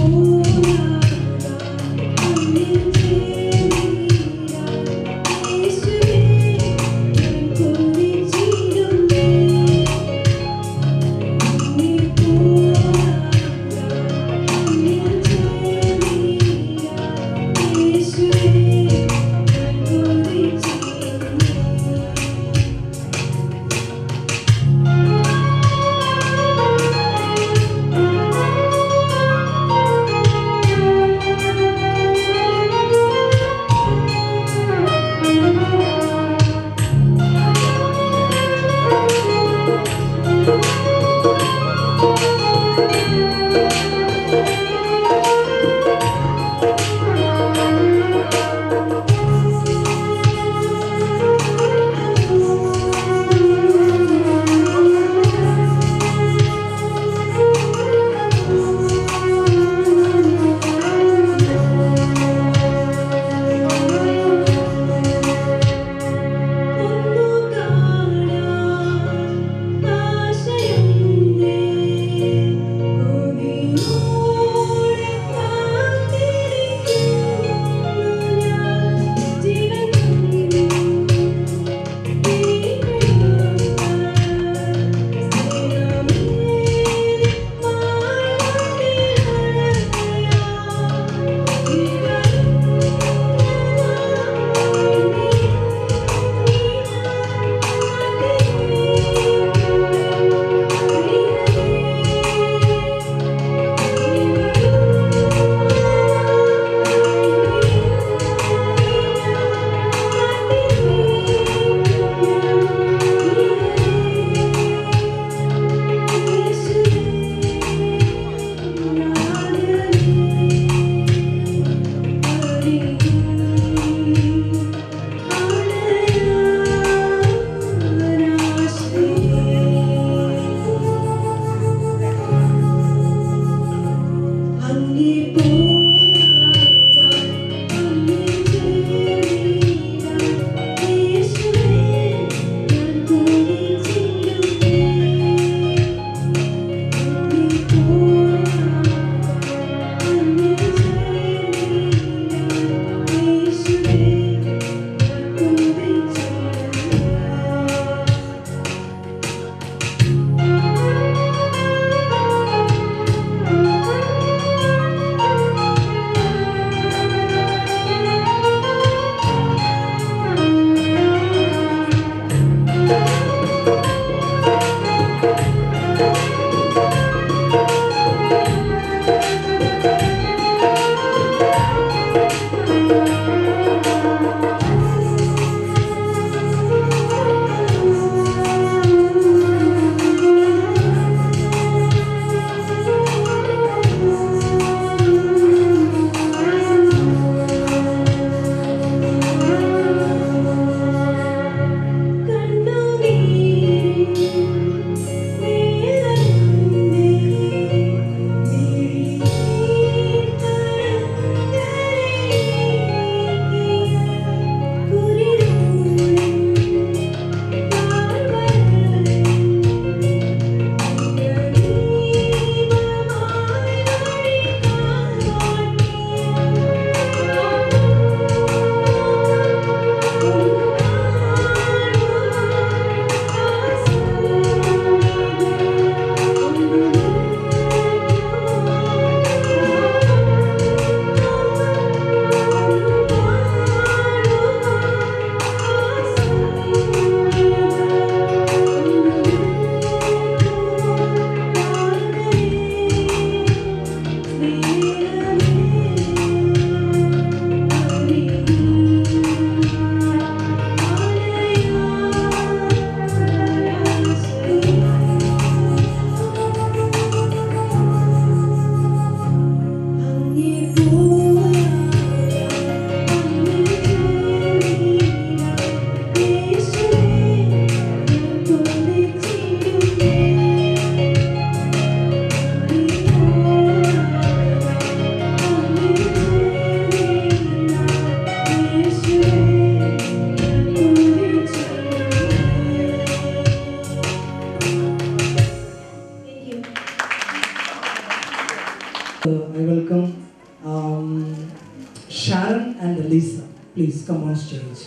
Sharon and Elisa, please come on stage.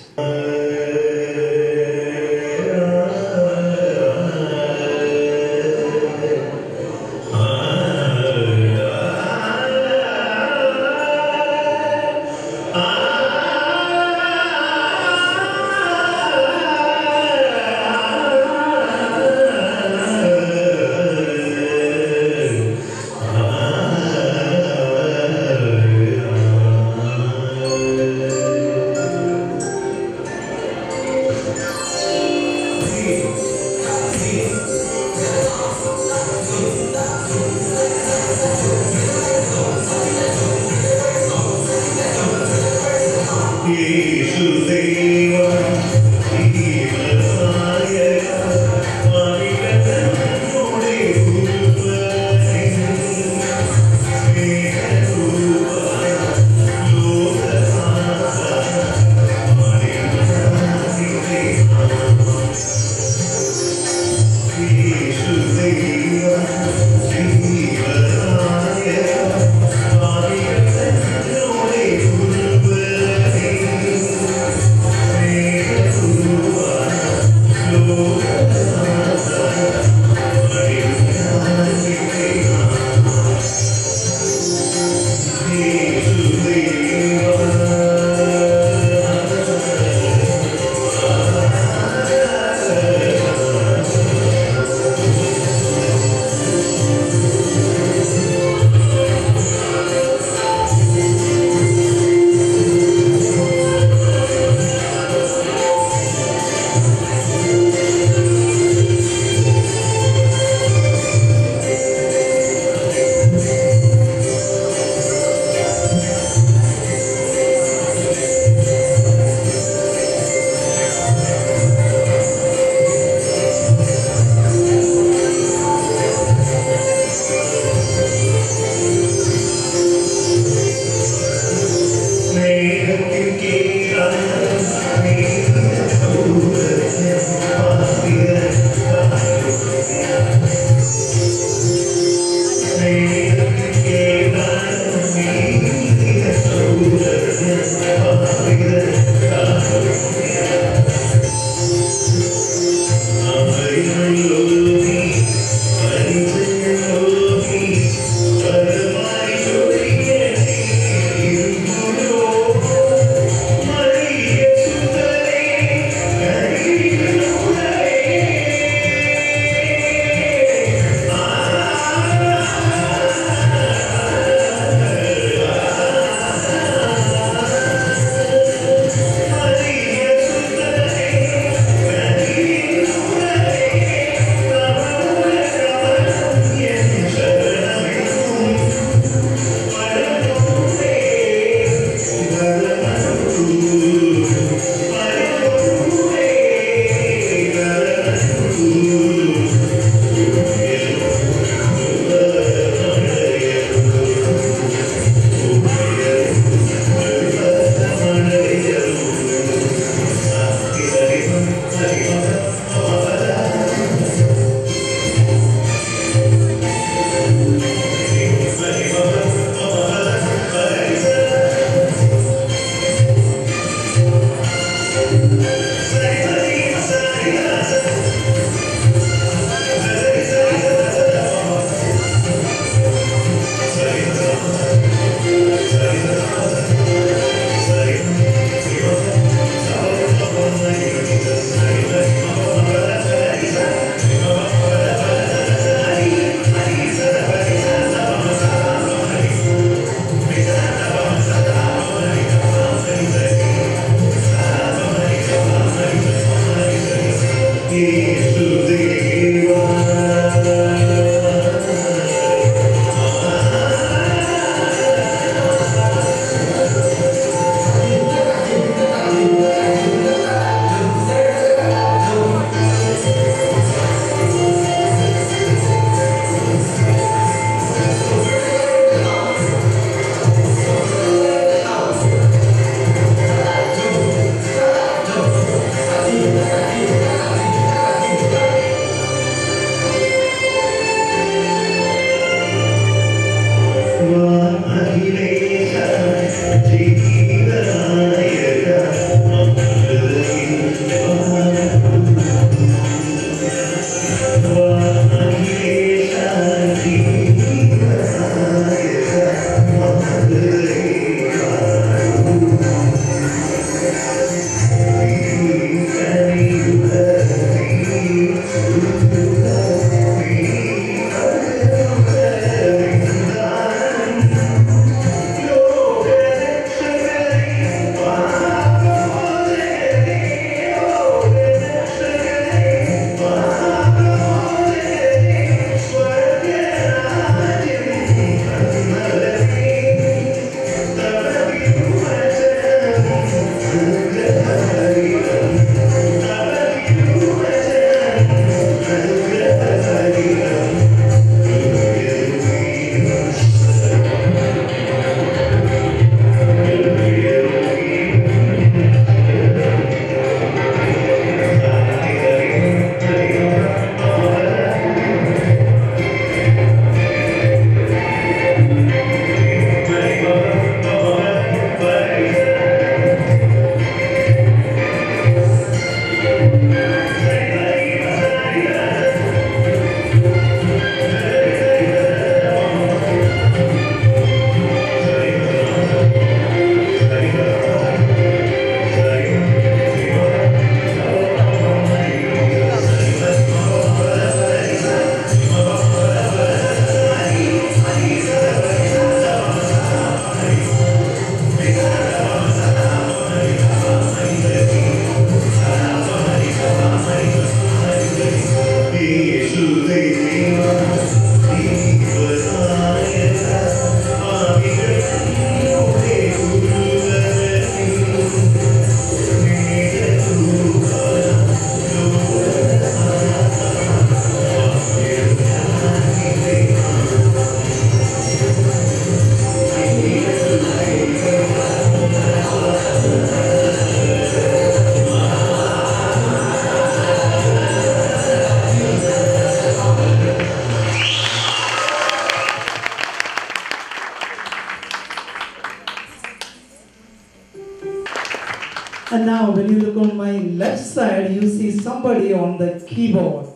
And now when you look on my left side, you see somebody on the keyboard.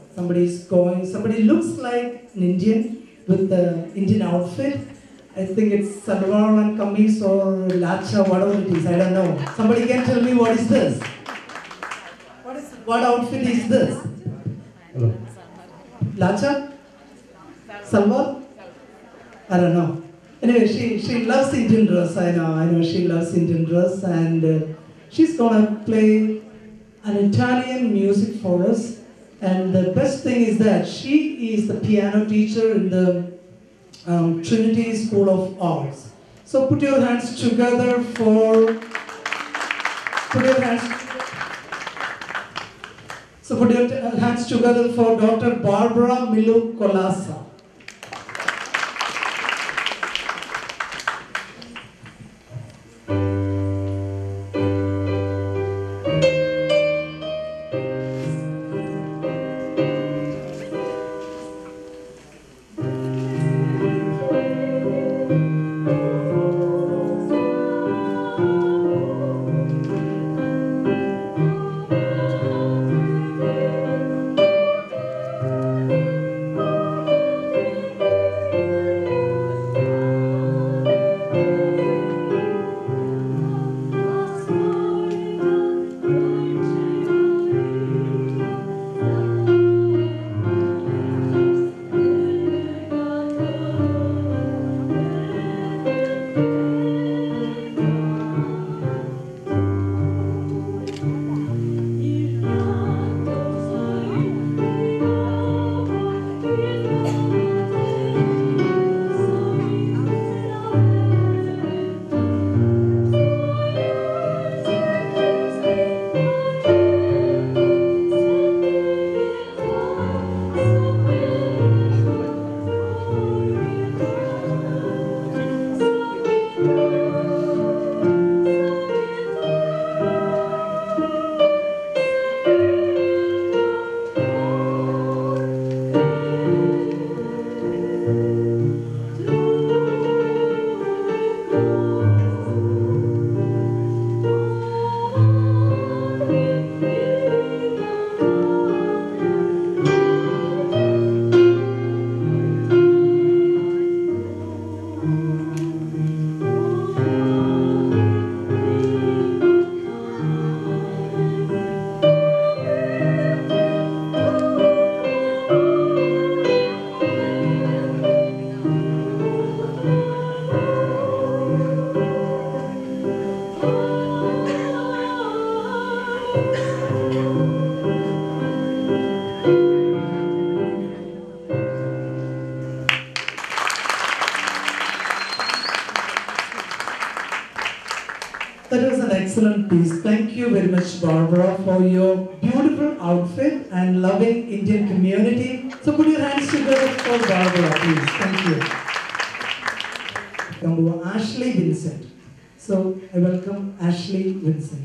Somebody looks like an Indian with the Indian outfit. I think it's salwar and kameez or lacha, whatever it is, I don't know. Somebody can tell me what is this? What outfit is this? Hello. Lacha? Salwar? I don't know. Anyway, she loves Indian dress, I know she loves Indian dress, and she's gonna play an Italian music for us. And the best thing is that she is the piano teacher in the Trinity School of Arts. So put your hands together for Dr. Barbara Milu Kolasa. That was an excellent piece. Thank you very much, Barbara, for your beautiful outfit and loving Indian community. So put your hands together for Barbara, please. Thank you. Come to Ashley Vincent. So I welcome Ashley Vincent.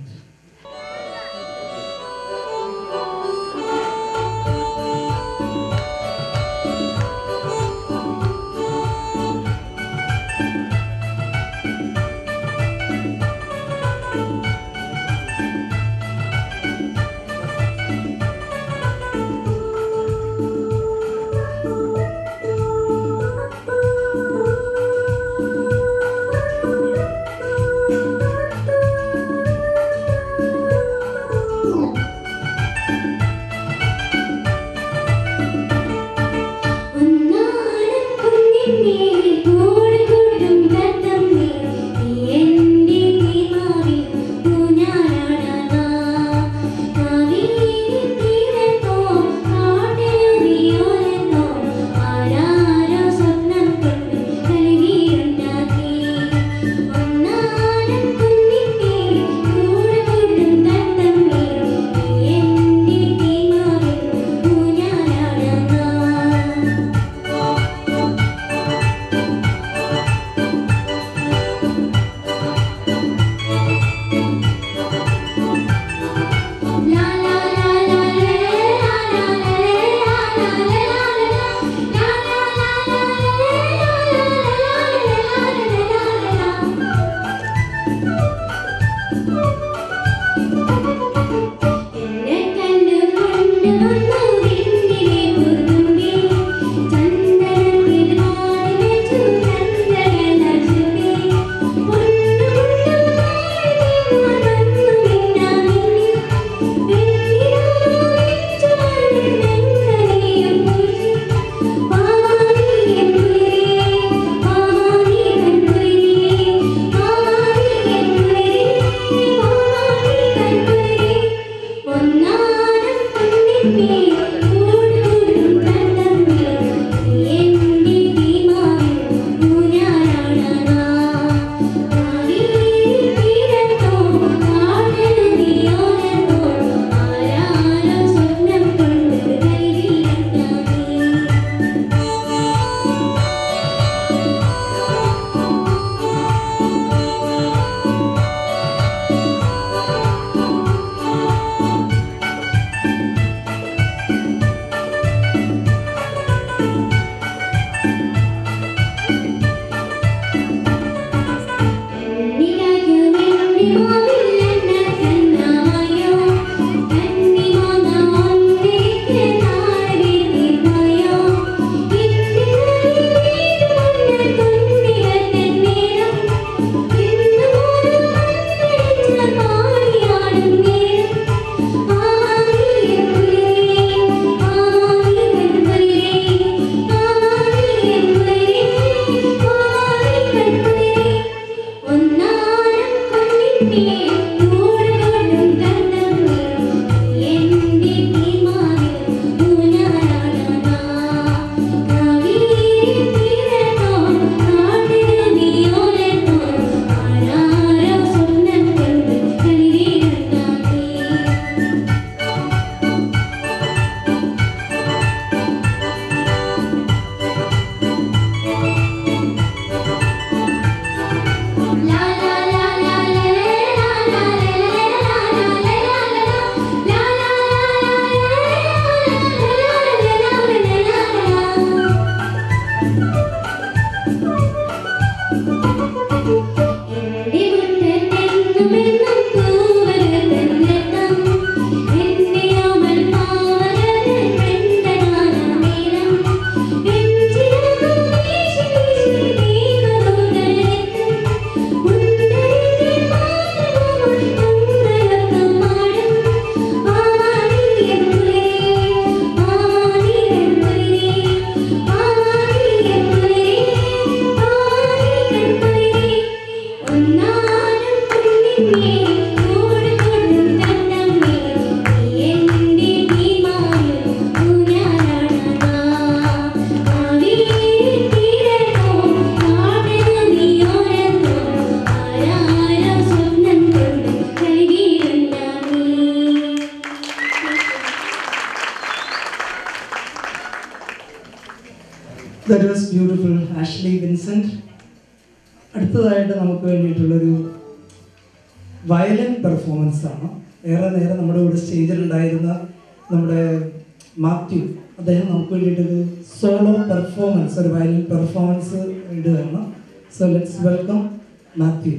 That was beautiful, Ashley Vincent. അടുത്തതായിട്ട് നമുക്ക് വേണ്ടിയിട്ടുള്ളൊരു violin performance ആണ്. ഏറെ നേരം നമ്മുടെ കൂടെ സ്റ്റേജിലുണ്ടായിരുന്ന നമ്മുടെ മാത്യു, അദ്ദേഹം നമുക്ക് വേണ്ടിയിട്ടൊരു സോളോ പെർഫോമൻസ്, ഒരു വയലിൻ പെർഫോമൻസ് ഇടുകയാണ്. So let's welcome Mathew.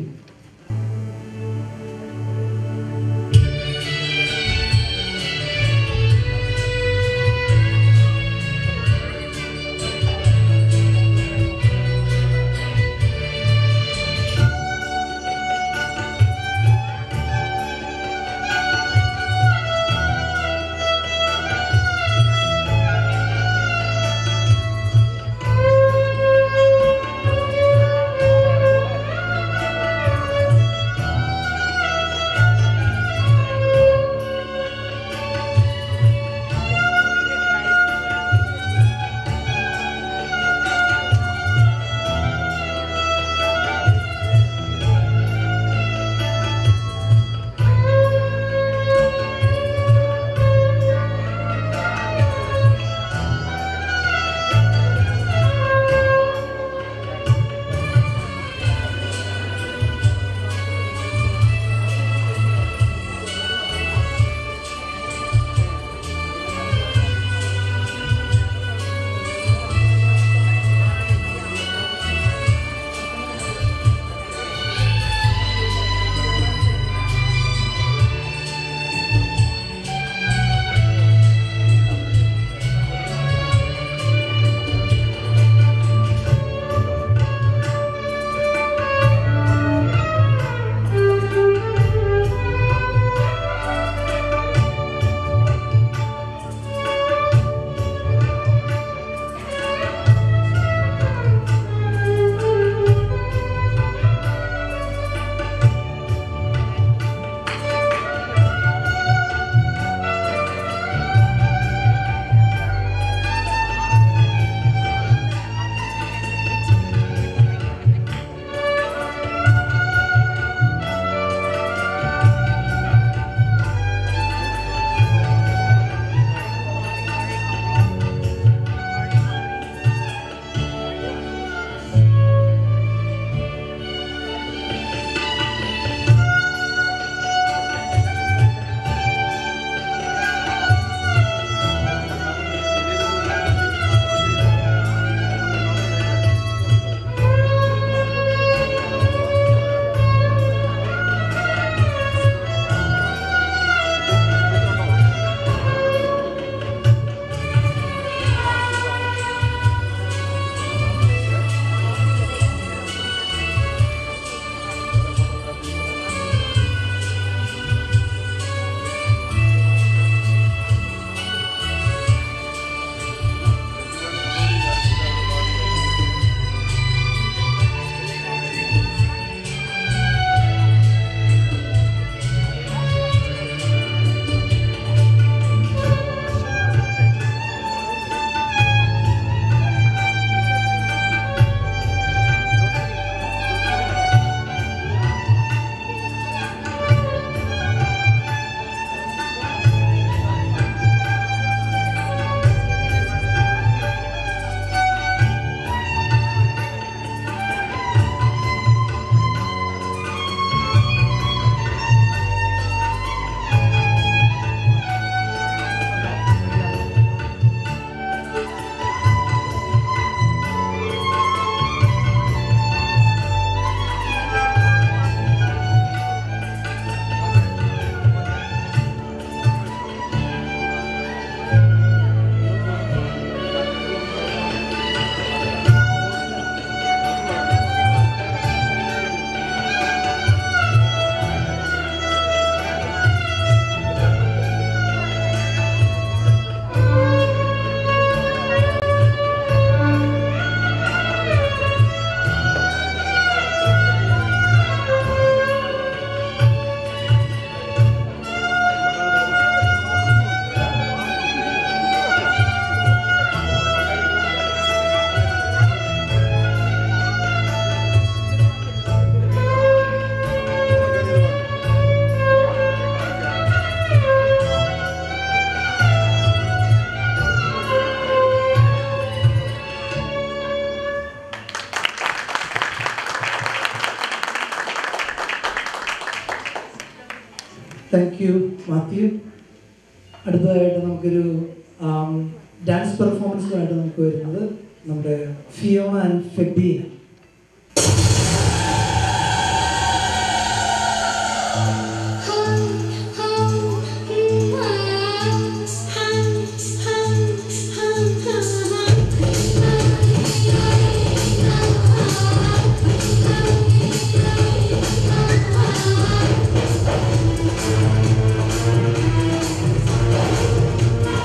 Thank you Mathew. അടുത്തതായിട്ട് നമുക്കൊരു ഡാൻസ് പെർഫോമൻസുമായിട്ട് നമുക്ക് വരുന്നത് നമ്മുടെ ഫിയോണ ആൻഡ് ഫെബീന.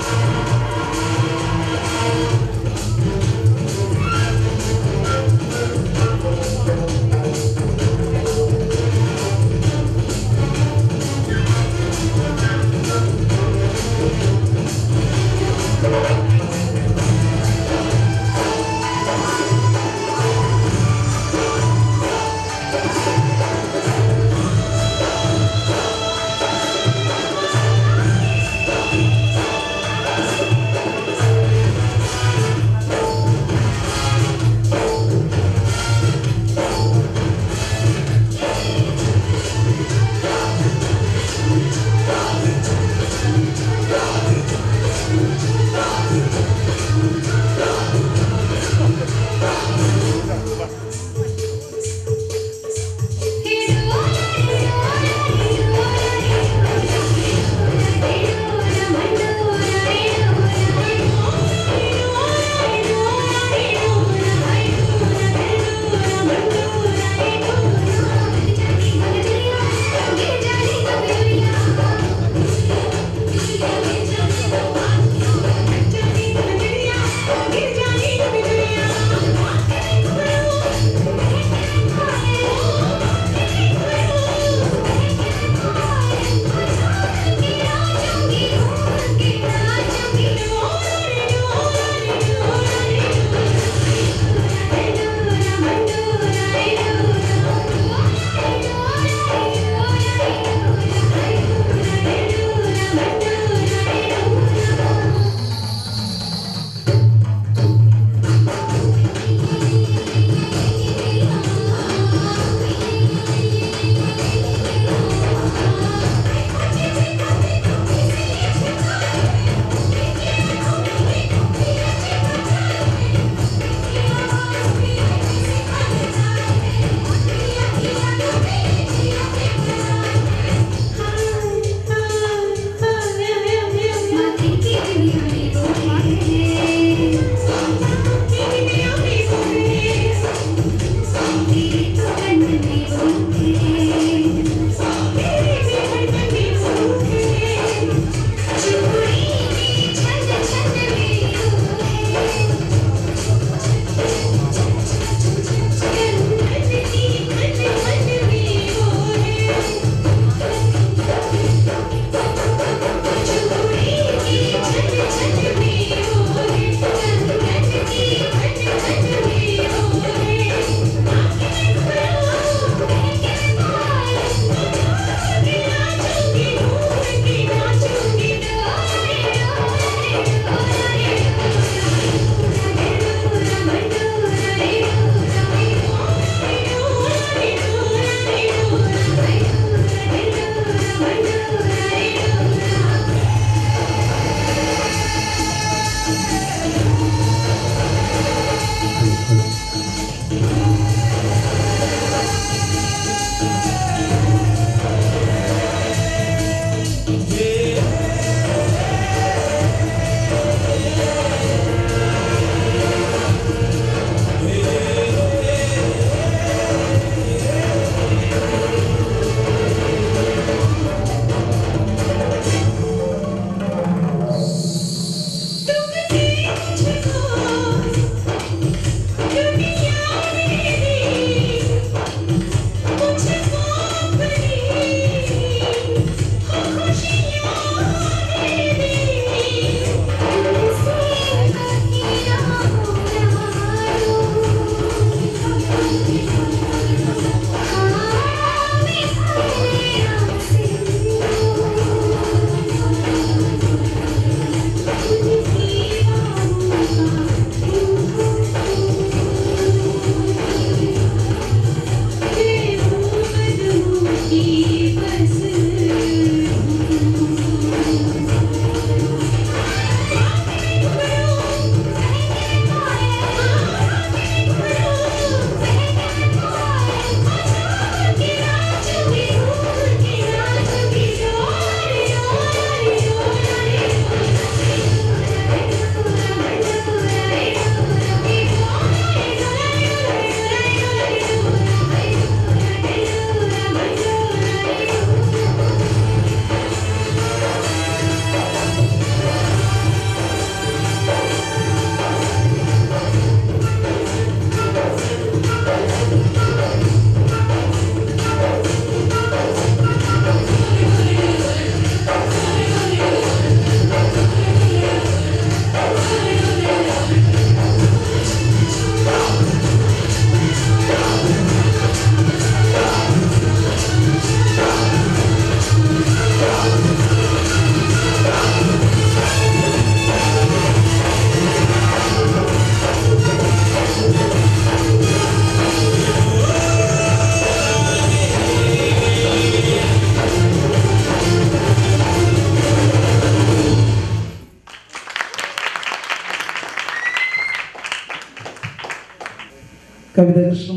Thank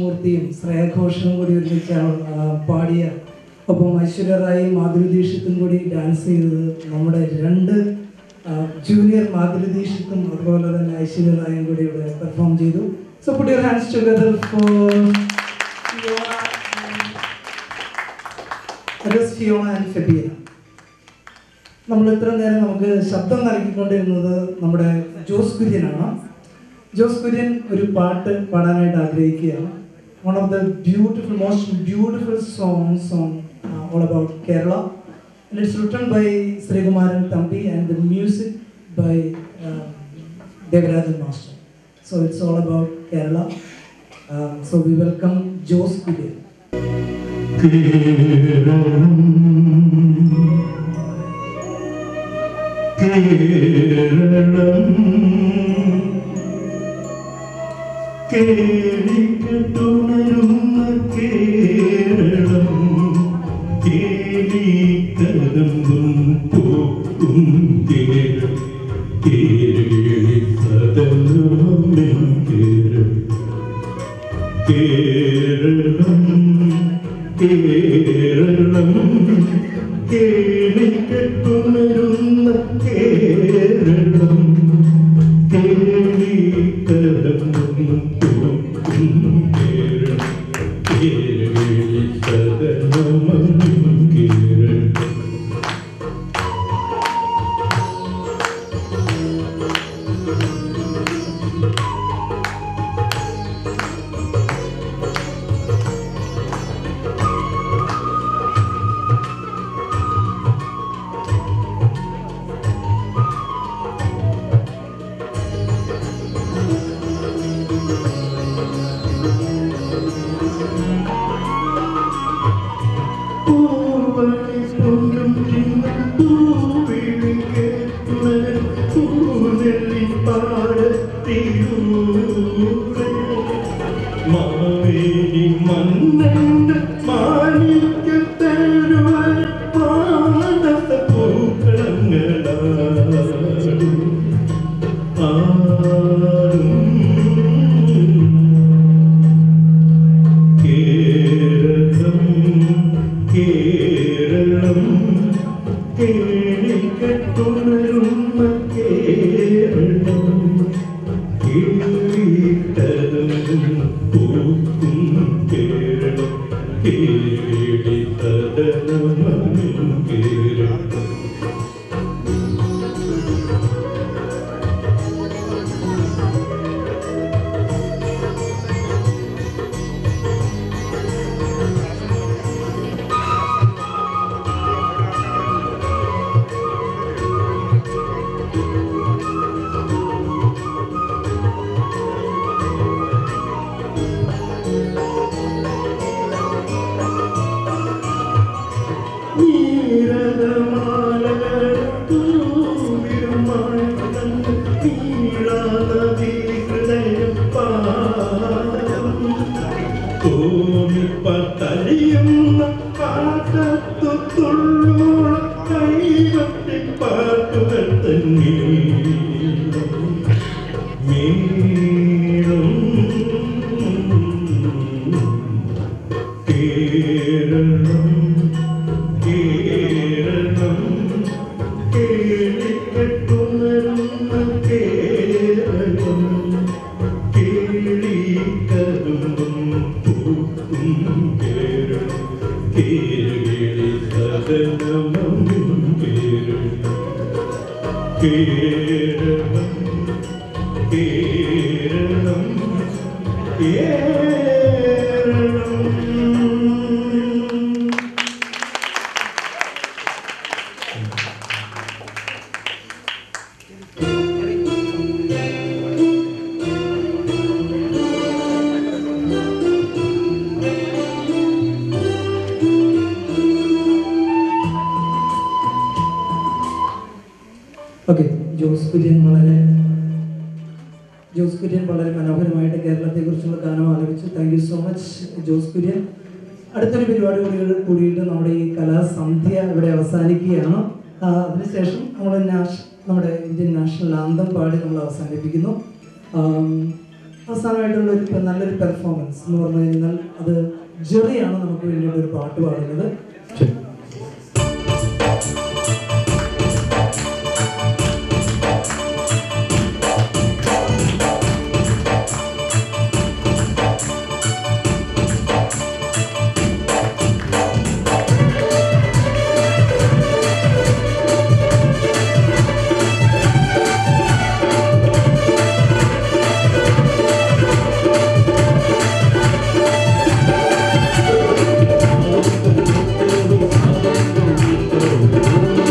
കൃഷ്ണമൂർത്തിയും ശ്രേയഘോഷവും കൂടി ഒരുമിച്ച് പാടിയ, ഒപ്പം ഐശ്വര്യ റായും മാധുരി ദീക്ഷിത്തും കൂടി ഡാൻസ് ചെയ്തത് നമ്മുടെ 2 ജൂനിയർ മാധുരി ദീക്ഷിത്തും അതുപോലെ തന്നെ ഐശ്വര്യ റായും കൂടി ഇവിടെ പെർഫോം ചെയ്തു. So put your hands together for Fiona and Febia. നമ്മൾ ഇത്ര നേരം നമുക്ക് ശബ്ദം നൽകിക്കൊണ്ടിരുന്നത് നമ്മുടെ ജോസ് കുര്യനാണ്. ജോസ് കുര്യൻ ഒരു പാട്ട് പാടാനായിട്ട് ആഗ്രഹിക്കുകയാണ്. One of the most beautiful songs on all about Kerala, and it's written by Srikumaran Thambi and the music by Devarajan Master. So it's all about Kerala. So we welcome Jose Kurian. കേളിക്കട്ടുണരുന്ന Keralam കേളിക്കരമ്പും പോക്കും കേരളം കേരളി സദനമെൻ കേരളം കേരളം കേരളം കേളിക്കട്ടുണരുന്ന കേരളം കേളിക്കരമ്പും okay, Jose Kurian വളരെ മനോഹരമായിട്ട് കേരളത്തെക്കുറിച്ചുള്ള ഗാനം ആലപിച്ചു. Thank you so much Jose Kurian. അടുത്തൊരു പരിപാടി കൂടിയിട്ട് നമ്മുടെ ഈ കലാസന്ധ്യ ഇവിടെ അവസാനിക്കുകയാണ്. അതിനുശേഷം നമ്മുടെ ഇന്ത്യൻ നാഷണൽ ആന്തം പാടി നമ്മൾ അവസാനിപ്പിക്കുന്നു. അവസാനമായിട്ടുള്ള ഒരു നല്ലൊരു പെർഫോമൻസ് എന്ന് പറഞ്ഞു കഴിഞ്ഞാൽ അത് ജെറിയാണ് നമുക്ക് വേണ്ടിയിട്ട് ഒരു പാട്ട് പാടുന്നത്. Oh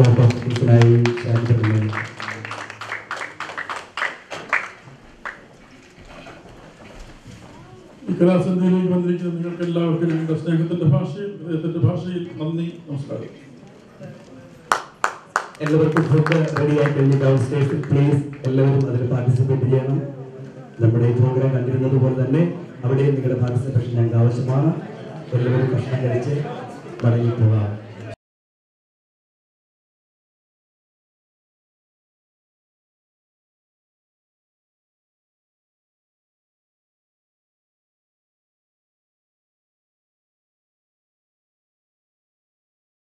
കോപ്പീസിനായി ക്ഷണിച്ചിട്ടുള്ളത്. ഈ കലാസന്ധ്യയിലേക്ക് വന്നിരിക്കുന്ന നിങ്ങൾക്ക് എല്ലാവർക്കും ഞങ്ങളുടെ സ്നേഹത്തിന്റെ ഭാഷയിൽ ഹൃദയത്തിന്റെ ഭാഷയിൽ നന്ദി, നമസ്കാരം. എല്ലാവർക്കും ഫുഡ് റെഡിയായി കഴിഞ്ഞിട്ട് സ്റ്റേജിൽ പ്ലീസ് എല്ലാവരും അതിൽ പാർട്ടിസിപ്പേറ്റ് ചെയ്യണം. നമ്മുടെ ഈ പ്രോഗ്രാം കണ്ടിരുന്നത് പോലെ തന്നെ അവിടെയും നിങ്ങളുടെ പാർട്ടിസിപ്പേഷൻ ഞങ്ങൾക്ക് ആവശ്യമാണ്. എല്ലാവരും ഭക്ഷണം കഴിച്ച് മടങ്ങി പോകാം.